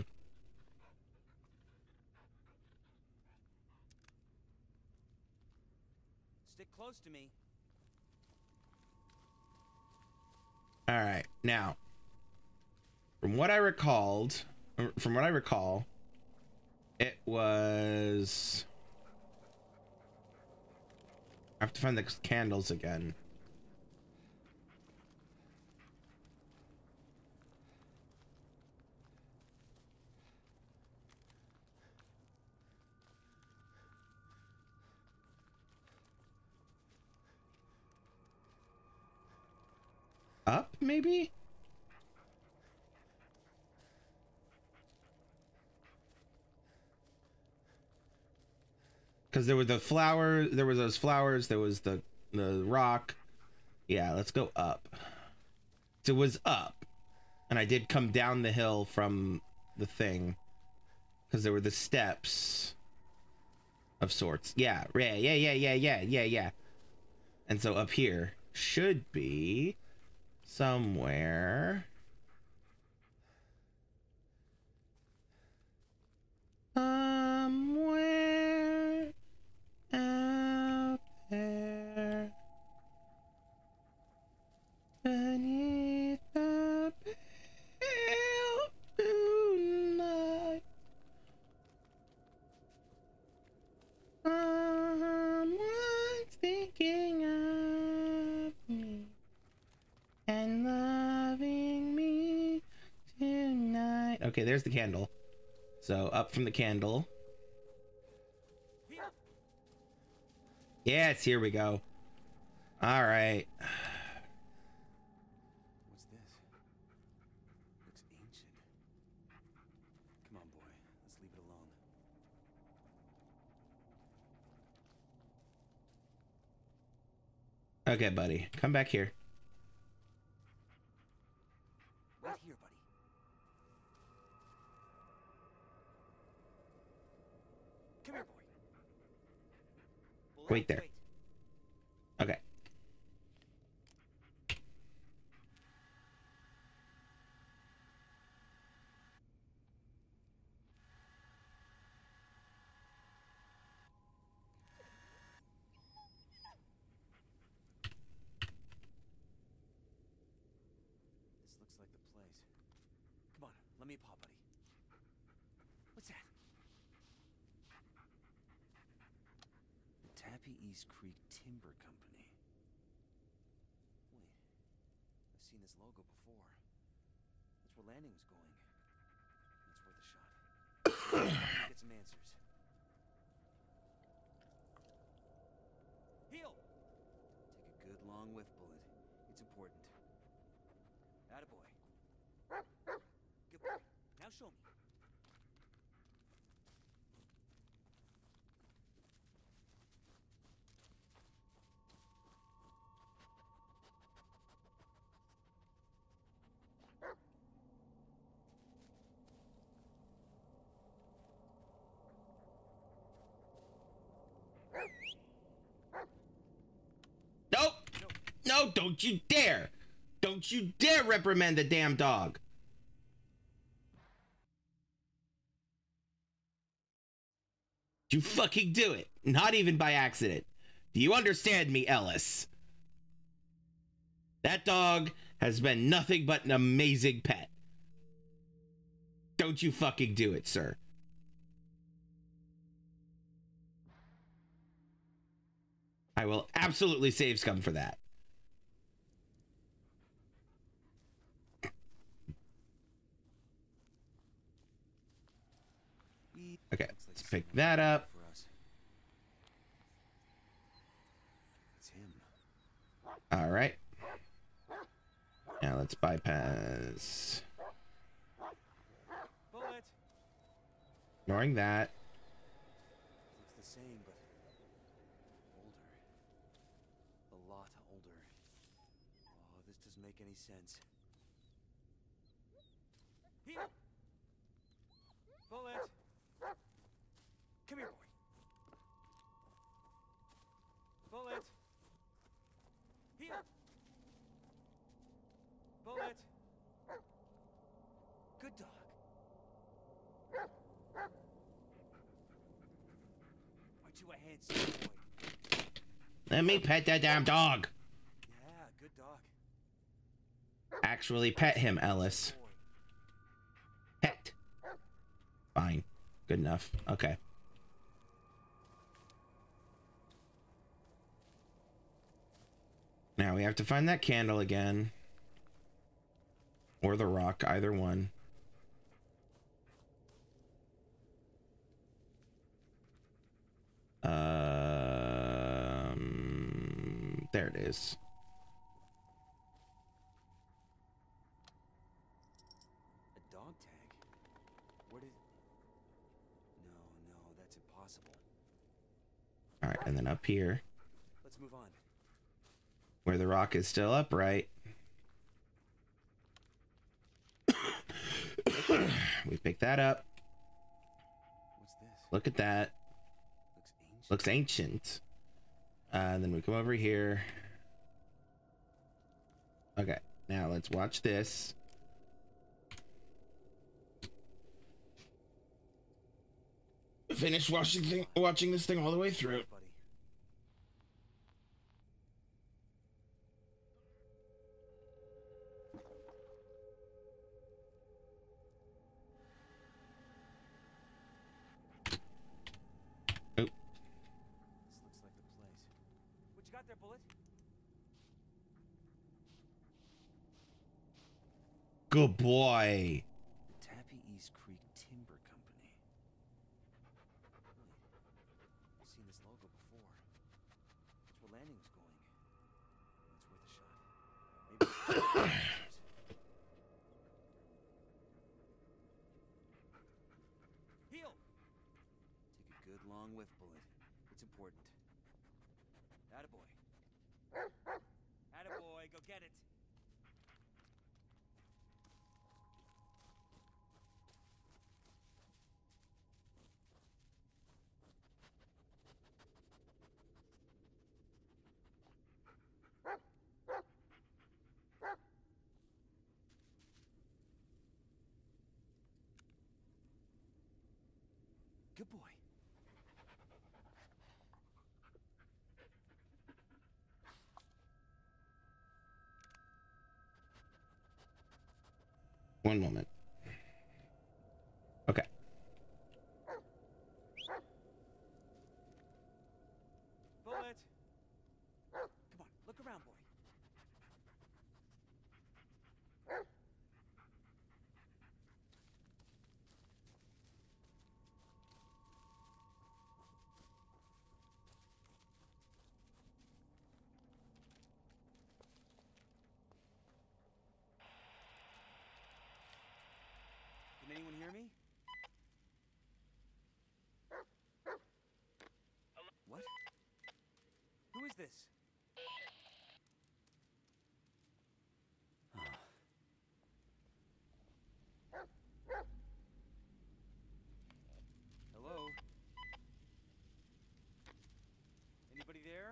Stick close to me. All right, now, from what I recalled, from what I recall, it was... I have to find the candles again. Up, maybe? Because there were the flower, there was those flowers, there was the the rock. Yeah, let's go up. So it was up. And I did come down the hill from the thing. Because there were the steps of sorts. Yeah, yeah, yeah, yeah, yeah, yeah, yeah, yeah. And so up here should be somewhere. Somewhere out there. Beneath the pale moonlight. Someone's thinking of me and loving me tonight. Okay, there's the candle. So up from the candle. Yes, here we go. All right. What's this? Looks ancient. Come on, boy. Let's leave it alone. Okay, buddy. Come back here. Right here, buddy. Come here, boy. Wait there. Okay. This looks like the place. Come on, let me paw, buddy. What's that? The Tappy East Creek Timber Company. Wait, I've seen this logo before. That's where Landing was going. That's worth a shot. Get some answers. Heal! Take a good long whiff bullet. It's important. Attaboy. Good boy. Now show me. Nope. No, don't you dare. Don't you dare reprimand the damn dog. You fucking do it. Not even by accident. Do you understand me, Ellis? That dog has been nothing but an amazing pet. Don't you fucking do it, sir. I will absolutely save scum for that. Okay, let's pick that up. It's him. All right. Now let's bypass. Bullet. Ignoring that. Looks the same, but older. A lot older. Oh, this doesn't make any sense. Heal! Bullet! Come here, boy. Bullet! Heal! Bullet! Good dog. Aren't you a handsome boy? Let me pet that damn dog. Yeah, good dog. Actually pet him, Ellis. Boy. Pet. Fine. Good enough. Okay. Now we have to find that candle again. Or the rock, either one. Um, there it is. A dog tag? Where did... No, no, that's impossible. and then up here, Let's move on. where the rock is still upright, we pick that up. What's this? Look at that. Looks ancient. Looks ancient. Uh, and then we come over here. Okay, now let's watch this. Finish watching thing, watching this thing all the way through. Buddy. Oh, This looks like the place. What you got there, Bullet? good boy. Tappy East Creek Timber Company. Hmm. I've seen this logo before. That's where landing was going. It's worth a shot. Maybe. Heal. Take a good long whiff, Bullet. It's important. Attaboy. Attaboy, go get it. Good boy. One moment. Okay. Bullet. Come on, look around, boy. Can anyone hear me? What? Who is this? Hello? Anybody there?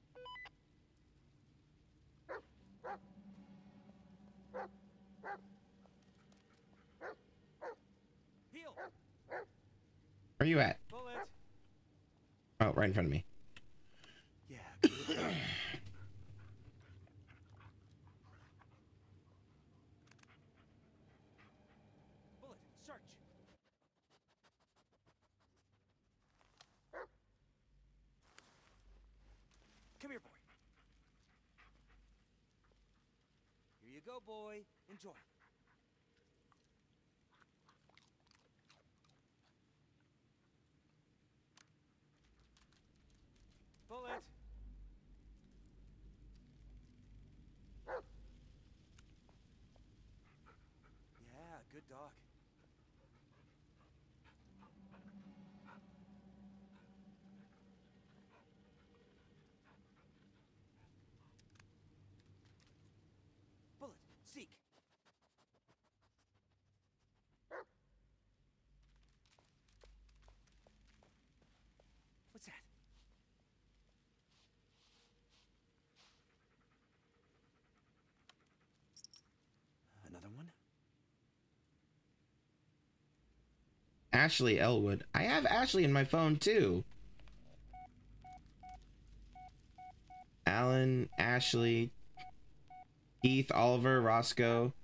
Heal! Where you at? Bullet! Oh, right in front of me. Yeah, good. Bullet, search! Come here, boy. Here you go, boy. Enjoy. Bullet! Yeah, good dog. Bullet, seek. What's that? Another one? Ashley Elwood. I have Ashley in my phone too. Alan, Ashley, Keith, Oliver, Roscoe.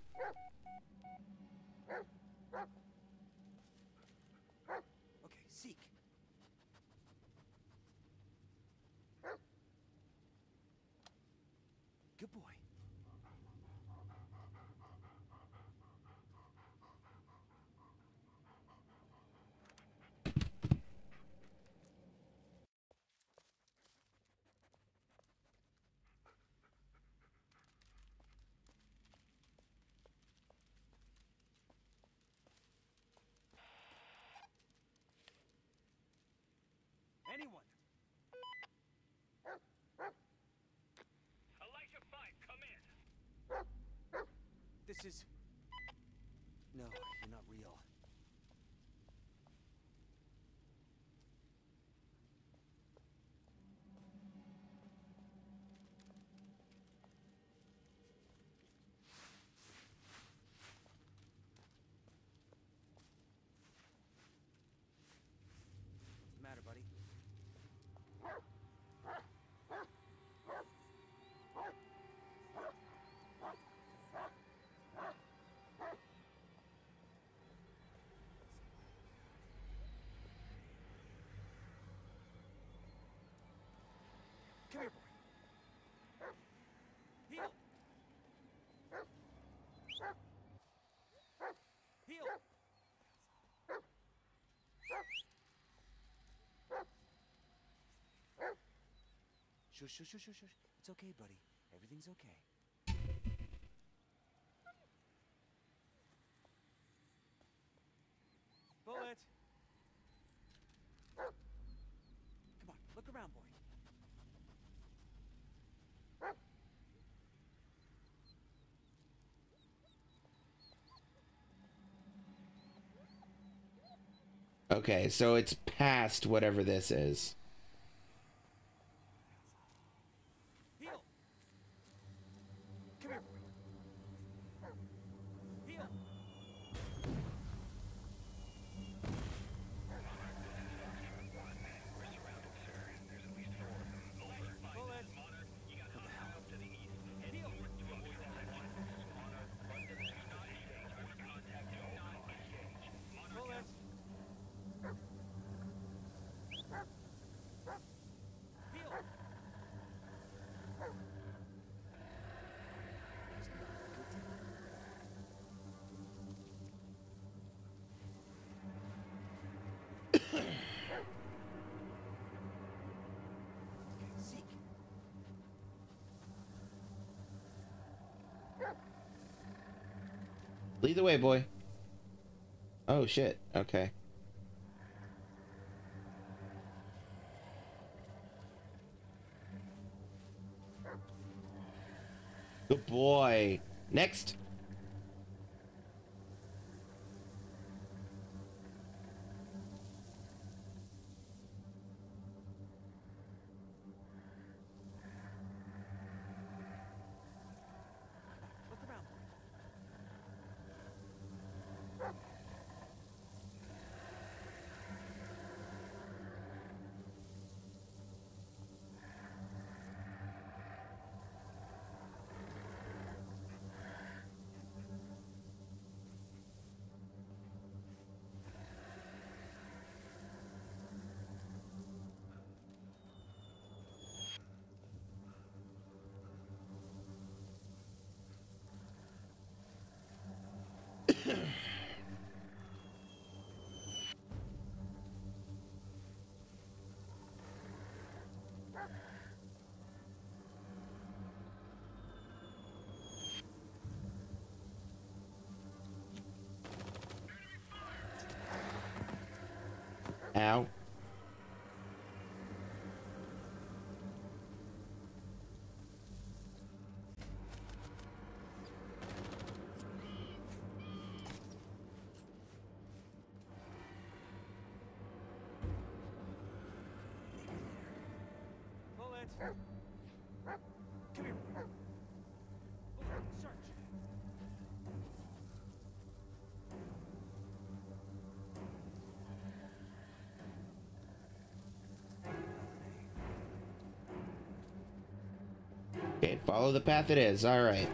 Okay, seek. Good boy. Anyone? witches? No, you're not real. What's the matter, buddy? Come here, boy. Heel. Heel. Shush, shush, shush, shush, shush. It's okay, buddy. Everything's okay. Bullet. Come on, look around, boy. Okay, so it's past whatever this is. Heel. Come here, boy. Heel. Bullet. What the hell? Heel. Bullet. Heel. Seek. Lead the way, boy. Oh shit. Okay. Good boy. Next. Look around, boy. Ow. Bullet. Come here. Bullet, search. Okay, follow the path it is. All right.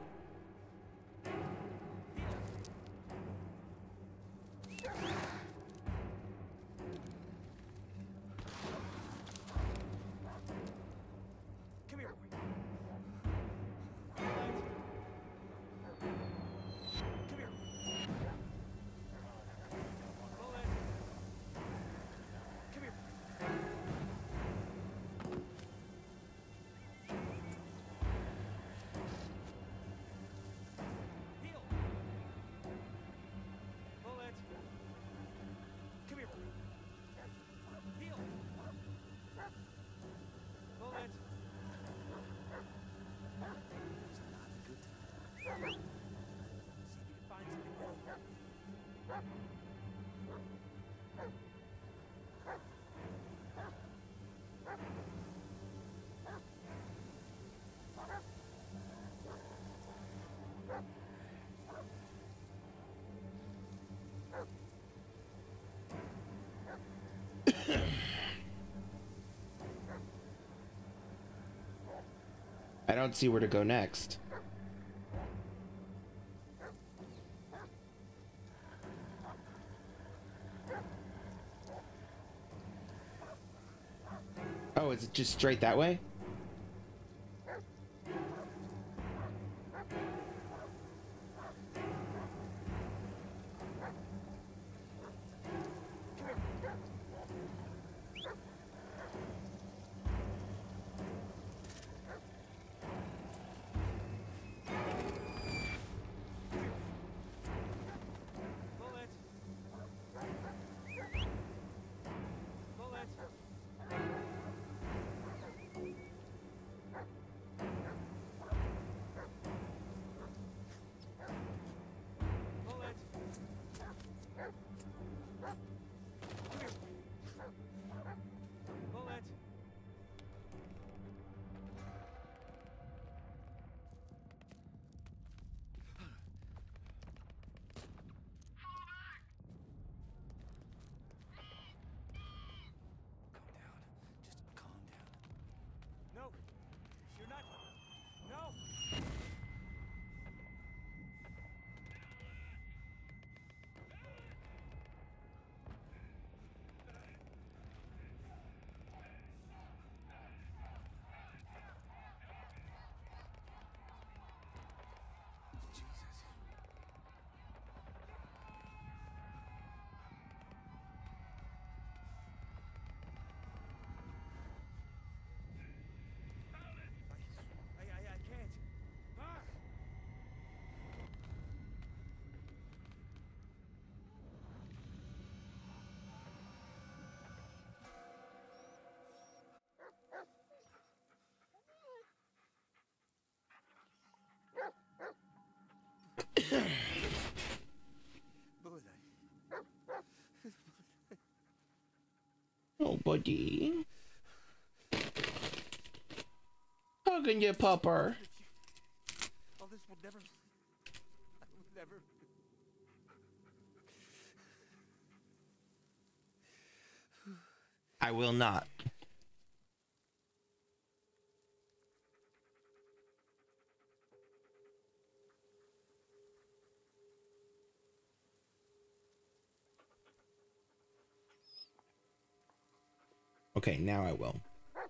Come here, boy. Bullet. Come here. Bullet. Come here, boy. I don't see where to go next. Oh, is it just straight that way? Oh, buddy. Hugging your pupper. All this will never. I will never. I will not. Okay, now I will.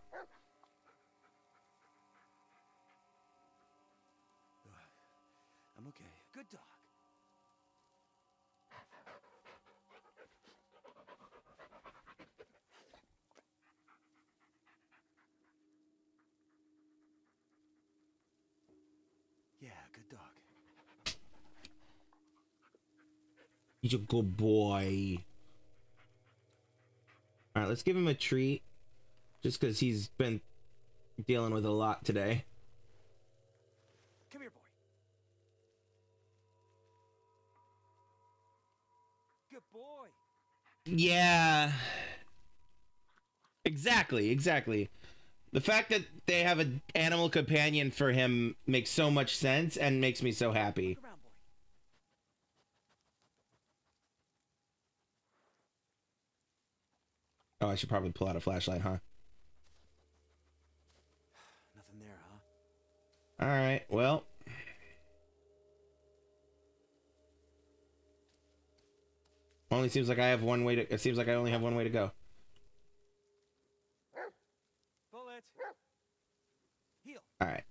I'm okay. Good dog. Yeah, good dog. He's a good boy. All right, let's give him a treat. Just because he's been dealing with a lot today. Come here, boy. Good boy. Yeah. Exactly, exactly. The fact that they have an animal companion for him makes so much sense and makes me so happy. Look around, boy. Oh, I should probably pull out a flashlight, huh? Nothing there, huh? All right, well. Only seems like I have one way to... It seems like I only have one way to go. Bullet. Heal. All right.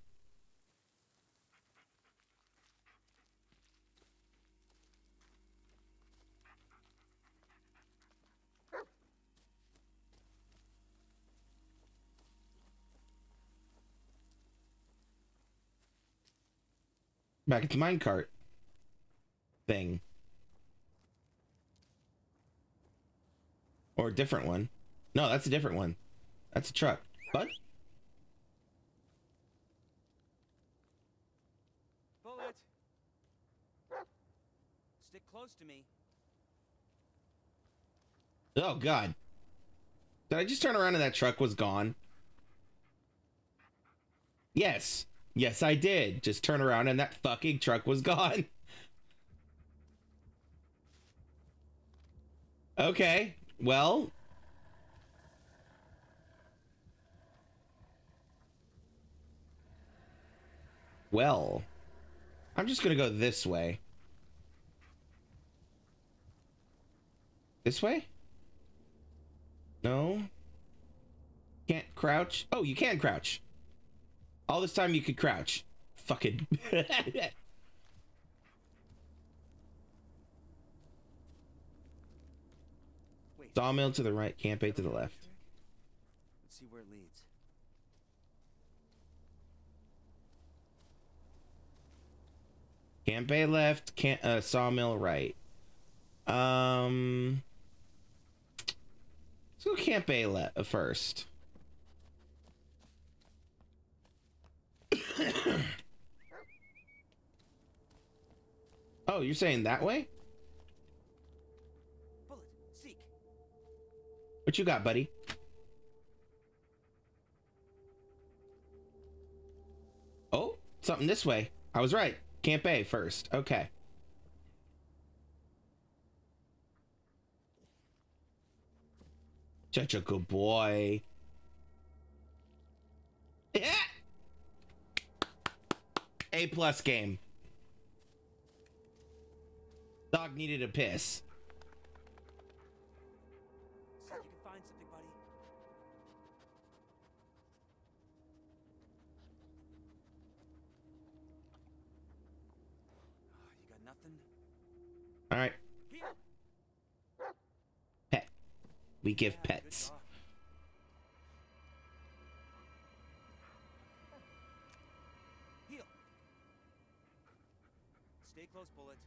Back at the minecart thing. Or a different one. No, that's a different one. That's a truck. What? Bullet. Stick close to me. Oh, God. Did I just turn around and that truck was gone? Yes. Yes, I did. Just turn around and that fucking truck was gone. Okay. Well. Well. I'm just gonna go this way. This way? No. Can't crouch. Oh, you can crouch. All this time you could crouch. Fucking. Wait. Sawmill to the right, Camp eight to the left. Let's see where it leads. Camp eight left, camp, uh, Sawmill right. Um, let's go Camp eight left first. Oh, you're saying that way? Bullet, seek. What you got, buddy? Oh, something this way. I was right. Camp A first. Okay. Such a good boy. Yeah. A plus game. Dog needed a piss. See if you can find something, buddy. Oh, you got nothing? All right. Here. Pet. We give Yeah, good pets. talk. Heal. Stay close, Bullet.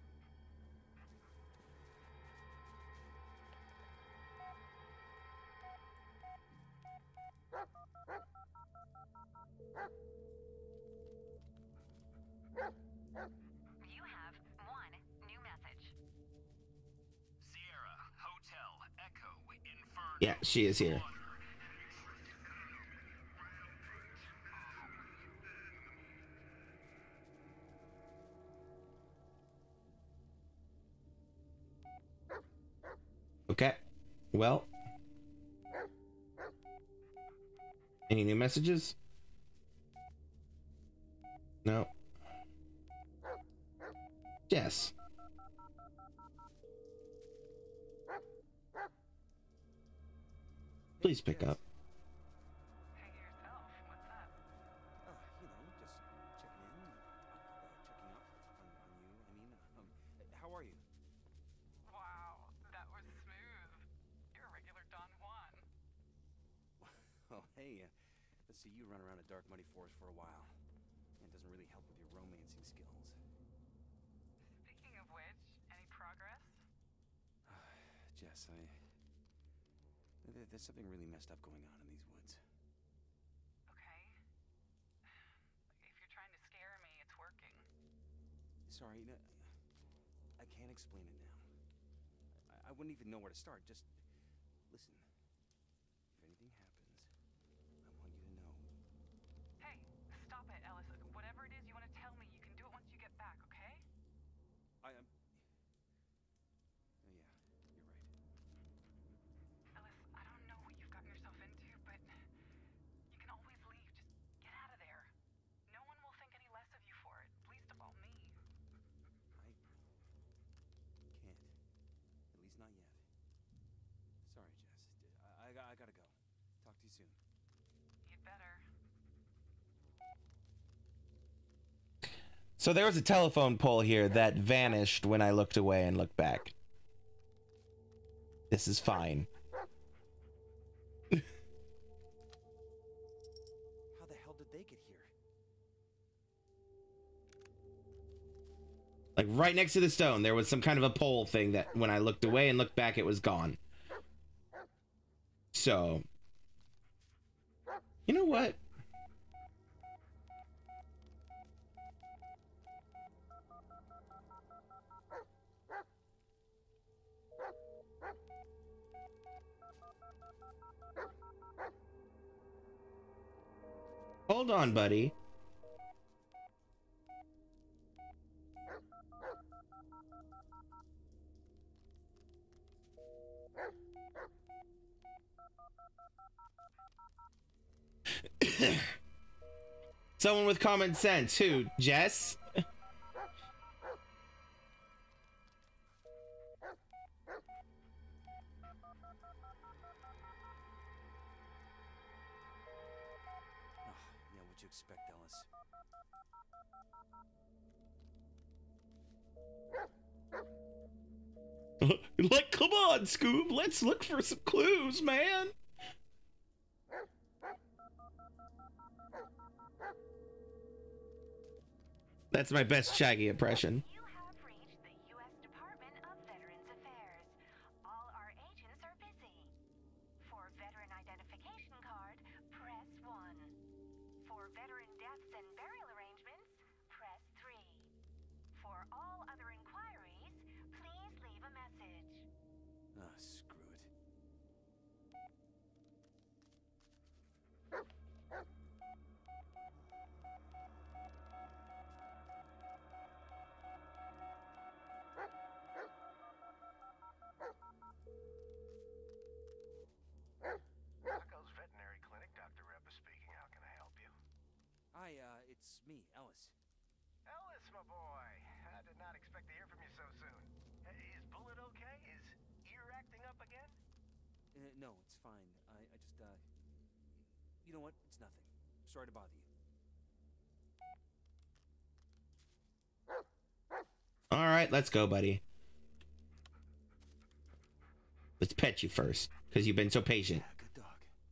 You have one new message. Sierra, Hotel, Echo, Inferno. Yeah, she is here. Okay. Well. Any new messages? No. Yes. Please pick up. Hey yourself, what's up? Oh, you know, just checking in, uh, checking up on, on you. I mean, um, how are you? Wow, that was smooth. You're a regular Don Juan. Oh, hey, uh, let's see you run around a dark, muddy forest for a while. It doesn't really help with your romancing skills. Speaking of which, any progress? Jess, I... there- There's something really messed up going on in these woods. Okay. If you're trying to scare me, it's working. Sorry, no, I can't explain it now. I, I wouldn't even know where to start. Just listen. If anything happens, I want you to know. Hey, stop it, Ellis. Whatever it is you want to tell me, you can do it once you get back, okay? I am. Oh, yeah, you're right. Ellis, I don't know what you've gotten yourself into, but you can always leave. Just get out of there. No one will think any less of you for it, least of all me. I can't. At least not yet. Sorry, Jess. I, I, I gotta go. Talk to you soon. You'd better. So there was a telephone pole here that vanished when I looked away and looked back. This is fine. How the hell did they get here? Like right next to the stone, there was some kind of a pole thing that when I looked away and looked back, it was gone. So, you know what? Hold on, buddy. Someone with common sense. Who? Jess? Yeah, what'd you expect, Ellis? Like, come on, Scoob. Let's look for some clues, man. That's my best Shaggy impression. You have reached the U S Department of Veterans Affairs. All our agents are busy. For veteran identification card, press one. For veteran deaths and burial arrangements, press three. For all other inquiries, please leave a message. Ah, screw it. Rocco's Veterinary Clinic, Doctor Reppa speaking. How can I help you? Hi, uh, it's me, Ellis. Ellis, my boy. I did not expect to hear from you so soon. Uh, Is Bullet okay? Is ear acting up again? Uh, no, it's fine. I, I just, uh... You know what? It's nothing. Sorry to bother you. All right, let's go, buddy. Let's pet you first, because you've been so patient. Yeah, good dog.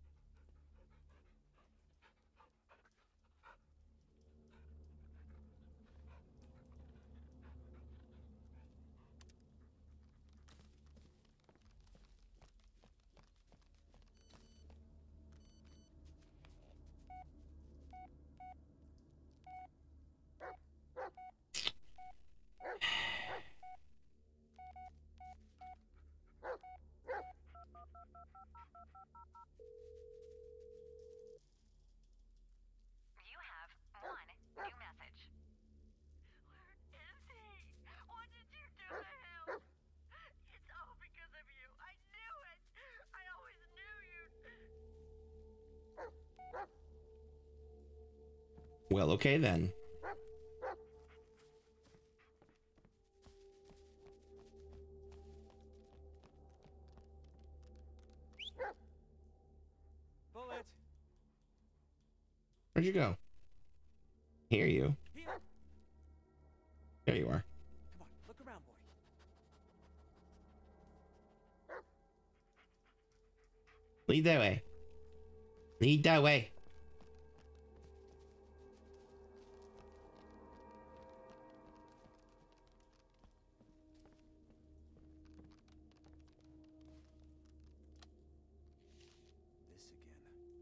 You have one new message. Where is he? What did you do to him? It's all because of you. I knew it. I always knew you'd. Well, okay then. Bullet! Where'd you go? Hear you. Here! There you are. Come on, look around, boy. Lead that way. Lead that way. This again.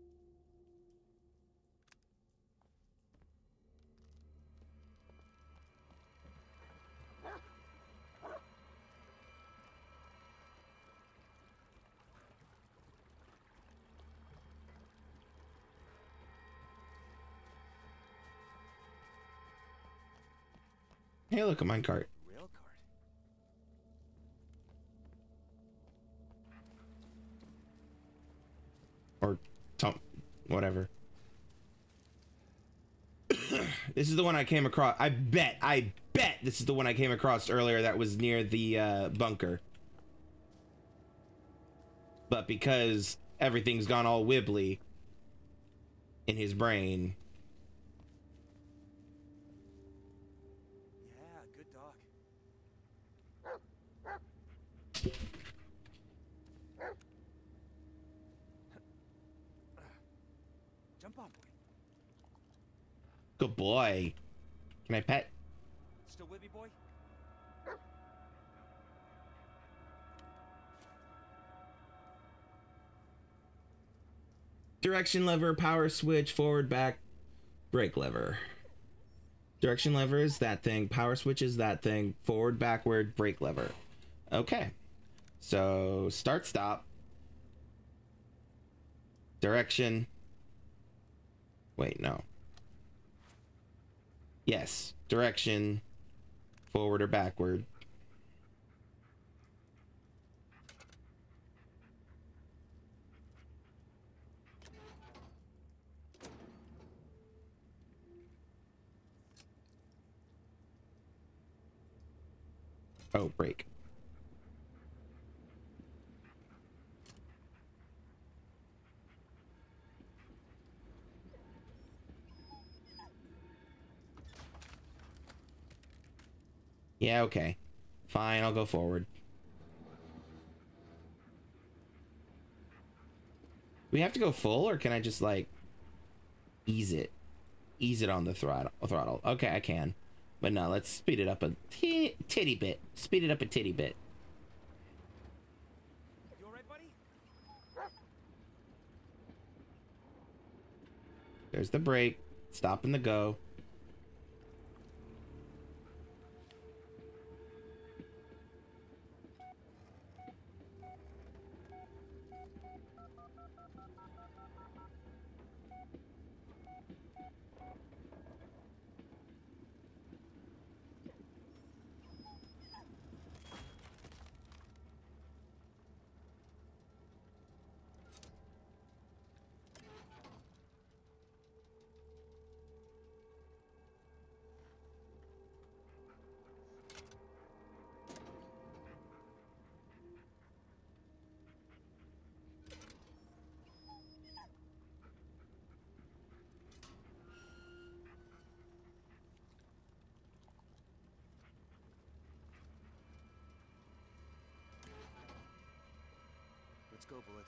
Hey, look, a minecart. Rail cart. Or some, whatever. This is the one I came across. I bet, I bet this is the one I came across earlier that was near the uh, bunker. But because everything's gone all wibbly in his brain. Yeah, good dog. Jump on, boy. Good boy. Can I pet? Still with me, boy? Direction lever, power switch, forward, back, brake lever. Direction lever is that thing. Power switch is that thing. Forward, backward, brake lever. Okay. So start, stop. Direction. Wait, no. Yes, direction, forward or backward. Oh, break. Yeah, okay. Fine, I'll go forward. We have to go full, or can I just, like, ease it? Ease it on the throttle. Throttle. Okay, I can. But no, let's speed it up a t titty bit. Speed it up a titty bit. You alright, buddy? There's the brake. Stop and the go. Let's go, Bullet.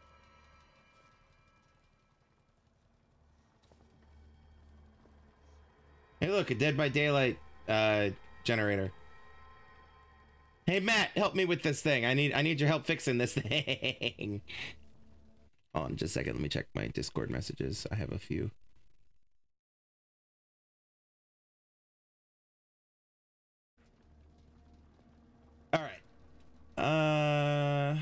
Hey, look, a Dead by Daylight uh, generator. Hey, Matt, help me with this thing. I need I need your help fixing this thing. Hold on just a second. Let me check my Discord messages. I have a few. All right. Uh...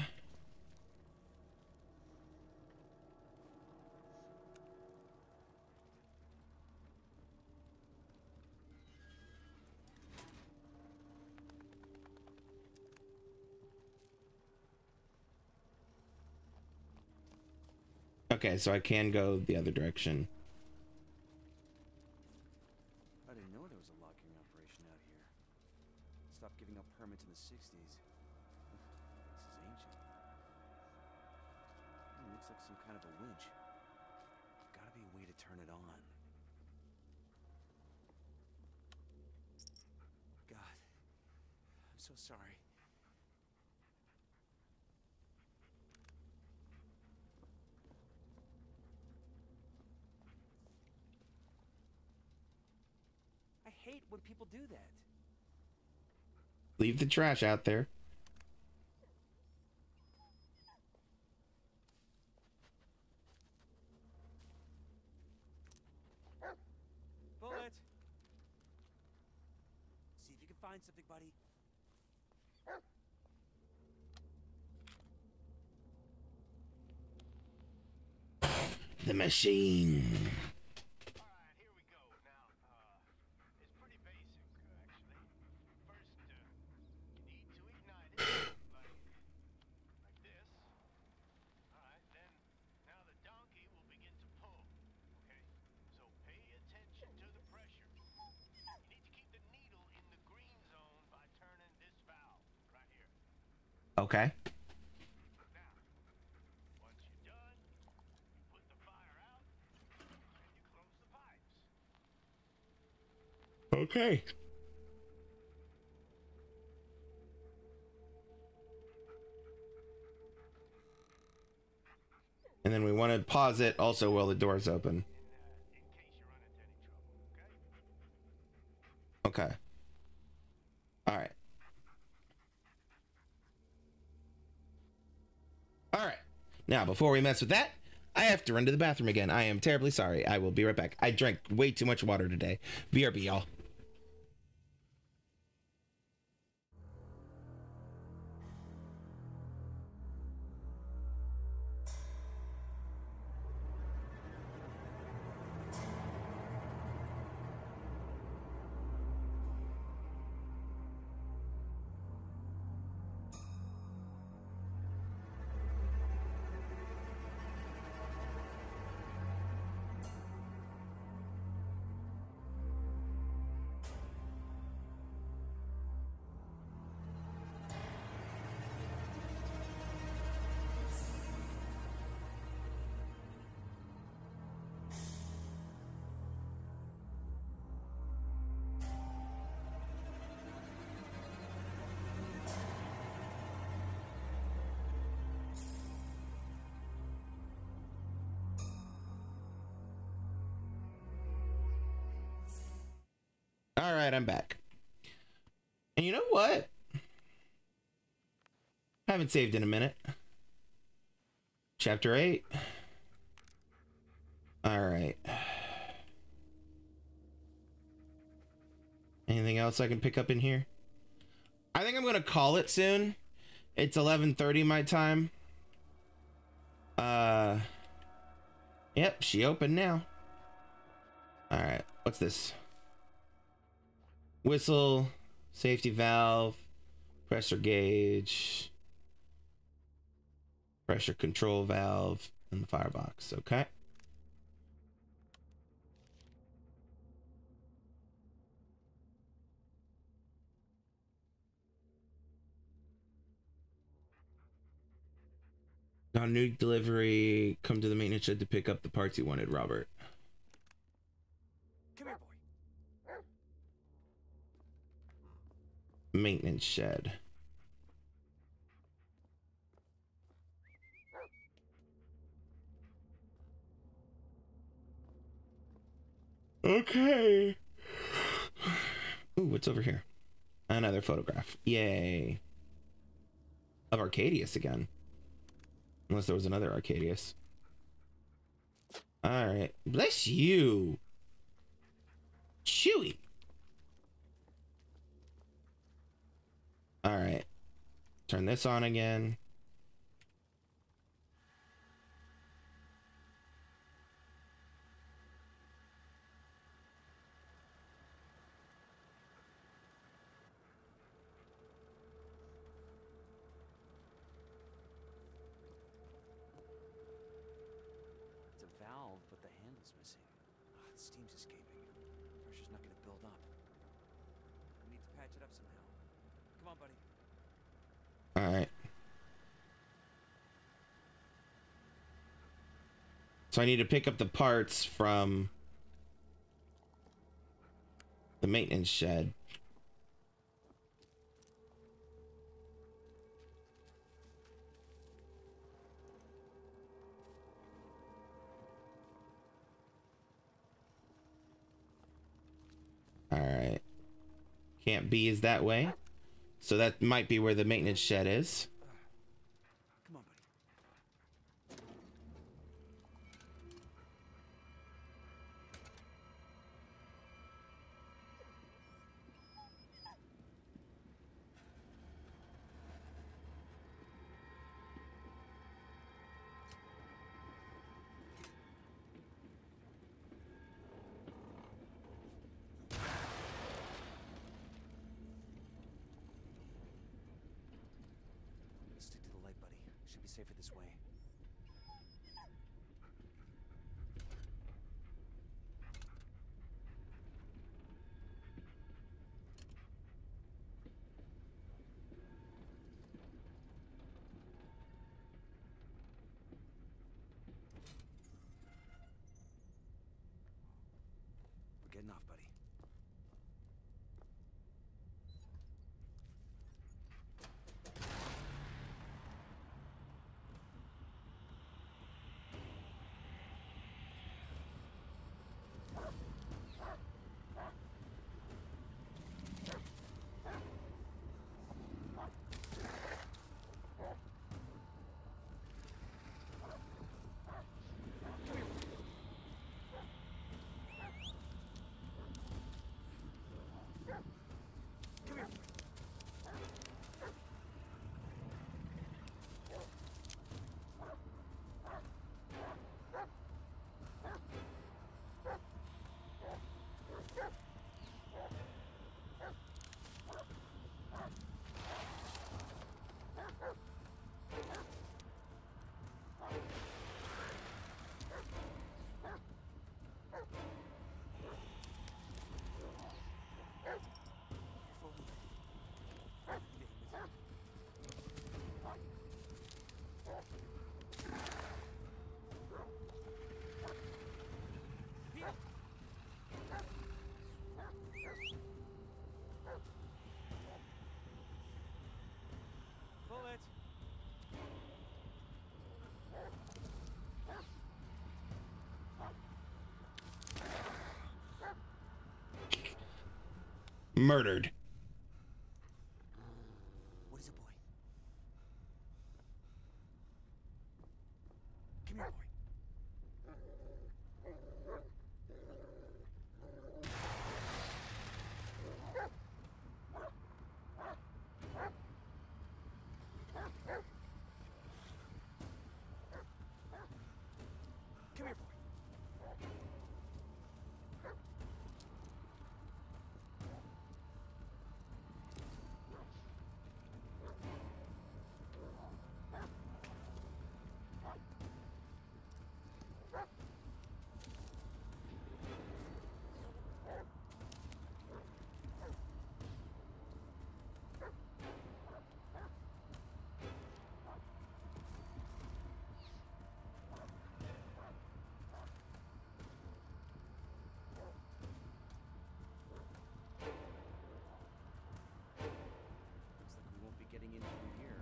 Okay, so I can go the other direction. I didn't know there was a logging operation out here. Stopped giving up permits in the sixties. This is ancient. It looks like some kind of a winch. Gotta be a way to turn it on. God, I'm so sorry. I hate when people do that. Leave the trash out there. Bullet! See if you can find something, buddy. The machine. Alright, here we go. Now, uh, it's pretty basic, actually. First, uh, you need to ignite it, like, like this. Alright, then, now the donkey will begin to pull, okay? So pay attention to the pressure. You need to keep the needle in the green zone by turning this valve, right here. Okay. Now, once you're done, you put the fire out, and you close the pipes. Okay. And then we want to pause it also while the door's open. In, uh, in case you run into any trouble, okay? Okay. All right. All right. Now, before we mess with that, I have to run to the bathroom again. I am terribly sorry. I will be right back. I drank way too much water today. B R B, y'all. right, I'm back. And you know what? I haven't saved in a minute. Chapter eight. All right. Anything else I can pick up in here? I think I'm gonna call it soon. It's eleven thirty my time. Uh, yep, she opened now. All right, what's this? Whistle, safety valve, pressure gauge, pressure control valve, and the firebox. Okay. Got a new delivery. Come to the maintenance shed to pick up the parts you wanted, Robert. Come here, boy. Maintenance shed. Okay. Ooh, what's over here? Another photograph. Yay. Of Arcadius again. Unless there was another Arcadius. Alright. Bless you. Chewy. Alright. Turn this on again. It's a valve, but the handle's missing. Ah, the steam's escaping. Pressure's not gonna build up. We need to patch it up somehow. Come on, buddy. All right. So I need to pick up the parts from the maintenance shed. All right. Can't be is that way. So that might be where the maintenance shed is. Come on, buddy. Stick to the light, buddy. Should be safer this way. We're getting off, buddy. murdered. What is it, boy? Come here, boy. Come here, boy. Looks like we won't be getting in through here.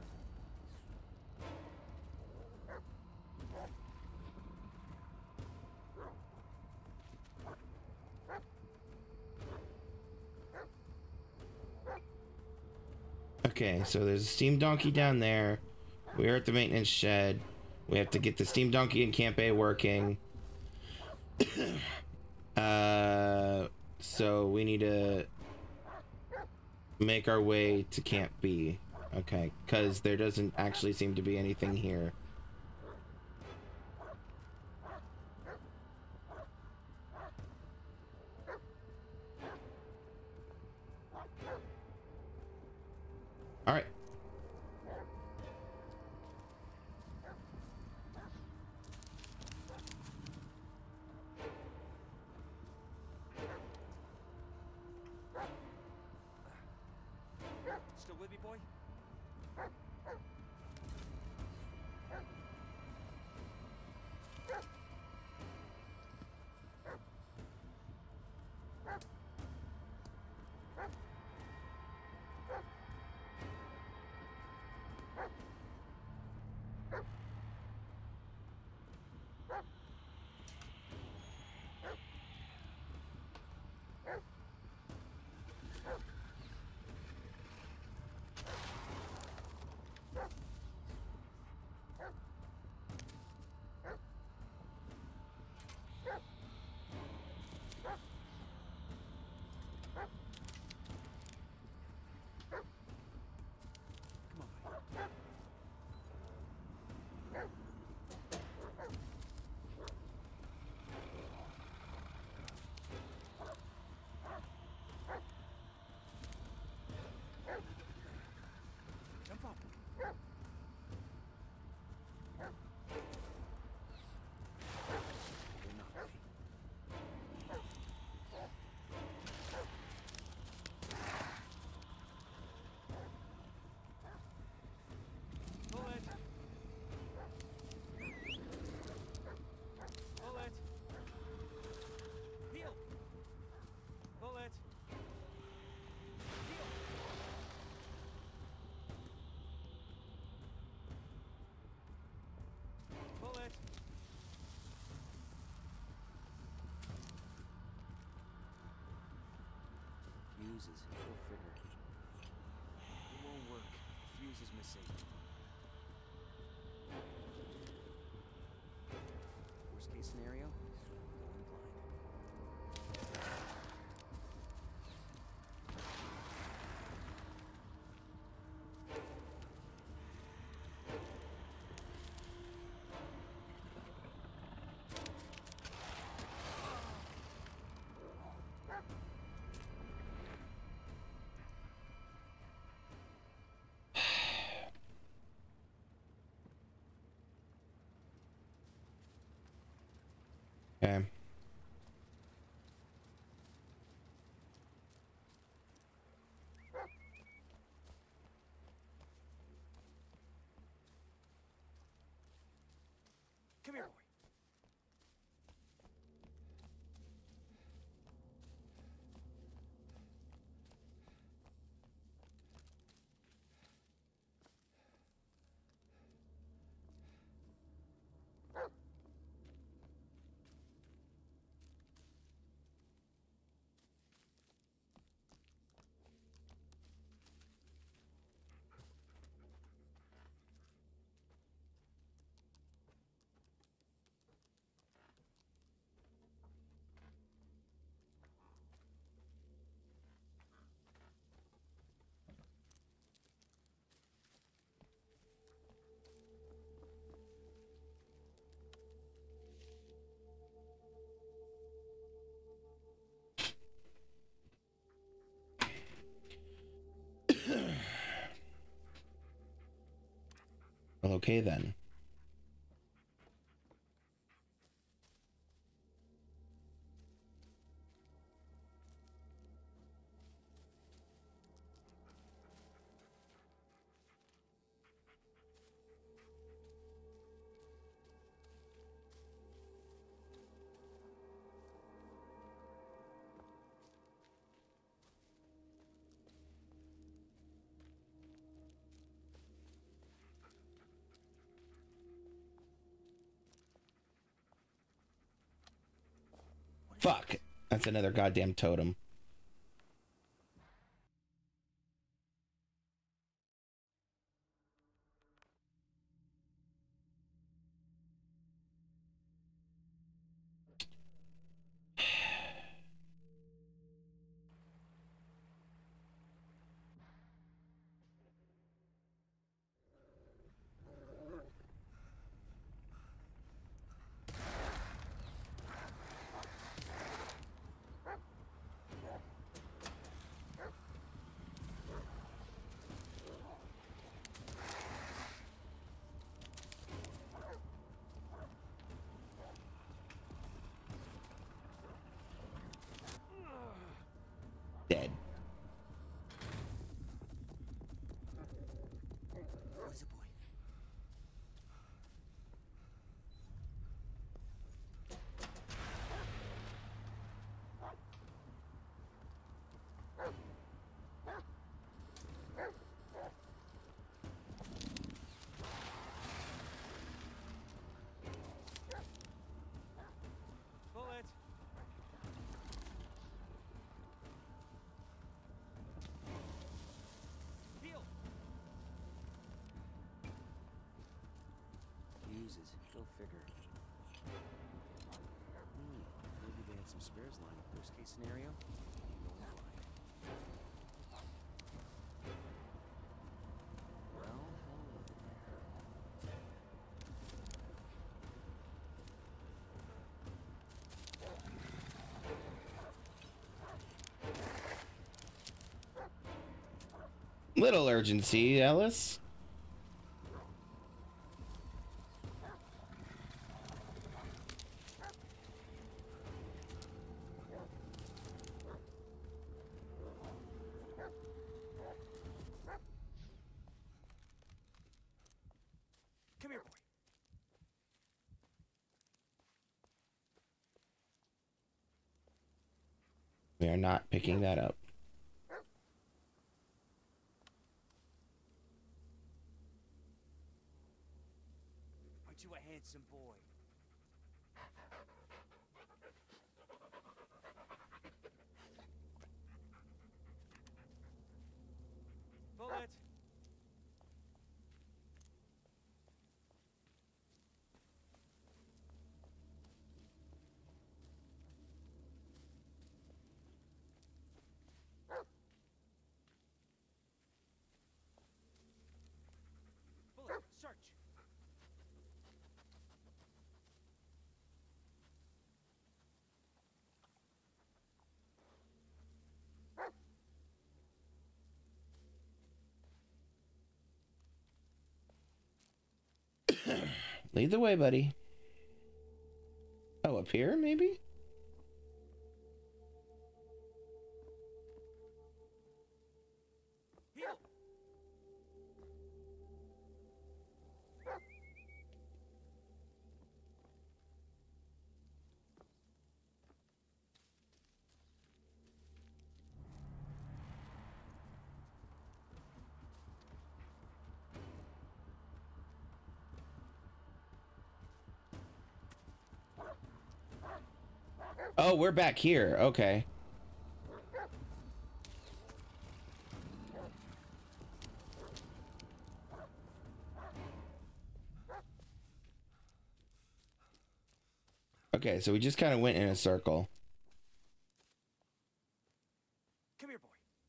Okay, so there's a steam donkey down there. We're at the maintenance shed. We have to get the steam donkey in Camp A working. uh, so we need to make our way to Camp B. Okay, because there doesn't actually seem to be anything here. All right. Still with me, boy? Come on, buddy. Jump up. They're not ready. Pull it. Pull it. Heel. Pull it. Heel. Pull it. Fuses. Go figure. It won't work. Fuse is missing. Worst case scenario, going blind. Okay. Come here, boy. Well, okay then. Fuck. That's another goddamn totem. Dead. What is it, boy? Bullet. Heal. Uses. Go figure. Hmm. Maybe they had some spares lined up. Worst case scenario. No line. Well, hello there. Little urgency, Ellis. Come here, boy. We are not picking that up. Aren't you a handsome boy? Bullet. Bullet, search. Lead the way, buddy. Oh, up here, maybe? Heal. Oh, we're back here. Okay. Okay, so we just kind of went in a circle. Come here, boy.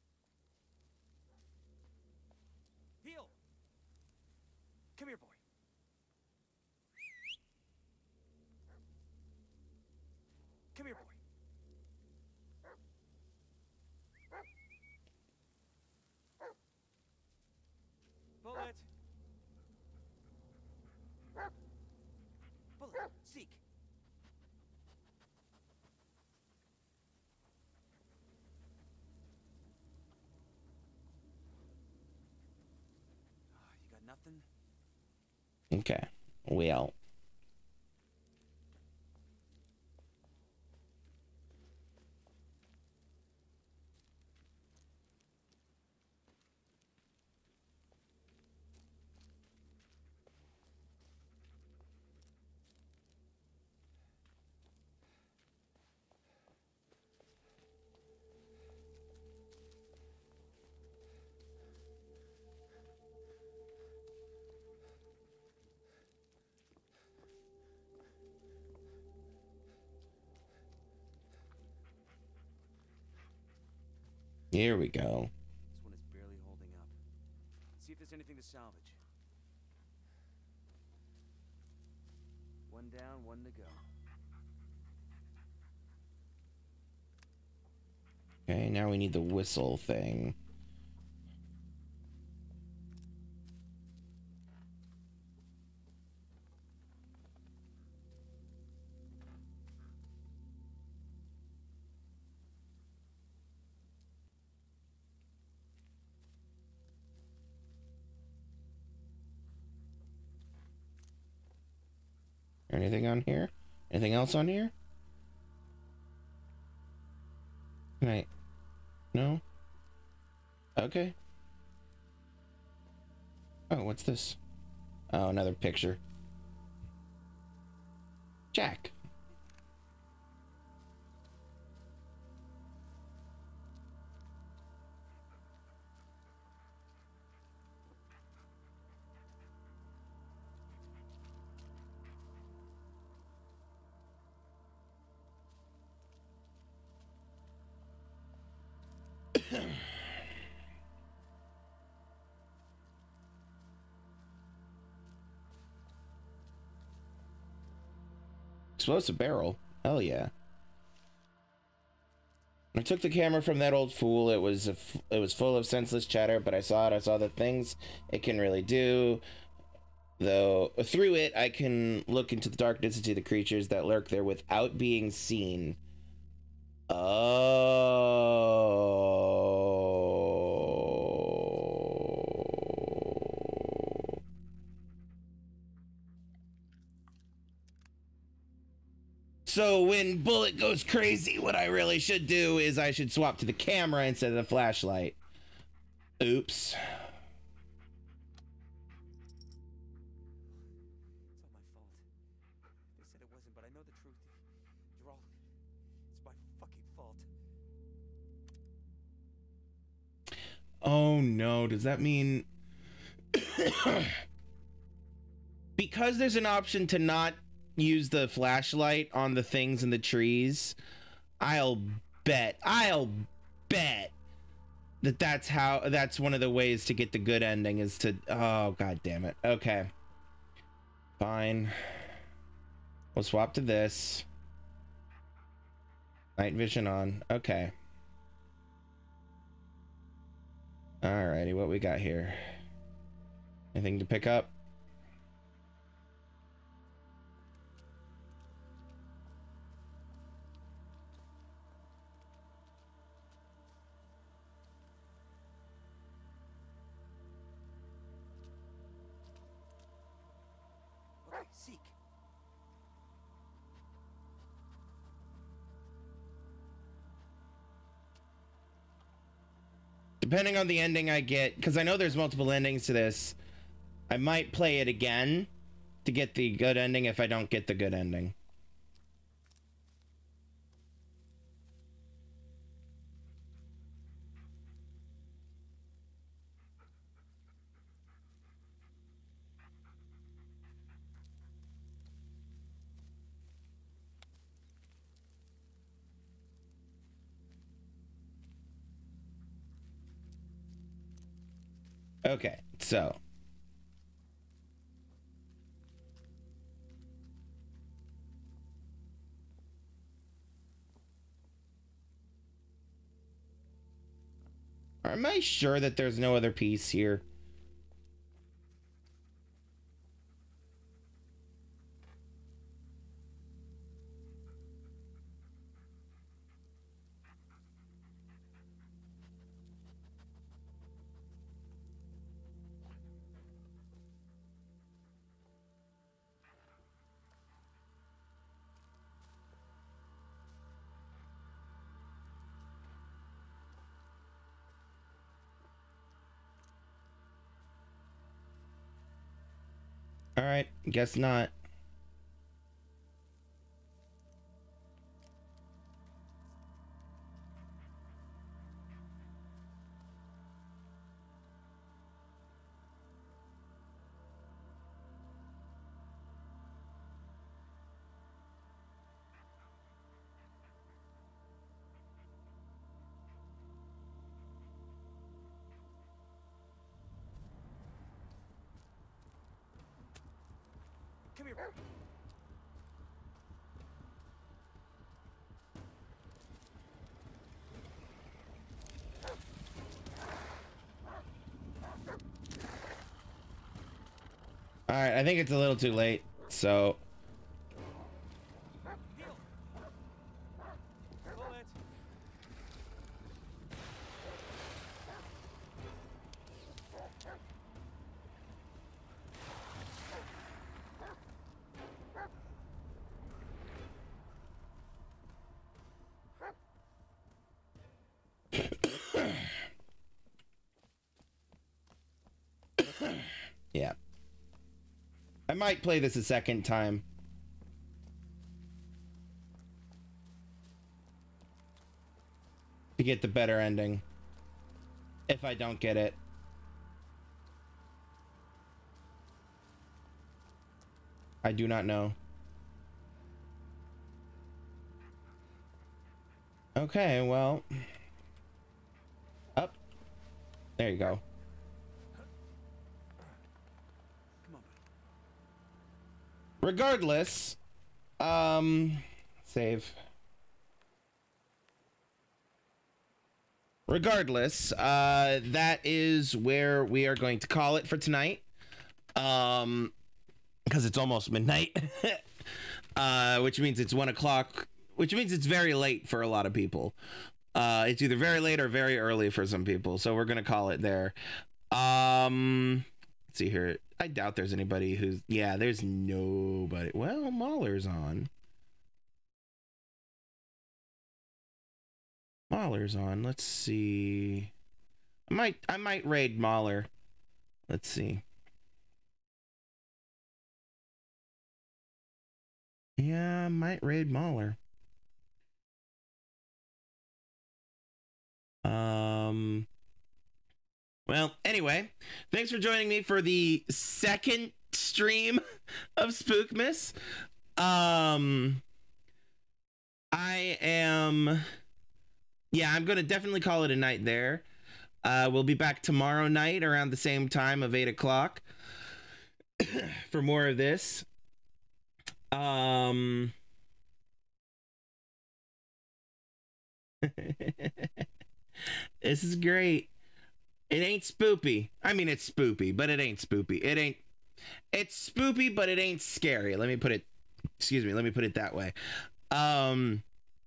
Heal. Come here, boy. Come here, boy. Bullet. Nothing? Okay. Well. Here we go. This one is barely holding up. Let's see if there's anything to salvage. One down, one to go. Okay, now we need the whistle thing. Anything on here? Anything else on here? Can I? No? Okay. Oh, what's this? Oh, another picture. Jack. Explosive barrel. Hell yeah. I took the camera from that old fool. It was a f it was full of senseless chatter, but I saw it. I saw the things it can really do. Though through it, I can look into the darkness and see the creatures that lurk there without being seen. Oh. So when Bullet goes crazy, what I really should do is I should swap to the camera instead of the flashlight. Oops. It's all my fault. They said it wasn't, but I know the truth. You're all... It's my fucking fault. Oh no, does that mean... Because there's an option to not use the flashlight on the things in the trees, I'll bet, I'll bet that that's how, that's one of the ways to get the good ending is to, oh, god damn it. Okay. Fine. We'll swap to this. Night vision on. Okay. Alrighty, what we got here? Anything to pick up? Okay, seek. Depending on the ending I get, because I know there's multiple endings to this, I might play it again to get the good ending if I don't get the good ending. Okay, so am I sure that there's no other piece here? All right, guess not. Come here. All right, I think it's a little too late. So, Heal. Pull it. yeah. I might play this a second time. To get the better ending. If I don't get it. I do not know. Okay, well. Up. There you go. Come on, buddy. Regardless, um, save. Regardless, uh, that is where we are going to call it for tonight. Um, because it's almost midnight, uh, which means it's one o'clock, which means it's very late for a lot of people. Uh, it's either very late or very early for some people. So we're going to call it there. Um, let's see here. I doubt there's anybody who's, yeah, there's nobody. Well, Mahler's on. Mahler's on. Let's see. I might, I might raid Mahler. Let's see. Yeah, I might raid Mahler. Um, well, anyway, thanks for joining me for the second stream of Spookmas. Um, I am, yeah, I'm going to definitely call it a night there. Uh, we'll be back tomorrow night around the same time of eight o'clock for more of this. Um, this is great. It ain't spoopy. I mean, it's spoopy, but it ain't spoopy. It ain't, it's spoopy, but it ain't scary. Let me put it, excuse me, let me put it that way. Um,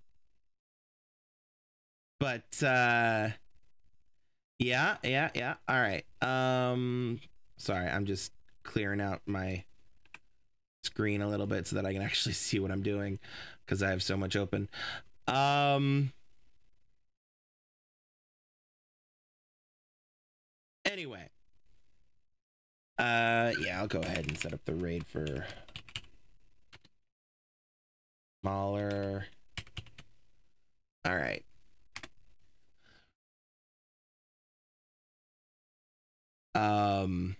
but, uh, yeah, yeah, yeah. All right. Um, sorry, I'm just clearing out my screen a little bit so that I can actually see what I'm doing because I have so much open. Um, anyway, uh, yeah, I'll go ahead and set up the raid for Mahler. All right. Um,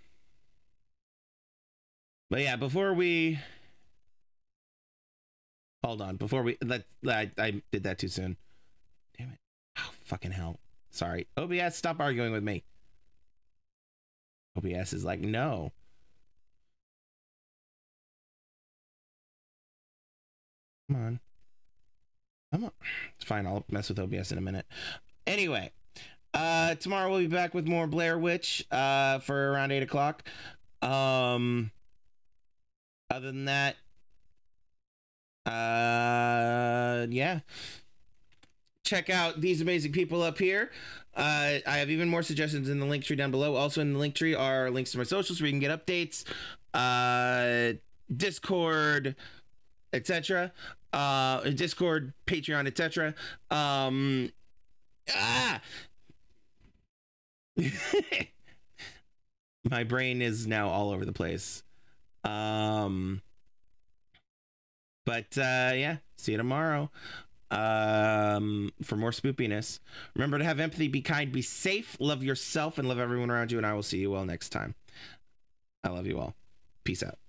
but yeah, before we hold on, before we let I, I did that too soon. Damn it! Oh, fucking hell! Sorry, O B S, stop arguing with me. O B S is like, no. Come on. Come on. It's fine. I'll mess with O B S in a minute. Anyway, uh, tomorrow we'll be back with more Blair Witch uh, for around eight o'clock. Um, other than that, uh, yeah. Check out these amazing people up here. Uh, I have even more suggestions in the link tree down below. Also in the link tree are links to my socials where you can get updates, uh, Discord, et cetera. Uh, Discord, Patreon, et cetera. Um, ah! My brain is now all over the place. Um, but uh, yeah, see you tomorrow um, for more spoopiness. Remember to have empathy, be kind, be safe, love yourself, and love everyone around you. And I will see you all next time. I love you all. Peace out.